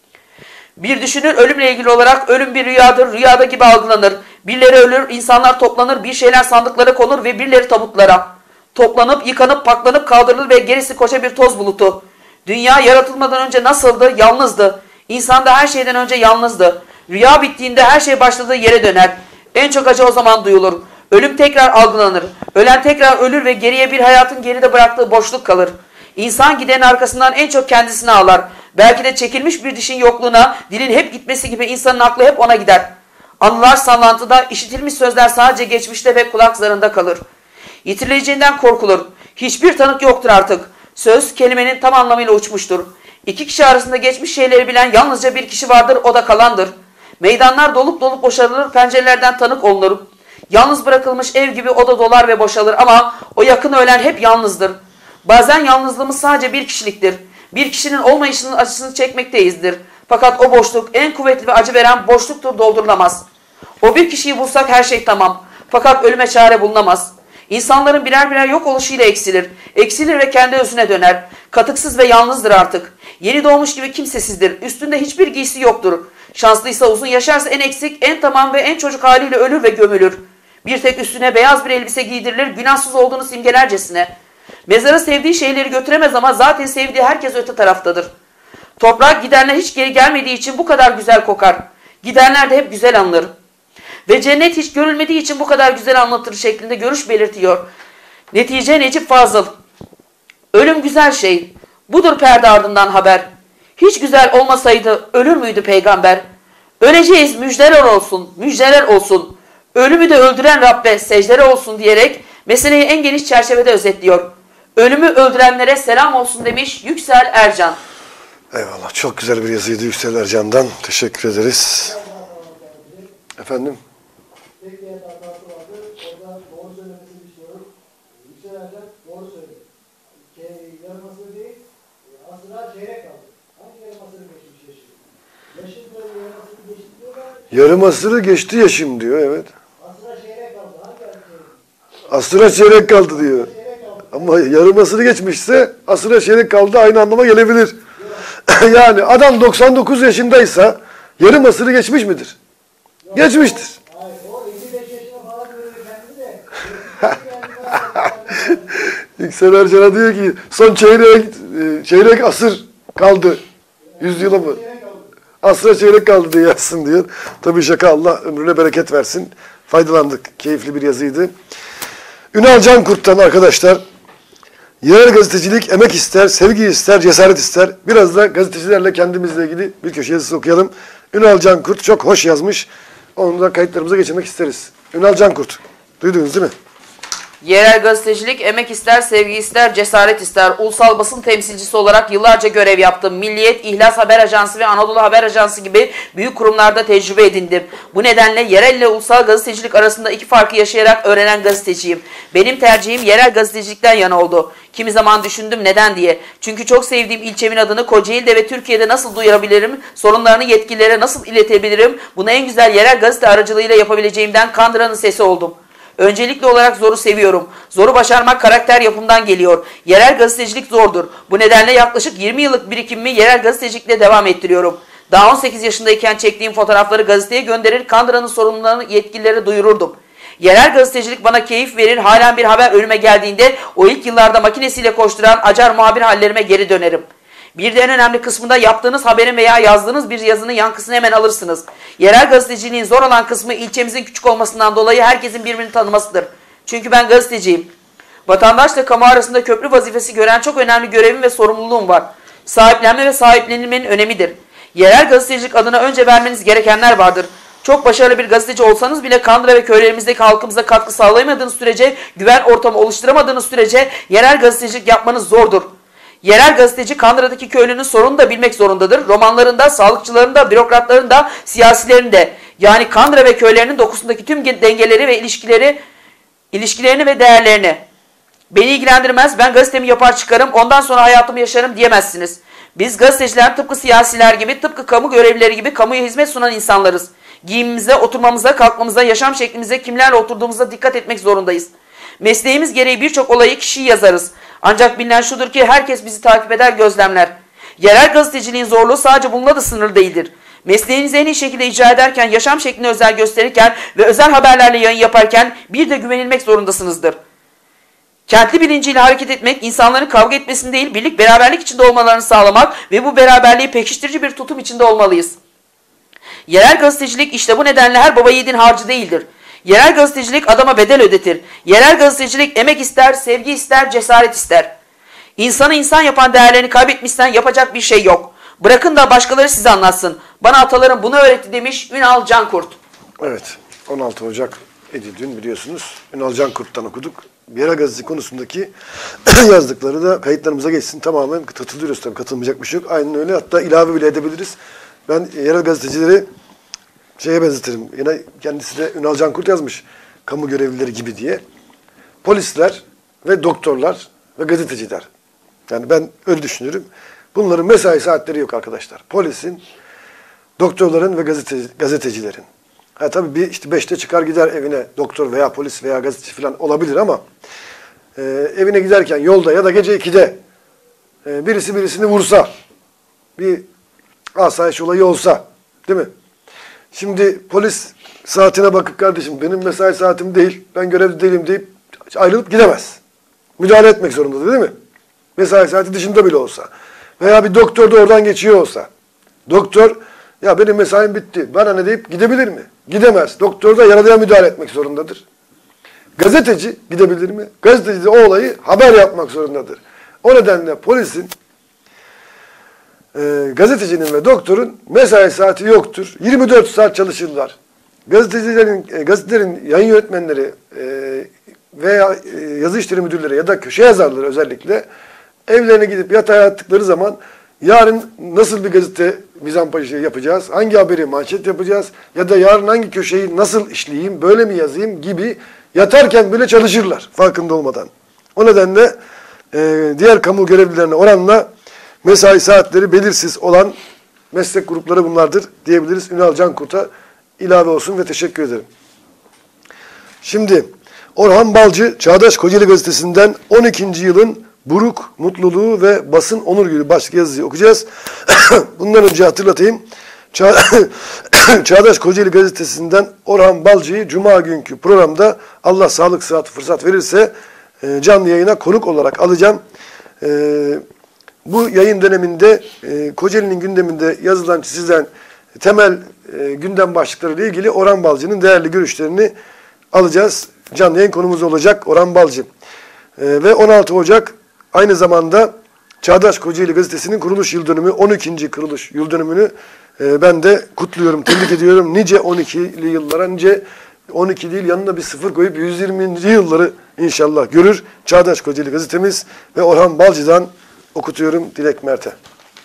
Bir düşünür ölümle ilgili olarak ölüm bir rüyadır, rüyada gibi algılanır. Birileri ölür, insanlar toplanır, bir şeyler sandıklara konur ve birileri tabutlara. Toplanıp, yıkanıp, paklanıp kaldırılır ve gerisi koca bir toz bulutu. Dünya yaratılmadan önce nasıldı? Yalnızdı. İnsan da her şeyden önce yalnızdı. Rüya bittiğinde her şey başladığı yere döner. En çok acı o zaman duyulur. Ölüm tekrar algılanır. Ölen tekrar ölür ve geriye bir hayatın geride bıraktığı boşluk kalır. İnsan gidenin arkasından en çok kendisini ağlar. Belki de çekilmiş bir dişin yokluğuna, dilin hep gitmesi gibi insanın aklı hep ona gider. Anılar sallantıda, işitilmiş sözler sadece geçmişte ve kulak zarında kalır. Yitirileceğinden korkulur. Hiçbir tanık yoktur artık. Söz kelimenin tam anlamıyla uçmuştur. İki kişi arasında geçmiş şeyleri bilen yalnızca bir kişi vardır, o da kalandır. Meydanlar dolup dolup boşalır, pencerelerden tanık olunur. Yalnız bırakılmış ev gibi o da dolar ve boşalır ama o yakın ölen hep yalnızdır. Bazen yalnızlığımız sadece bir kişiliktir. Bir kişinin olmayışının acısını çekmekteyizdir. Fakat o boşluk en kuvvetli ve acı veren boşluktur, doldurulamaz. O bir kişiyi bulsak her şey tamam. Fakat ölüme çare bulunamaz. İnsanların birer birer yok oluşuyla eksilir. Eksilir ve kendi özüne döner. Katıksız ve yalnızdır artık. Yeni doğmuş gibi kimsesizdir. Üstünde hiçbir giysi yoktur. Şanslıysa uzun yaşarsa en eksik, en tamam ve en çocuk haliyle ölür ve gömülür. Bir tek üstüne beyaz bir elbise giydirilir, günahsız olduğunu simgelercesine. Mezara sevdiği şeyleri götüremez ama zaten sevdiği herkes öte taraftadır. Toprak gidenler hiç geri gelmediği için bu kadar güzel kokar. Gidenler de hep güzel anılır. Ve cennet hiç görülmediği için bu kadar güzel anlatır şeklinde görüş belirtiyor. Netice Necip Fazıl. Ölüm güzel şey. Budur perde ardından haber. Hiç güzel olmasaydı ölür müydü peygamber? Öleceğiz müjdeler olsun, müjdeler olsun. Ölümü de öldüren Rabbe secdere olsun diyerek meseleyi en geniş çerçevede özetliyor. Ölümü öldürenlere selam olsun demiş Yüksel Ercan. Eyvallah. Çok güzel bir yazıydı Yüksel Ercan'dan. Teşekkür ederiz. Efendim? Tek bir hatası vardı. Orada doğru söylemesini düşünüyorum. Yüksel Ercan doğru söyledi. Yarıması değil, asıra çeyrek kaldı. Hangi yarımasını geçmiş yaşıyor? Yaşın böyle yarımasını geçti diyorlar. Yarım asırı geçti yaşım diyor, evet. Asıra çeyrek kaldı. Hangi çeyrek? Asıra çeyrek kaldı diyor. Ama yarım asırı geçmişse asıra çeyrek kaldı aynı anlama gelebilir. Yani adam 99 yaşındaysa yarım asırı geçmiş midir? Yok, geçmiştir. Hayır, o 55 yaşına falan görüyor kendini de. Yüksel Ercan'a diyor ki son çeyrek asır kaldı. 100 yıla mı? Asıra çeyrek kaldı diye yazsın diyor. Tabii şaka, Allah ömrüne bereket versin. Faydalandık. Keyifli bir yazıydı. Ünal Cankurt'tan arkadaşlar. Yerel gazetecilik emek ister, sevgi ister, cesaret ister. Biraz da gazetecilerle kendimizle ilgili bir köşe yazısı okuyalım. Ünal Cankurt çok hoş yazmış. Onu da kayıtlarımıza geçirmek isteriz. Ünal Cankurt. Duydunuz değil mi? Yerel gazetecilik emek ister, sevgi ister, cesaret ister. Ulusal basın temsilcisi olarak yıllarca görev yaptım. Milliyet, İhlas Haber Ajansı ve Anadolu Haber Ajansı gibi büyük kurumlarda tecrübe edindim. Bu nedenle yerel ile ulusal gazetecilik arasında iki farkı yaşayarak öğrenen gazeteciyim. Benim tercihim yerel gazetecilikten yana oldu. Kimi zaman düşündüm neden diye. Çünkü çok sevdiğim ilçemin adını Kocaeli'de ve Türkiye'de nasıl duyurabilirim, sorunlarını yetkililere nasıl iletebilirim, bunu en güzel yerel gazete aracılığıyla yapabileceğimden Kandıra'nın sesi oldum. Öncelikli olarak zoru seviyorum. Zoru başarmak karakter yapımdan geliyor. Yerel gazetecilik zordur. Bu nedenle yaklaşık 20 yıllık birikimimi yerel gazetecilikle devam ettiriyorum. Daha 18 yaşındayken çektiğim fotoğrafları gazeteye gönderir, Kandıra'nın sorunlarını yetkililere duyururdum. Yerel gazetecilik bana keyif verir, halen bir haber önüme geldiğinde o ilk yıllarda makinesiyle koşturan acar muhabir hallerime geri dönerim. Bir de en önemli kısmında yaptığınız haberin veya yazdığınız bir yazının yankısını hemen alırsınız. Yerel gazeteciliğin zor olan kısmı ilçemizin küçük olmasından dolayı herkesin birbirini tanımasıdır. Çünkü ben gazeteciyim. Vatandaşla kamu arasında köprü vazifesi gören çok önemli görevim ve sorumluluğum var. Sahiplenme ve sahiplenilmenin önemidir. Yerel gazetecilik adına önce vermeniz gerekenler vardır. Çok başarılı bir gazeteci olsanız bile Kandıra ve köylerimizdeki halkımıza katkı sağlayamadığınız sürece, güven ortamı oluşturamadığınız sürece yerel gazetecilik yapmanız zordur. Yerel gazeteci Kandıra'daki köylünün sorununu da bilmek zorundadır. Romanlarında, sağlıkçıların da, bürokratların da, siyasilerin de. Yani Kandıra ve köylerinin dokusundaki tüm dengeleri ve ilişkilerini ve değerlerini. Beni ilgilendirmez, ben gazetemi yapar çıkarım, ondan sonra hayatımı yaşarım diyemezsiniz. Biz gazeteciler tıpkı siyasiler gibi, tıpkı kamu görevlileri gibi kamuya hizmet sunan insanlarız. Giyimimize, oturmamıza, kalkmamıza, yaşam şeklimize, kimlerle oturduğumuza dikkat etmek zorundayız. Mesleğimiz gereği birçok olayı, kişiyi yazarız. Ancak bilinen şudur ki herkes bizi takip eder, gözlemler. Yerel gazeteciliğin zorluğu sadece bununla da sınırlı değildir. Mesleğinizi en iyi şekilde icra ederken, yaşam şeklini özel gösterirken ve özel haberlerle yayın yaparken bir de güvenilmek zorundasınızdır. Kentli bilinciyle hareket etmek, insanların kavga etmesini değil, birlik beraberlik içinde olmalarını sağlamak ve bu beraberliği pekiştirici bir tutum içinde olmalıyız. Yerel gazetecilik işte bu nedenle her baba yiğidin harcı değildir. Yerel gazetecilik adama bedel ödetir. Yerel gazetecilik emek ister, sevgi ister, cesaret ister. İnsanı insan yapan değerlerini kaybetmişsen yapacak bir şey yok. Bırakın da başkaları size anlatsın. Bana atalarım bunu öğretti demiş Ünal Cankurt. Evet, 16 Ocak dün biliyorsunuz. Ünal Cankurt'tan okuduk. Yerel gazetecilik konusundaki yazdıkları da kayıtlarımıza geçsin. Tamamen katılıyoruz tabii, katılmayacak bir şey yok. Aynen öyle, hatta ilave bile edebiliriz. Ben yerel gazetecileri şeye benzetirim. Yine kendisi de Ünal Cankurt yazmış. Kamu görevlileri gibi diye. Polisler ve doktorlar ve gazeteciler. Yani ben öyle düşünürüm. Bunların mesai saatleri yok arkadaşlar. Polisin, doktorların ve gazetecilerin. Ha tabii bir işte 5'te çıkar gider evine doktor veya polis veya gazeteci falan olabilir ama evine giderken yolda ya da gece 2'de birisi birisini vursa, bir asayiş olayı olsa, değil mi? Şimdi polis saatine bakıp kardeşim benim mesai saatim değil, ben görevli değilim deyip ayrılıp gidemez. Müdahale etmek zorundadır, değil mi? Mesai saati dışında bile olsa. Veya bir doktor da oradan geçiyor olsa. Doktor, ya benim mesaim bitti, bana ne deyip gidebilir mi? Gidemez. Doktor da yaralıya müdahale etmek zorundadır. Gazeteci gidebilir mi? Gazeteci de o olayı haber yapmak zorundadır. O nedenle polisin, gazetecinin ve doktorun mesai saati yoktur. 24 saat çalışırlar. Gazetelerin yayın yönetmenleri veya yazı işleri müdürleri ya da köşe yazarları özellikle evlerine gidip yatağa yattıkları zaman yarın nasıl bir gazete mizampajı yapacağız, hangi haberi manşet yapacağız ya da yarın hangi köşeyi nasıl işleyeyim, böyle mi yazayım gibi yatarken bile çalışırlar farkında olmadan. O nedenle diğer kamu görevlilerine oranla mesai saatleri belirsiz olan meslek grupları bunlardır diyebiliriz. Ünal Cankurt'a ilave olsun ve teşekkür ederim. Şimdi Orhan Balcı Çağdaş Kocaeli Gazetesi'nden 12. yılın buruk, mutluluğu ve basın onur günü başlıklı yazıyı okuyacağız. Bundan önce hatırlatayım. Çağdaş Kocaeli Gazetesi'nden Orhan Balcı'yı Cuma günkü programda Allah sağlık sıhhat fırsat verirse canlı yayına konuk olarak alacağım. Bu yayın döneminde Kocaeli'nin gündeminde yazılan, çizilen temel gündem başlıkları ile ilgili Orhan Balcı'nın değerli görüşlerini alacağız. Canlı yayın konumuz olacak Orhan Balcı. Ve 16 Ocak aynı zamanda Çağdaş Kocaeli Gazetesi'nin kuruluş yıl dönümü, 12. kuruluş yıl dönümünü ben de kutluyorum, tebrik ediyorum. Nice 12'li yıllara, nice 12 değil, yanına bir sıfır koyup 120. yılları inşallah görür. Çağdaş Kocaeli gazetemiz ve Orhan Balcı'dan okutuyorum Dilek Mert'e.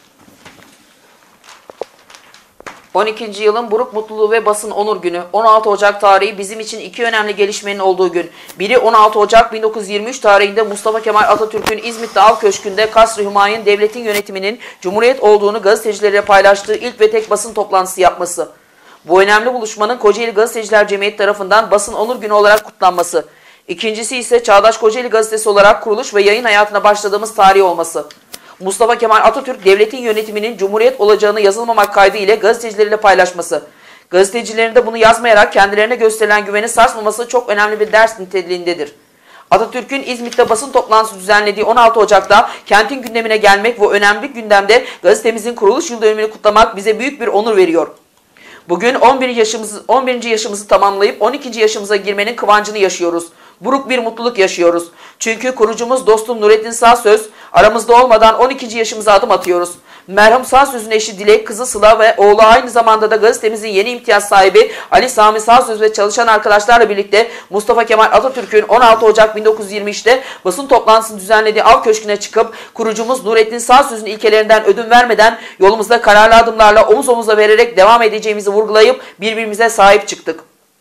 12. yılın buruk mutluluğu ve basın onur günü. 16 Ocak tarihi bizim için iki önemli gelişmenin olduğu gün. Biri 16 Ocak 1923 tarihinde Mustafa Kemal Atatürk'ün İzmit'te Av Köşkü'nde Kasr-ı Hümayun devletin yönetiminin Cumhuriyet olduğunu gazetecilere paylaştığı ilk ve tek basın toplantısı yapması. Bu önemli buluşmanın Kocaeli Gazeteciler Cemiyeti tarafından basın onur günü olarak kutlanması. İkincisi ise Çağdaş Kocaeli Gazetesi olarak kuruluş ve yayın hayatına başladığımız tarih olması. Mustafa Kemal Atatürk devletin yönetiminin Cumhuriyet olacağını yazılmamak kaydı ile gazetecileriyle paylaşması. Gazetecilerin de bunu yazmayarak kendilerine gösterilen güveni sarsmaması çok önemli bir ders niteliğindedir. Atatürk'ün İzmit'te basın toplantısı düzenlediği 16 Ocak'ta kentin gündemine gelmek ve önemli gündemde gazetemizin kuruluş yıl dönümünü kutlamak bize büyük bir onur veriyor. Bugün 11. yaşımızı tamamlayıp 12. yaşımıza girmenin kıvancını yaşıyoruz. Buruk bir mutluluk yaşıyoruz. Çünkü kurucumuz dostum Nurettin Sağsöz aramızda olmadan 12. yaşımıza adım atıyoruz. Merhum Sağsöz'ün eşi Dilek, kızı Sıla ve oğlu aynı zamanda da gazetemizin yeni imtiyaz sahibi Ali Sami Sağsöz ve çalışan arkadaşlarla birlikte Mustafa Kemal Atatürk'ün 16 Ocak 1923'te basın toplantısını düzenlediği Av Köşkü'ne çıkıp kurucumuz Nurettin Sağsöz'ün ilkelerinden ödün vermeden yolumuzda kararlı adımlarla omuz omuza vererek devam edeceğimizi vurgulayıp birbirimize sahip çıktık.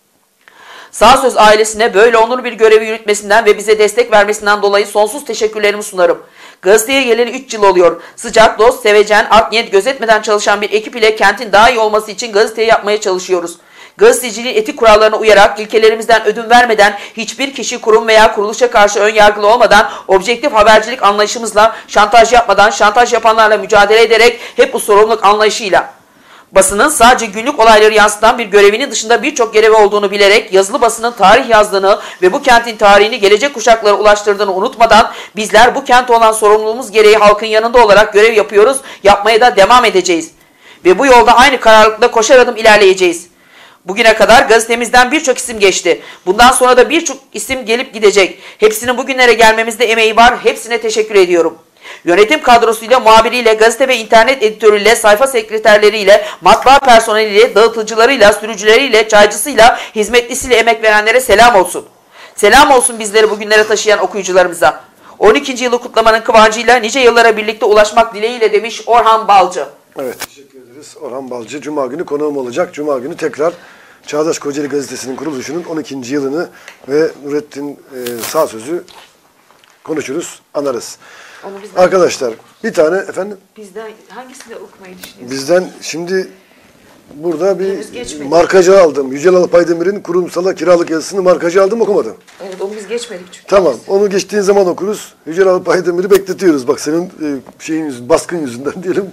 Sağsöz ailesine böyle onurlu bir görevi yürütmesinden ve bize destek vermesinden dolayı sonsuz teşekkürlerimi sunarım. Gazeteye geleli 3 yıl oluyor. Sıcak, dost, sevecen, art niyet gözetmeden çalışan bir ekip ile kentin daha iyi olması için gazeteyi yapmaya çalışıyoruz. Gazeteciliğin etik kurallarına uyarak, ilkelerimizden ödün vermeden, hiçbir kişi, kurum veya kuruluşa karşı önyargılı olmadan, objektif habercilik anlayışımızla, şantaj yapmadan, şantaj yapanlarla mücadele ederek, hep bu sorumluluk anlayışıyla. Basının sadece günlük olayları yansıtan bir görevinin dışında birçok görevi olduğunu bilerek yazılı basının tarih yazdığını ve bu kentin tarihini gelecek kuşaklara ulaştırdığını unutmadan bizler bu kente olan sorumluluğumuz gereği halkın yanında olarak görev yapıyoruz, yapmaya da devam edeceğiz. Ve bu yolda aynı kararlılıkla koşar adım ilerleyeceğiz. Bugüne kadar gazetemizden birçok isim geçti. Bundan sonra da birçok isim gelip gidecek. Hepsinin bugünlere gelmemizde emeği var. Hepsine teşekkür ediyorum. Yönetim kadrosuyla, muhabiriyle, gazete ve internet editörüyle, sayfa sekreterleriyle, matbaa personeliyle, dağıtıcılarıyla, sürücüleriyle, çaycısıyla, hizmetlisiyle emek verenlere selam olsun. Selam olsun bizleri bugünlere taşıyan okuyucularımıza. 12. yılı kutlamanın kıvancıyla nice yıllara birlikte ulaşmak dileğiyle demiş Orhan Balcı. Evet, teşekkür ederiz. Orhan Balcı Cuma günü konuğum olacak. Cuma günü tekrar Çağdaş Kocaeli Gazetesi'nin kuruluşunun 12. yılını ve Nurettin Sağsöz'ü konuşuruz, anarız. Arkadaşlar bir tane efendim. Bizden hangisini okumayı düşünüyorsunuz? Bizden şimdi burada bir markacı aldım. Yücel Alpaydemir'in kurumsala kiralık yazısını markacı aldım, okumadım. Evet, onu biz geçmedik çünkü. Tamam, onu geçtiğin zaman okuruz. Yücel Alpaydemir'i bekletiyoruz. Bak senin baskın yüzünden diyelim.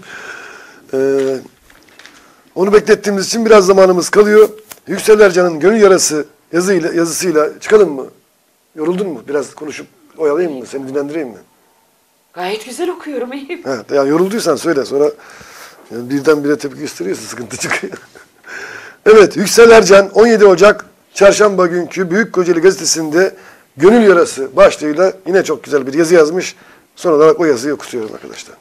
Onu beklettiğimiz için biraz zamanımız kalıyor. Yüksel Ercan'ın Gönül Yarası yazısıyla çıkalım mı? Yoruldun mu? Biraz konuşup oyalayayım mı? Seni dinlendireyim mi? Gayet güzel okuyorum, iyiyim. Evet, yani yorulduysan söyle, sonra birdenbire tepki gösteriyorsa sıkıntı çıkıyor. Evet, Yüksel Ercan 17 Ocak Çarşamba günkü Büyük Kocaeli Gazetesi'nde Gönül Yarası başlığıyla yine çok güzel bir yazı yazmış. Son olarak o yazıyı okutuyorum arkadaşlar.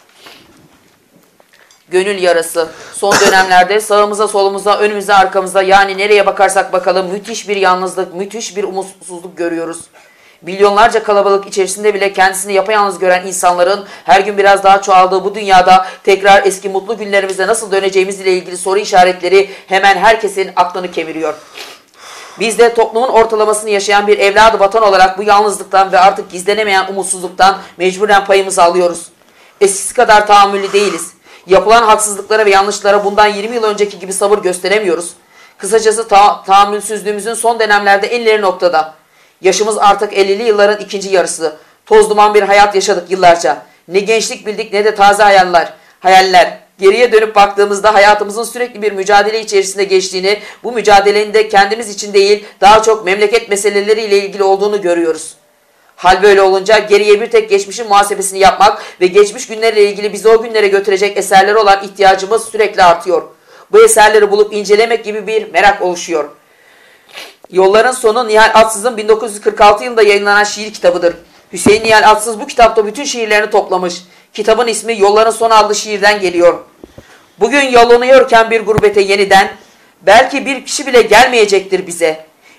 Gönül yarası. Son dönemlerde sağımıza, solumuza, önümüze, arkamıza, yani nereye bakarsak bakalım müthiş bir yalnızlık, müthiş bir umutsuzluk görüyoruz. Milyonlarca kalabalık içerisinde bile kendisini yapayalnız gören insanların her gün biraz daha çoğaldığı bu dünyada tekrar eski mutlu günlerimize nasıl döneceğimizle ilgili soru işaretleri hemen herkesin aklını kemiriyor. Biz de toplumun ortalamasını yaşayan bir evladı vatan olarak bu yalnızlıktan ve artık gizlenemeyen umutsuzluktan mecburen payımızı alıyoruz. Eskisi kadar tahammüllü değiliz. Yapılan haksızlıklara ve yanlışlara bundan 20 yıl önceki gibi sabır gösteremiyoruz. Kısacası tahammülsüzlüğümüzün son dönemlerde en ileri noktada. Yaşımız artık 50'li yılların ikinci yarısı. Toz duman bir hayat yaşadık yıllarca. Ne gençlik bildik ne de taze hayaller. Geriye dönüp baktığımızda hayatımızın sürekli bir mücadele içerisinde geçtiğini, bu mücadelenin de kendimiz için değil, daha çok memleket meseleleriyle ilgili olduğunu görüyoruz. Hal böyle olunca geriye bir tek geçmişin muhasebesini yapmak ve geçmiş günlerle ilgili bizi o günlere götürecek eserlere olan ihtiyacımız sürekli artıyor. Bu eserleri bulup incelemek gibi bir merak oluşuyor. Yolların Sonu Nihal Atsız'ın 1946 yılında yayınlanan şiir kitabıdır. Hüseyin Nihal Atsız bu kitapta bütün şiirlerini toplamış. Kitabın ismi Yolların Sonu adlı şiirden geliyor. Bugün yollanıyorken bir gurbete yeniden, belki bir kişi bile gelmeyecektir bize.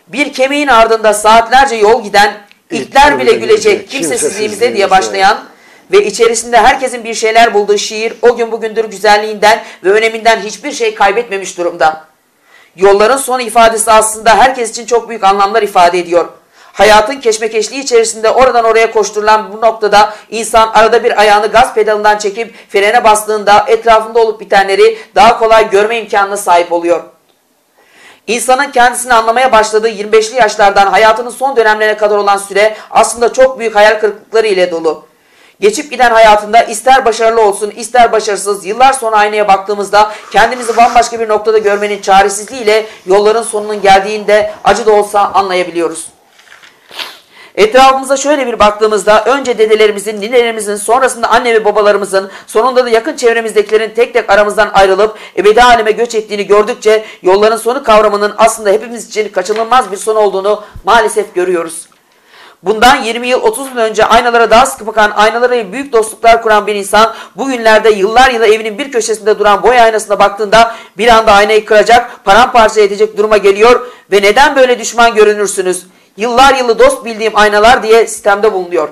Bir kemiğin ardında saatlerce yol giden, itler bile gülecek kimsesizliğimize diye başlayan ve içerisinde herkesin bir şeyler bulduğu şiir o gün bugündür güzelliğinden ve öneminden hiçbir şey kaybetmemiş durumda. Yolların sonu ifadesi aslında herkes için çok büyük anlamlar ifade ediyor. Hayatın keşmekeşliği içerisinde oradan oraya koşturulan bu noktada insan arada bir ayağını gaz pedalından çekip frene bastığında etrafında olup bitenleri daha kolay görme imkanına sahip oluyor. İnsanın kendisini anlamaya başladığı 25'li yaşlardan hayatının son dönemlerine kadar olan süre aslında çok büyük hayal kırıklıkları ile dolu. Geçip giden hayatında ister başarılı olsun ister başarısız yıllar sonra aynaya baktığımızda kendimizi bambaşka bir noktada görmenin çaresizliğiyle yolların sonunun geldiğinde acı da olsa anlayabiliyoruz. Etrafımıza şöyle bir baktığımızda önce dedelerimizin, ninelerimizin, sonrasında anne ve babalarımızın, sonunda da yakın çevremizdekilerin tek tek aramızdan ayrılıp ebedi aleme göç ettiğini gördükçe yolların sonu kavramının aslında hepimiz için kaçınılmaz bir son olduğunu maalesef görüyoruz. Bundan 20 yıl 30 yıl önce aynalara daha sıkı bakan, aynalara büyük dostluklar kuran bir insan bugünlerde yıllar yılı evinin bir köşesinde duran boy aynasına baktığında bir anda aynayı kıracak, paramparça edecek duruma geliyor ve neden böyle düşman görünürsünüz? Yıllar yılı dost bildiğim aynalar diye sistemde bulunuyor.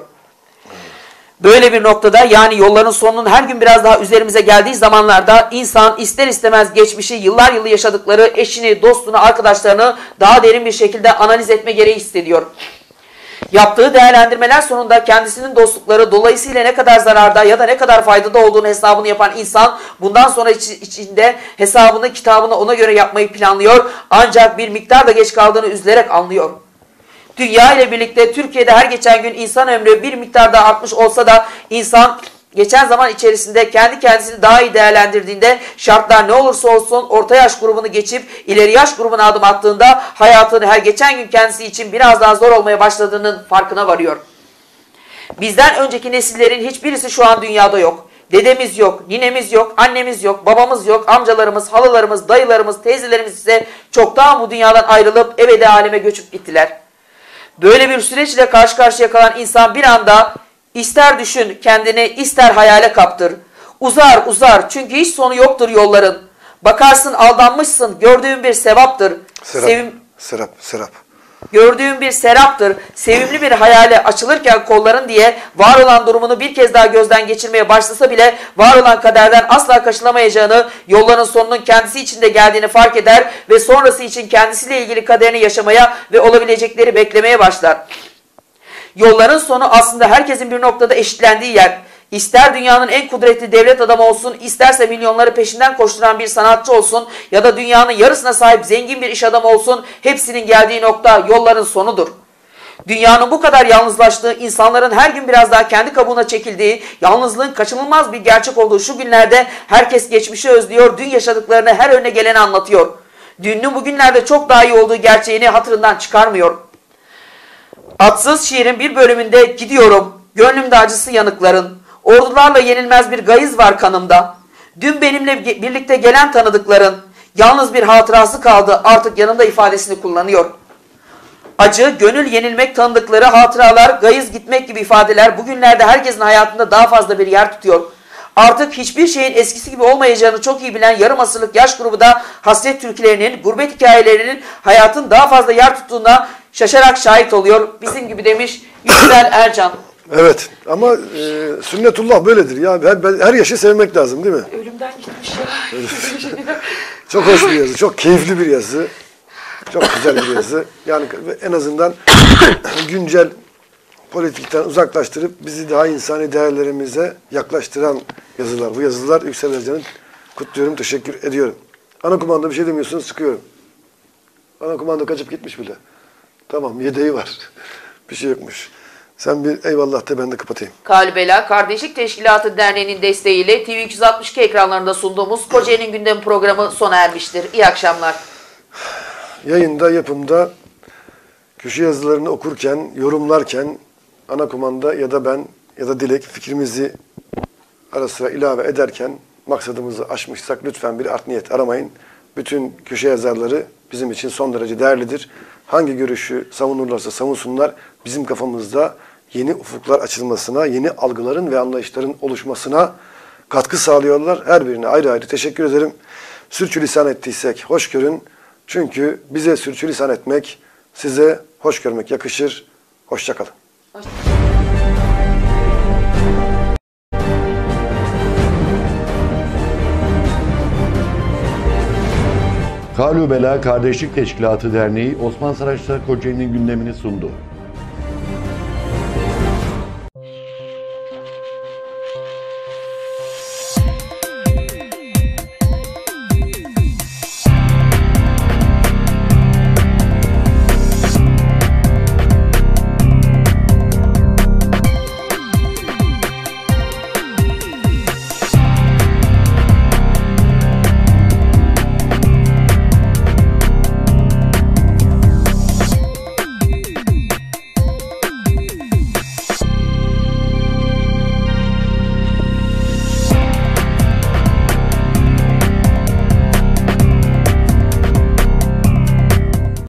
Böyle bir noktada yani yolların sonunun her gün biraz daha üzerimize geldiği zamanlarda insan ister istemez geçmişi yıllar yılı yaşadıkları eşini, dostunu, arkadaşlarını daha derin bir şekilde analiz etme gereği hissediyor. Yaptığı değerlendirmeler sonunda kendisinin dostlukları dolayısıyla ne kadar zararda ya da ne kadar faydada olduğunu hesabını yapan insan bundan sonra içinde hesabını kitabını ona göre yapmayı planlıyor ancak bir miktar da geç kaldığını üzülerek anlıyor. Dünya ile birlikte Türkiye'de her geçen gün insan ömrü bir miktar daha artmış olsa da insan geçen zaman içerisinde kendi kendisini daha iyi değerlendirdiğinde şartlar ne olursa olsun orta yaş grubunu geçip ileri yaş grubuna adım attığında hayatını her geçen gün kendisi için biraz daha zor olmaya başladığının farkına varıyor. Bizden önceki nesillerin hiçbirisi şu an dünyada yok. Dedemiz yok, ninemiz yok, annemiz yok, babamız yok, amcalarımız, halılarımız, dayılarımız, teyzelerimiz ise çoktan bu dünyadan ayrılıp ebedi aleme göçüp gittiler. Böyle bir süreçle karşı karşıya kalan insan bir anda ister düşün kendini ister hayale kaptır. Uzar uzar çünkü hiç sonu yoktur yolların. Bakarsın aldanmışsın gördüğün bir sevaptır. Serap. Gördüğün bir seraptır. Sevimli bir hayale açılırken kolların diye var olan durumunu bir kez daha gözden geçirmeye başlasa bile var olan kaderden asla kaçılamayacağını, yolların sonunun kendisi içinde geldiğini fark eder ve sonrası için kendisiyle ilgili kaderini yaşamaya ve olabilecekleri beklemeye başlar. Yolların sonu aslında herkesin bir noktada eşitlendiği yer. İster dünyanın en kudretli devlet adamı olsun, isterse milyonları peşinden koşturan bir sanatçı olsun ya da dünyanın yarısına sahip zengin bir iş adamı olsun, hepsinin geldiği nokta yolların sonudur. Dünyanın bu kadar yalnızlaştığı, insanların her gün biraz daha kendi kabuğuna çekildiği, yalnızlığın kaçınılmaz bir gerçek olduğu şu günlerde herkes geçmişi özlüyor, dün yaşadıklarını her önüne geleni anlatıyor. Dünün bugünlerde çok daha iyi olduğu gerçeğini hatırından çıkarmıyor. Atsız şiirin bir bölümünde gidiyorum, gönlümde acısı yanıkların, ordularla yenilmez bir gayiz var kanımda. Dün benimle birlikte gelen tanıdıkların, yalnız bir hatırası kaldı artık yanımda ifadesini kullanıyor. Acı, gönül yenilmek tanıdıkları, hatıralar, gayiz gitmek gibi ifadeler bugünlerde herkesin hayatında daha fazla bir yer tutuyor. Artık hiçbir şeyin eskisi gibi olmayacağını çok iyi bilen yarım asırlık yaş grubu da hasret türkülerinin, gurbet hikayelerinin hayatın daha fazla yer tuttuğuna şaşarak şahit oluyor. Bizim gibi demiş Yüksel Ercan. Evet ama sünnetullah böyledir ya. Her yaşı sevmek lazım değil mi? Ölümden gitmiş ya. Çok hoş bir yazı, çok keyifli bir yazı. Çok güzel bir yazı. Yani en azından güncel politikten uzaklaştırıp bizi daha insani değerlerimize yaklaştıran yazılar. Bu yazılar Yüksel Ercan'ın kutluyorum, teşekkür ediyorum. Ana kumanda bir şey demiyorsunuz, çıkıyorum. Ana kumanda kaçıp gitmiş bile. Tamam, yedeği var. Bir şey yokmuş. Sen bir eyvallah de ben de kapatayım. Kalbela Kardeşlik Teşkilatı Derneği'nin desteğiyle TV262 ekranlarında sunduğumuz Kocaeli'nin gündem programı sona ermiştir. İyi akşamlar. Yayında, yapımda, köşe yazılarını okurken, yorumlarken ana kumanda ya da ben ya da Dilek fikrimizi ara sıra ilave ederken maksadımızı aşmışsak lütfen bir art niyet aramayın. Bütün köşe yazarları bizim için son derece değerlidir. Hangi görüşü savunurlarsa savunsunlar, bizim kafamızda yeni ufuklar açılmasına, yeni algıların ve anlayışların oluşmasına katkı sağlıyorlar. Her birine ayrı ayrı teşekkür ederim. Sürçülisan ettiysek hoş görün. Çünkü bize sürçülisan etmek Size hoş görmek yakışır. Hoşça kalın. Kalübela Kardeşlik Teşkilatı Derneği Osman Saraçoğlu Kocaeli'nin gündemini sundu.